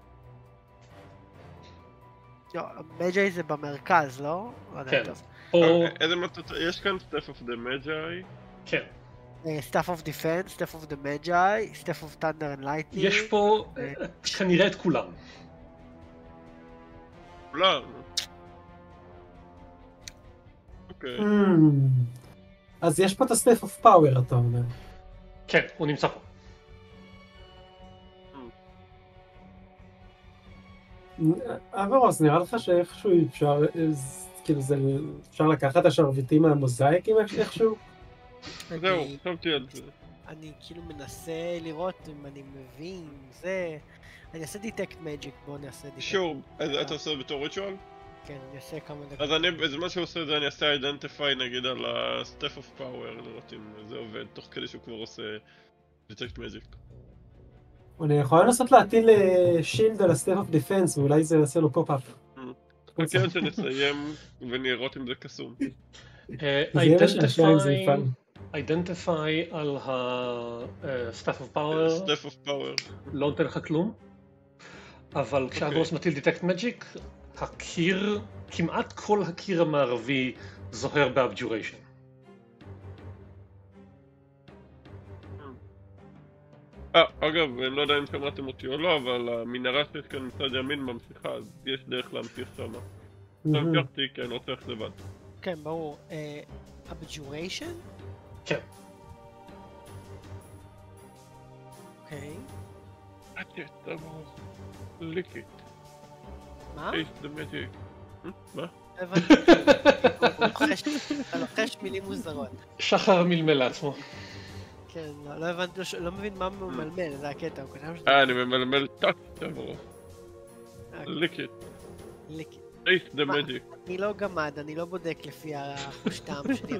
לא, מג'אי זה במרכז, לא? כן. איזה מטות? יש כאן Staff of the Magi? כן. Staff of Defense, Staff of the Magi, Staff of Thunder and Lightning. יש פה כנראה את כולם. כולם? אוקיי. אז יש פה את ה-Staff of Power, אתה אומר. כן, הוא נמצא פה. אברוס, נראה לך שאיכשהו אפשר, כאילו זה, אפשר לקחת את השרביטים מהמוזאיקים איכשהו? זהו, חשבתי על זה. אני כאילו מנסה לראות אם אני מבין, זה... אני אעשה דיטקט מג'יק, בואו נעשה דיטקט. שור, אתה עושה בתור ריטואל? כן, אני אעשה כמה דקות. אז אני, בזמן שהוא עושה את זה, אני אעשה אידנטיפיי נגיד על ה-Staff of Power, לראות אם זה עובד, תוך כדי שהוא כבר עושה דיטקט מג'יק. אני יכול לנסות להטיל שילד על ה-Staff of Defense, ואולי זה יעשה לו פופ-אפ. כן, שנסיים ונראות אם זה קסום. Identify על ה-Staff of Power. Staff of Power. לא נותן לך כלום. אבל כשאברוס מטיל דיטקט מג'יק, הקיר, כמעט כל הקיר המערבי זוהר באבג'וריישן. אגב, אני לא יודע אם שמעתם אותי או לא, אבל המנהרה שיש כאן מצד ימין ממשיכה, אז יש דרך להמשיך שמה. המשכתי כי אני רוצה ללכת לבד. כן, ברור. abjuration? כן. אוקיי. ליקית. מה? Taste the magic. מה? הבנתי. אתה לוחש מילים מוזרות. שחר מלמל לעצמו. כן, לא הבנתי, לא מבין מה ממלמל, זה הקטע, הוא כתב אני ממלמל טאט בראש. ליקית. ליקי. Taste the magic. אני לא גמד, אני לא בודק לפי החוש טעם שלי.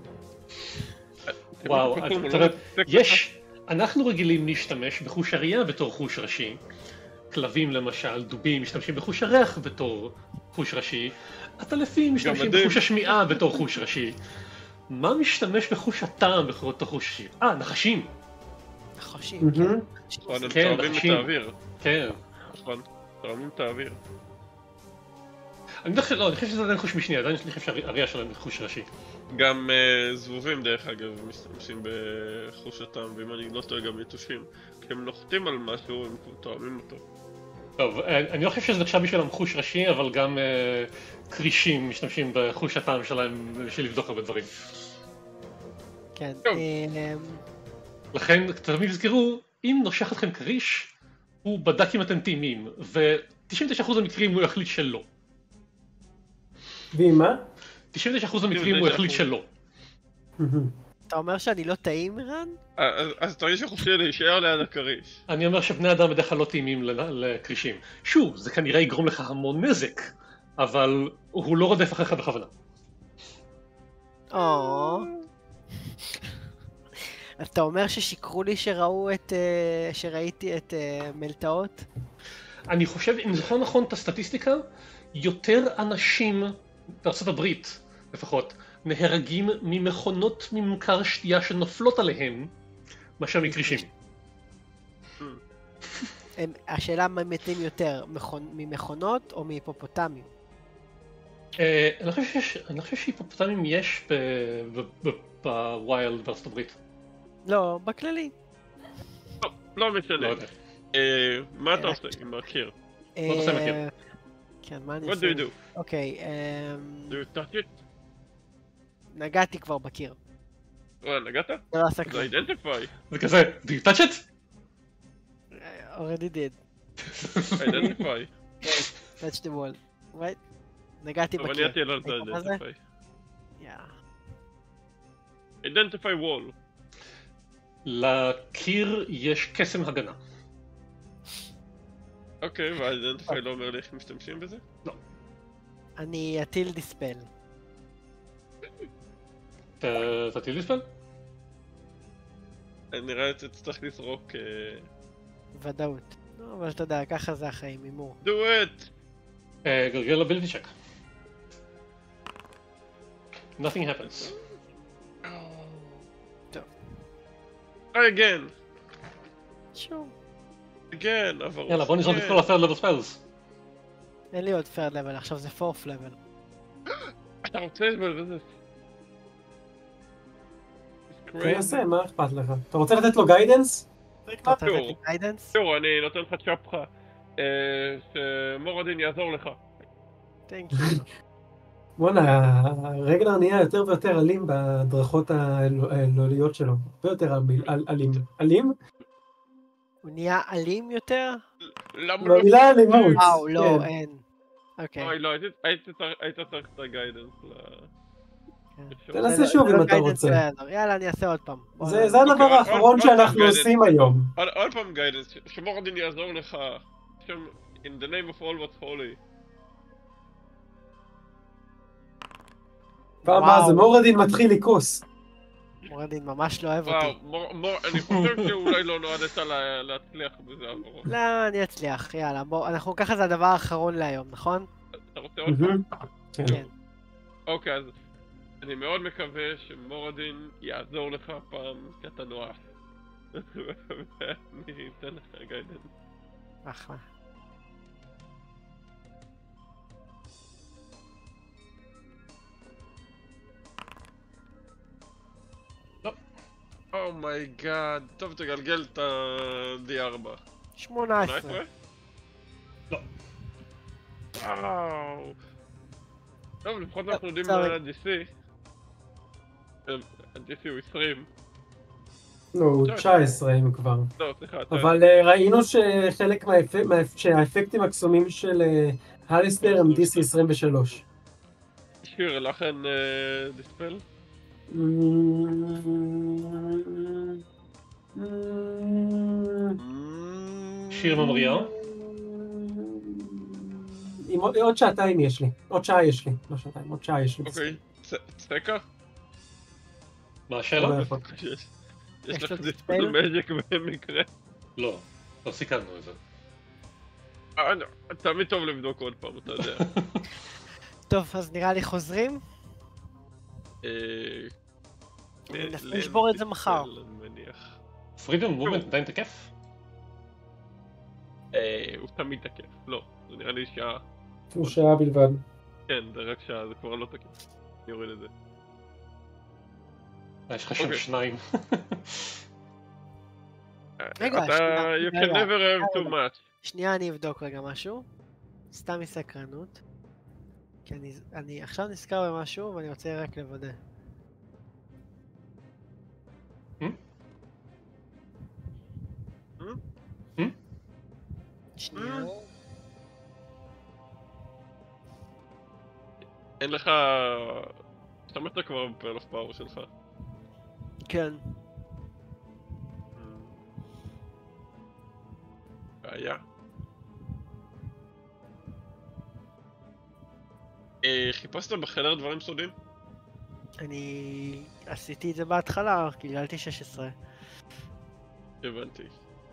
וואו, אנחנו רגילים להשתמש בחוש הראייה בתור חוש ראשי. כלבים למשל, דובים, משתמשים בחוש הריח בתור חוש ראשי. עטלפים משתמשים בחוש השמיעה בתור חוש ראשי. מה משתמש בחוש הטעם בתור חוש ראשי? נחשים. נחשים, כן. הם תואמים את האוויר. כן. נכון, תואמים את האוויר. אני חושב שזה עדיין חוש משני, עדיין אני חושב שהראייה שלהם זה חוש ראשי. גם זבובים דרך אגב משתמשים בחוש הטעם, ואם אני לא טועה גם יתושים. כי הם נוחתים על משהו, הם תואמים אותו. טוב, אני לא חושב שזה נחשב בשבילם חוש ראשי, אבל גם קרישים משתמשים בחוש הטעם שלהם בשביל לבדוק הרבה דברים. כן. לכן, תמיד תזכרו, אם נושך אתכם קריש, הוא בדק אם אתם טעימים, ו-99% המקרים הוא יחליט שלא. ואם מה? 99% המקרים הוא יחליט שלא. אתה אומר שאני לא טעים, רן? אז תראה שחופשי להישאר ליד הקריש. אני אומר שבני אדם בדרך כלל לא טעימים לקרישים. שוב, זה כנראה יגרום לך המון נזק, אבל הוא לא רודף אחריך בכוונה. אז אתה אומר ששיקרו לי שראיתי את מלטעות? אני חושב, אם זוכר נכון את הסטטיסטיקה, יותר אנשים בארצות הברית, לפחות, נהרגים ממכונות ממכר שתייה שנופלות עליהם, מאשר מקרישים. השאלה מה מתים יותר, ממכונות או מהיפופוטמים? אני חושב שהיפופוטמים יש בוויילד בארצות הברית. לא, בכללי. לא משנה. מה אתה עושה עם הקיר? מה אתה עושה עם הקיר? כן, מה אני What עושה? do you do? אוקיי, Do you touch it? נגעתי כבר בקיר. נגעת? זה לא עשה כלום. זה identify. זה כזה, do you touch it? already did. identify. touch the wall. right? נגעתי טוב, בקיר. אני אטיל על זה מה זה? identify. יאללה. identify wall. לקיר יש קסם הגנה. אוקיי, וה-identify לא אומר לי איך משתמשים בזה? לא. אני אטיל דיספל. תטיל דיספל? נראה שתצטרך לזרוק... ודאות. לא, אבל אתה יודע, ככה זה החיים, הימור. do it! גרגל ability check. Nothing happens. טוב. again! שוב. again, אבל... יאללה, בוא נזרוק את כל ה-third level spells. אין לי עוד third level, עכשיו זה fourth level. אתה רוצה לזה? תנסה, מה אכפת לך? אתה רוצה לתת לו גיידנס? אתה רוצה לתת לי גיידנס? תראו, אני נותן לך צ'פחה. שמורדין יעזור לך. תנק יו. בוא'נה, רגנר נהיה יותר ויותר אלים בדרכות האלוליות שלו. הרבה יותר אלים. אלים? הוא נהיה אלים יותר? במילה אלימות. וואו, לא, אין. אוקיי. אוי, לא, היית צריך את הגיידנס תנסה שוב אם אתה רוצה. יאללה, אני אעשה עוד פעם. זה הדבר האחרון שאנחנו עושים היום. עוד פעם גיידנס, שמורדין יעזור לך. In the name of all what's holy. פעם מה זה, מורדין מתחיל לכוס. מורדין ממש לא אוהב אותי. וואו, אני חושב שאולי לא נועדת להצליח בזה עבורו. לא, אני אצליח, יאללה, בוא, אנחנו ככה זה הדבר האחרון להיום, נכון? אתה רוצה עוד פעם? כן. אוקיי, אז אני מאוד מקווה שמורדין יעזור לך פעם, כי אתה נואף. אני אתן לך גיידנס. אחלה. אומייגאד, טוב תגלגל את ה-D4. 18. לא. וואו. טוב, לפחות אנחנו יודעים מה ה-DC. ה-DC הוא 20. לא, הוא 19 אם כבר. לא, סליחה, אבל ראינו שחלק שהאפקטים הקסומים של הליסטר הם DC 23. שיר, לכן דיספל? שיר ממריאה? עוד שעתיים יש לי. עוד שעה יש לי. לא שעתיים, עוד שעה יש לי. אוקיי, צדקה? מה השאלה? יש לך דיספל מג'יק במקרה? לא, לא סיכמנו את זה. תמיד טוב לבדוק עוד פעם, אתה יודע. טוב, אז נראה לי חוזרים. ננסה לשבור את זה מחר. פרידום מובמנט עדיין תקף? הוא תמיד תקף, לא, זה נראה לי שעה. הוא שעה בלבד. כן, זה רק שעה, זה כבר לא תקף. אני אוריד את זה. יש לך שם שניים. רגע, you can never have too much. שנייה, אני אבדוק רגע משהו. סתם מסקרנות. כי אני עכשיו נזכר במשהו ואני רוצה רק לוודא. שנייה. אין לך... השתמשת כבר בפל אוף פאוור שלך. כן. בעיה. חיפשת בחדר דברים סודיים? אני עשיתי את זה בהתחלה, גיללתי 16. הבנתי.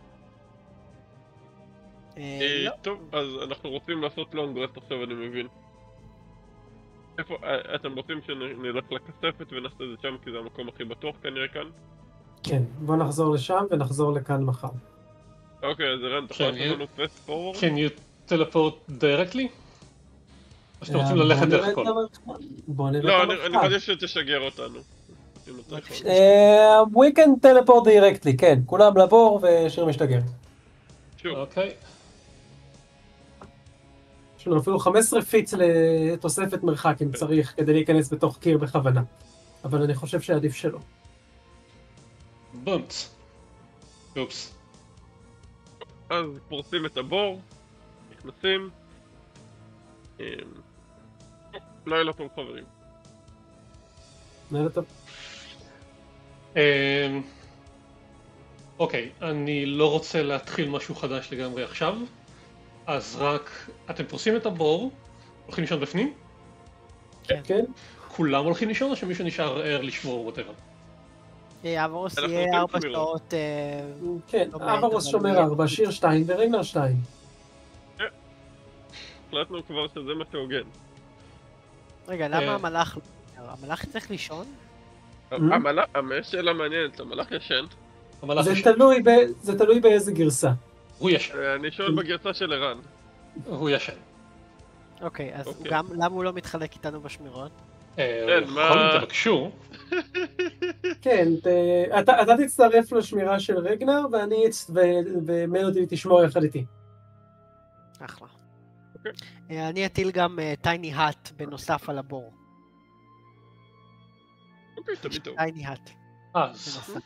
לא. טוב, אז אנחנו רוצים לעשות לונג רסט עכשיו, אני מבין. איפה, אתם רוצים שנלך לכספת ונעשה את זה שם כי זה המקום הכי בטוח כנראה כאן? כן, בוא נחזור לשם ונחזור לכאן מחר. אוקיי, אז רן, אתה יכול לעשות לנו פסט פורוורד? Can you teleport directly? או שאתם רוצים ללכת דרך הכל? בוא נראה לא, את המרחב. אני חושב שתשגר אותנו. We can teleport directly, כן. כולם לבור ושיר משתגר. אוקיי. יש לנו אפילו 15 פיץ לתוספת מרחק אם צריך כדי להיכנס בתוך קיר בכוונה. אבל אני חושב שעדיף שלא. בומפס. אופס. אז פורסים את הבור, נכנסים. לילה טוב חברים. לילה טוב. אוקיי, אני לא רוצה להתחיל משהו חדש לגמרי עכשיו, אז רק אתם פורסים את הבור, הולכים לישון בפנים? כן. כולם הולכים לישון או שמישהו נשאר ער לשמור whatever? אברוס יהיה 4 שעות. כן, אברוס שומר 4, שיר 2 וריינר 2. החלטנו כבר שזה מה שהוגן. רגע, למה המלאך... המלאך צריך לישון? שאלה מעניינת, המלאך ישן? זה תלוי באיזה גרסה. הוא ישן. אני שואל בגרסה של ערן. הוא ישן. אוקיי, אז למה הוא לא מתחלק איתנו בשמירות? יכול אם תבקשו. כן, אתה תצטרף לשמירה של רגנר ומלודי תשמור יחד איתי. אחלה. אני אטיל גם טייני האט בנוסף על הבור. אוקיי, תמיד טוב. טייני האט. אז.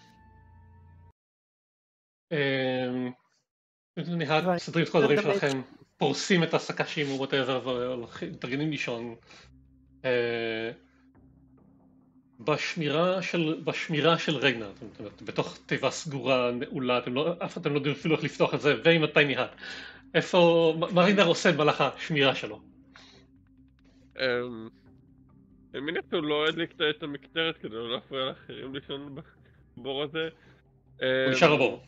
טייני האט, מסדרים את כל הדברים שלכם, פורסים את הסקשים או whatever ומתארגנים לישון. בשמירה של רגנר, בתוך תיבה סגורה, נעולה, אתם לא יודעים אפילו איך לפתוח את זה, ועם הטייני האט. איפה, מה רגנר עושה במהלך השמירה שלו? אני מניח שהוא לא הדליק את המקטרת כדי לא להפריע לאחרים לישון בבור הזה. הוא נשאר בבור.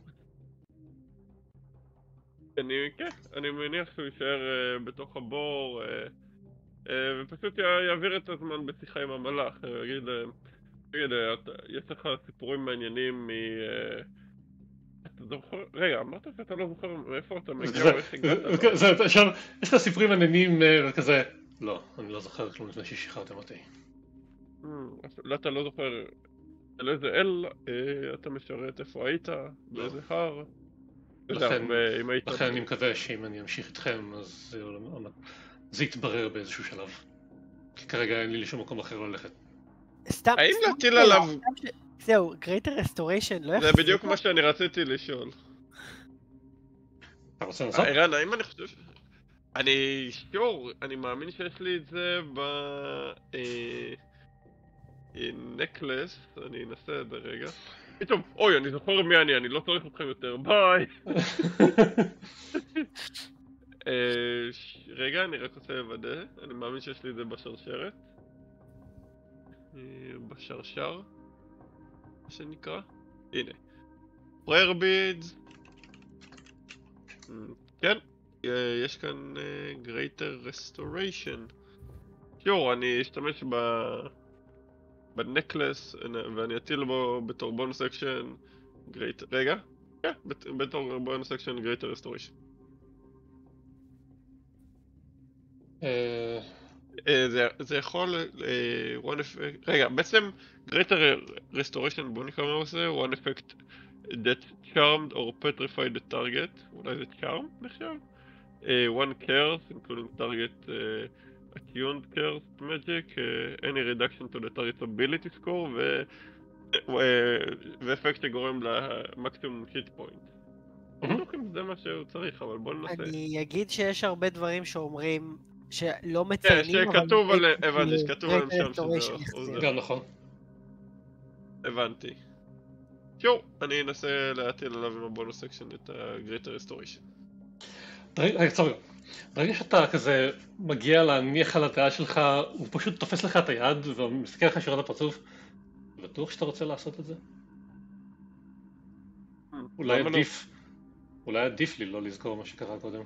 אני מניח שהוא יישאר בתוך הבור ופשוט יעביר את הזמן בשיחה עם המלאך. תגיד, יש לך סיפורים מעניינים אתה זוכר... רגע, אמרת שאתה לא זוכר מאיפה אתה מגיע או איך הגעת? עכשיו, יש לך סיפורים מעניינים וכזה... לא, אני לא זוכר כלום לפני ששחררתם אותי. אתה לא זוכר על איזה אל אתה משרת, איפה היית, באיזה הר? לכן אני מקווה שאם אני אמשיך איתכם אז זה יתברר באיזשהו שלב. כי כרגע אין לי לשום מקום אחר ללכת. סתם... האם סתם להטיל שאלה, עליו... זהו, Greater Restoration לא זה יחזיר. בדיוק מה שאני רציתי לשאול. אתה רוצה לנסות? ערן, האם אני חושב... אני שור, אני מאמין שיש לי את זה ב... נקלס, אני אנסה את זה רגע. פתאום, אוי, אני זוכר מי אני לא צריך אתכם יותר, ביי! רגע, אני רק רוצה לוודא, אני מאמין שיש לי את זה בשרשרת. בשרשר, מה שנקרא. הנה. פרייר בידס. כן, יש כאן Greater Restoration. יור, אני אשתמש בנקלס ואני אטיל בו בתור בונוס אקשן רגע? כן, בתור בונוס אקשן Greater Restoration. זה יכול... רגע, בעצם Greater Restoration, בוא נקרא מה עושה, one effect that charmed or petrified the target, אולי זה charm נחשב? One cares, including target attuned cares magic, any reduction to the target's ability score, ואפקט שגורם למקסימום hit point. לא בטוח אם זה מה שהוא צריך, אבל בוא ננסה. אני אגיד שיש הרבה דברים שאומרים שלא מציינים, אבל... שכתוב עליהם, הבנתי, שכתוב עליהם שם שזה עוזר. גם נכון. הבנתי. שור, אני אנסה להטיל עליו עם הבונוס סקשן את ה-Greater Restoration. רגע, צורי. ברגע שאתה כזה מגיע להניח על הדעה שלך, הוא פשוט תופס לך את היד ומסתכל לך ישירות לפרצוף. בטוח שאתה רוצה לעשות את זה? אולי עדיף לי לא לזכור מה שקרה קודם.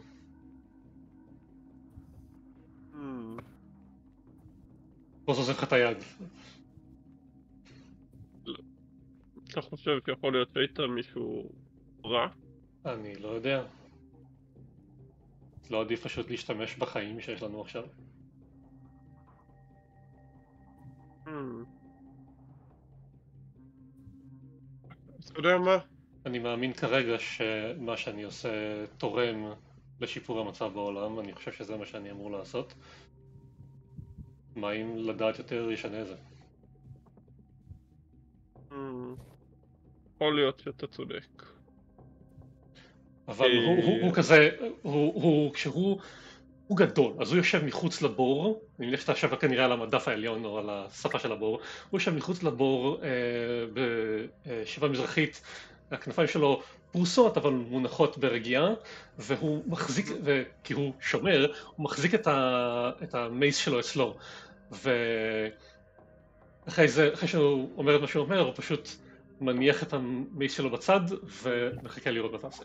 בוא עוזב לך את היד. אתה חושב שיכול להיות שהיית מישהו רע? אני לא יודע. לא עדיף פשוט להשתמש בחיים שיש לנו עכשיו? אז אתה יודע מה? אני מאמין כרגע שמה שאני עושה תורם לשיפור המצב בעולם, אני חושב שזה מה שאני אמור לעשות. מה אם לדעת יותר ישנה את זה? יכול להיות שאתה צודק. אבל הוא כזה, כשהוא גדול, אז הוא יושב מחוץ לבור, אני מניח שאתה יושב כנראה על המדף העליון או על השפה של הבור, הוא יושב מחוץ לבור בשבעה מזרחית, הכנפיים שלו פרוסות אבל מונחות ברגיעה, והוא מחזיק, כי הוא שומר, הוא מחזיק את המייס שלו אצלו, ואחרי שהוא אומר את מה שהוא אומר, הוא פשוט מניח את המייס שלו בצד ומחכה לראות מה תעשה.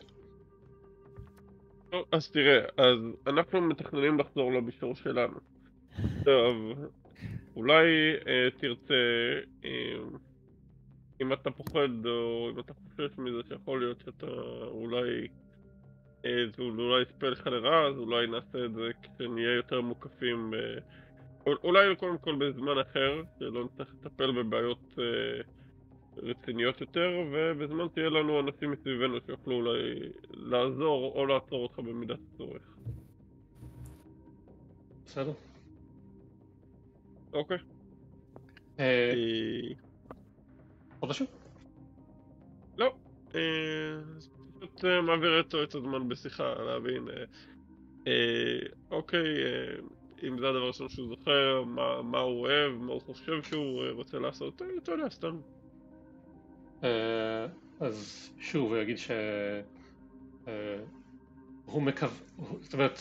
אז תראה, אז אנחנו מתכננים לחזור לבישור שלנו. טוב, אולי תרצה, אם אתה פוחד או אם אתה חושש מזה שיכול להיות שאתה אולי יספה לך לרעה, אז אולי נעשה את זה כשנהיה יותר מוקפים, אולי קודם כל בזמן אחר, שלא נצטרך לטפל בבעיות רציניות יותר, ובזמן תהיה לנו אנשים מסביבנו שיוכלו אולי לעזור או לעצור אותך במידת הצורך. בסדר. אוקיי. עוד משהו? לא. פשוט מעביר את הזמן בשיחה, להבין. אוקיי, אם זה הדבר ראשון שהוא זוכר, מה הוא אוהב, מה הוא חושב שהוא רוצה לעשות, אתה יודע, סתם. אז שוב הוא יגיד הוא מקווה, זאת אומרת,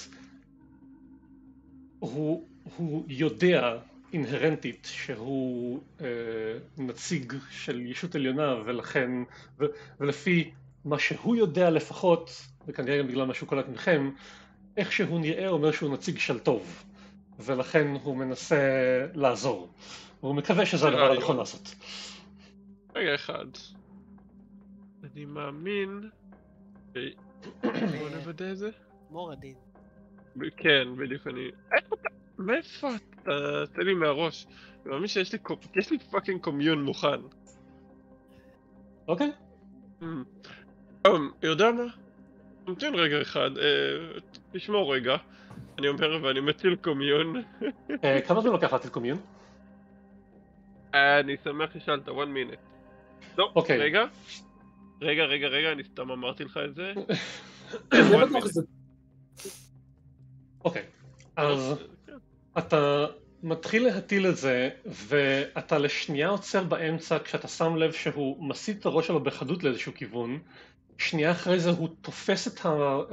הוא יודע אינהרנטית שהוא נציג של ישות עליונה, ולכן, ולפי מה שהוא יודע לפחות, וכנראה גם בגלל מה שהוא קולט מכם, איך שהוא נראה אומר שהוא נציג של טוב, ולכן הוא מנסה לעזור, והוא מקווה שזה הדבר הנכון לעשות. רגע אחד. אני מאמין... בוא נוודא את זה? מורדין. כן, בדיוק אני... מאיפה אתה? תן לי מהראש. אני מאמין שיש לי פאקינג קומיון מוכן. אוקיי. יודע מה? תמתין רגע אחד, תשמור רגע. אני אומר ואני מטיל קומיון. כמה זמן לוקח להטיל קומיון? אני שמח ששאלת, 1 minute. לא, אוקיי. רגע, אני סתם אמרתי לך את זה. אני לא בטוח שזה... אוקיי, אז אתה מתחיל להטיל את זה, ואתה לשנייה עוצר באמצע כשאתה שם לב שהוא מסיט את הראש שלו בחדות לאיזשהו כיוון. שנייה אחרי זה הוא תופס את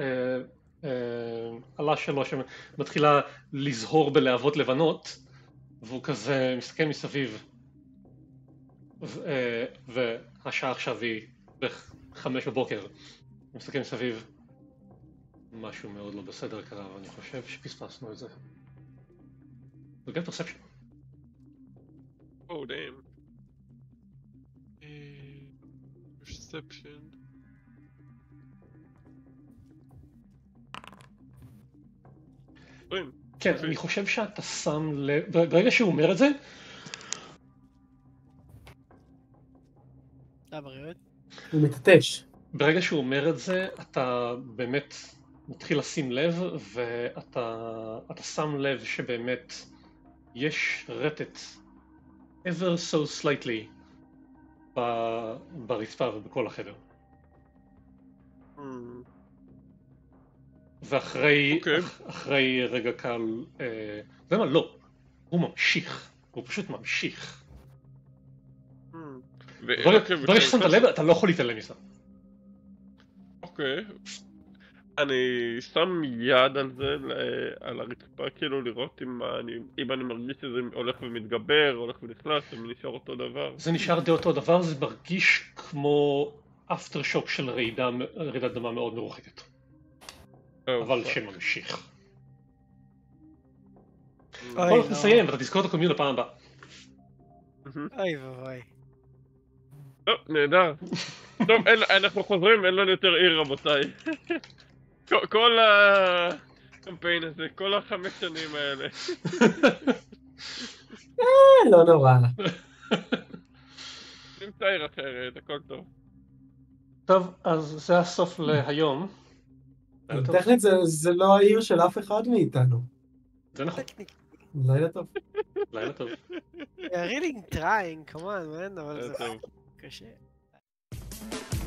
העלה שלו שמתחילה לזהור בלהבות לבנות, והוא כזה מסתכל מסביב, והשעה עכשיו היא בערך 5 בבוקר. הוא מסתכל מסביב, משהו מאוד לא בסדר קרה, ואני חושב שפספסנו את זה. וגם פרספשן. Oh damn. Perception. כן, אני חושב שאתה שם לב, ברגע שהוא אומר את זה, הוא מתעטש. ברגע שהוא אומר את זה, אתה באמת מתחיל לשים לב, ואתה שם לב שבאמת יש רטט ever so slightly ברצפה ובכל החדר. ואחרי אחרי רגע קל, זה מה? לא, הוא ממשיך, הוא פשוט ממשיך. ברגע ששמת לב, אתה לא יכול להתעלם מזה. אוקיי. אני שם יד על זה, על הרצפה, כאילו לראות אם אני מרגיש שזה הולך ומתגבר, הולך ונכנס, זה נשאר אותו דבר. זה נשאר די אותו דבר, זה מרגיש כמו אפטר שוק של רעידת אדמה מאוד מרוחקת. אבל שממשיך. בוא נסיים, ואתה תזכור את הקומיון לפעם הבאה. אוי ואוי. טוב, נהדר. טוב, אנחנו חוזרים, אין לנו יותר עיר, רבותיי. כל הקמפיין הזה, כל 5 שנים האלה. לא נורא. נמצא עיר אחרת, הכל טוב. טוב, אז זה הסוף להיום. טכנית זה לא העיר של אף אחד מאיתנו. זה נכון. לילה טוב. לילה טוב. really trying, come on, man, אבל זה קשה.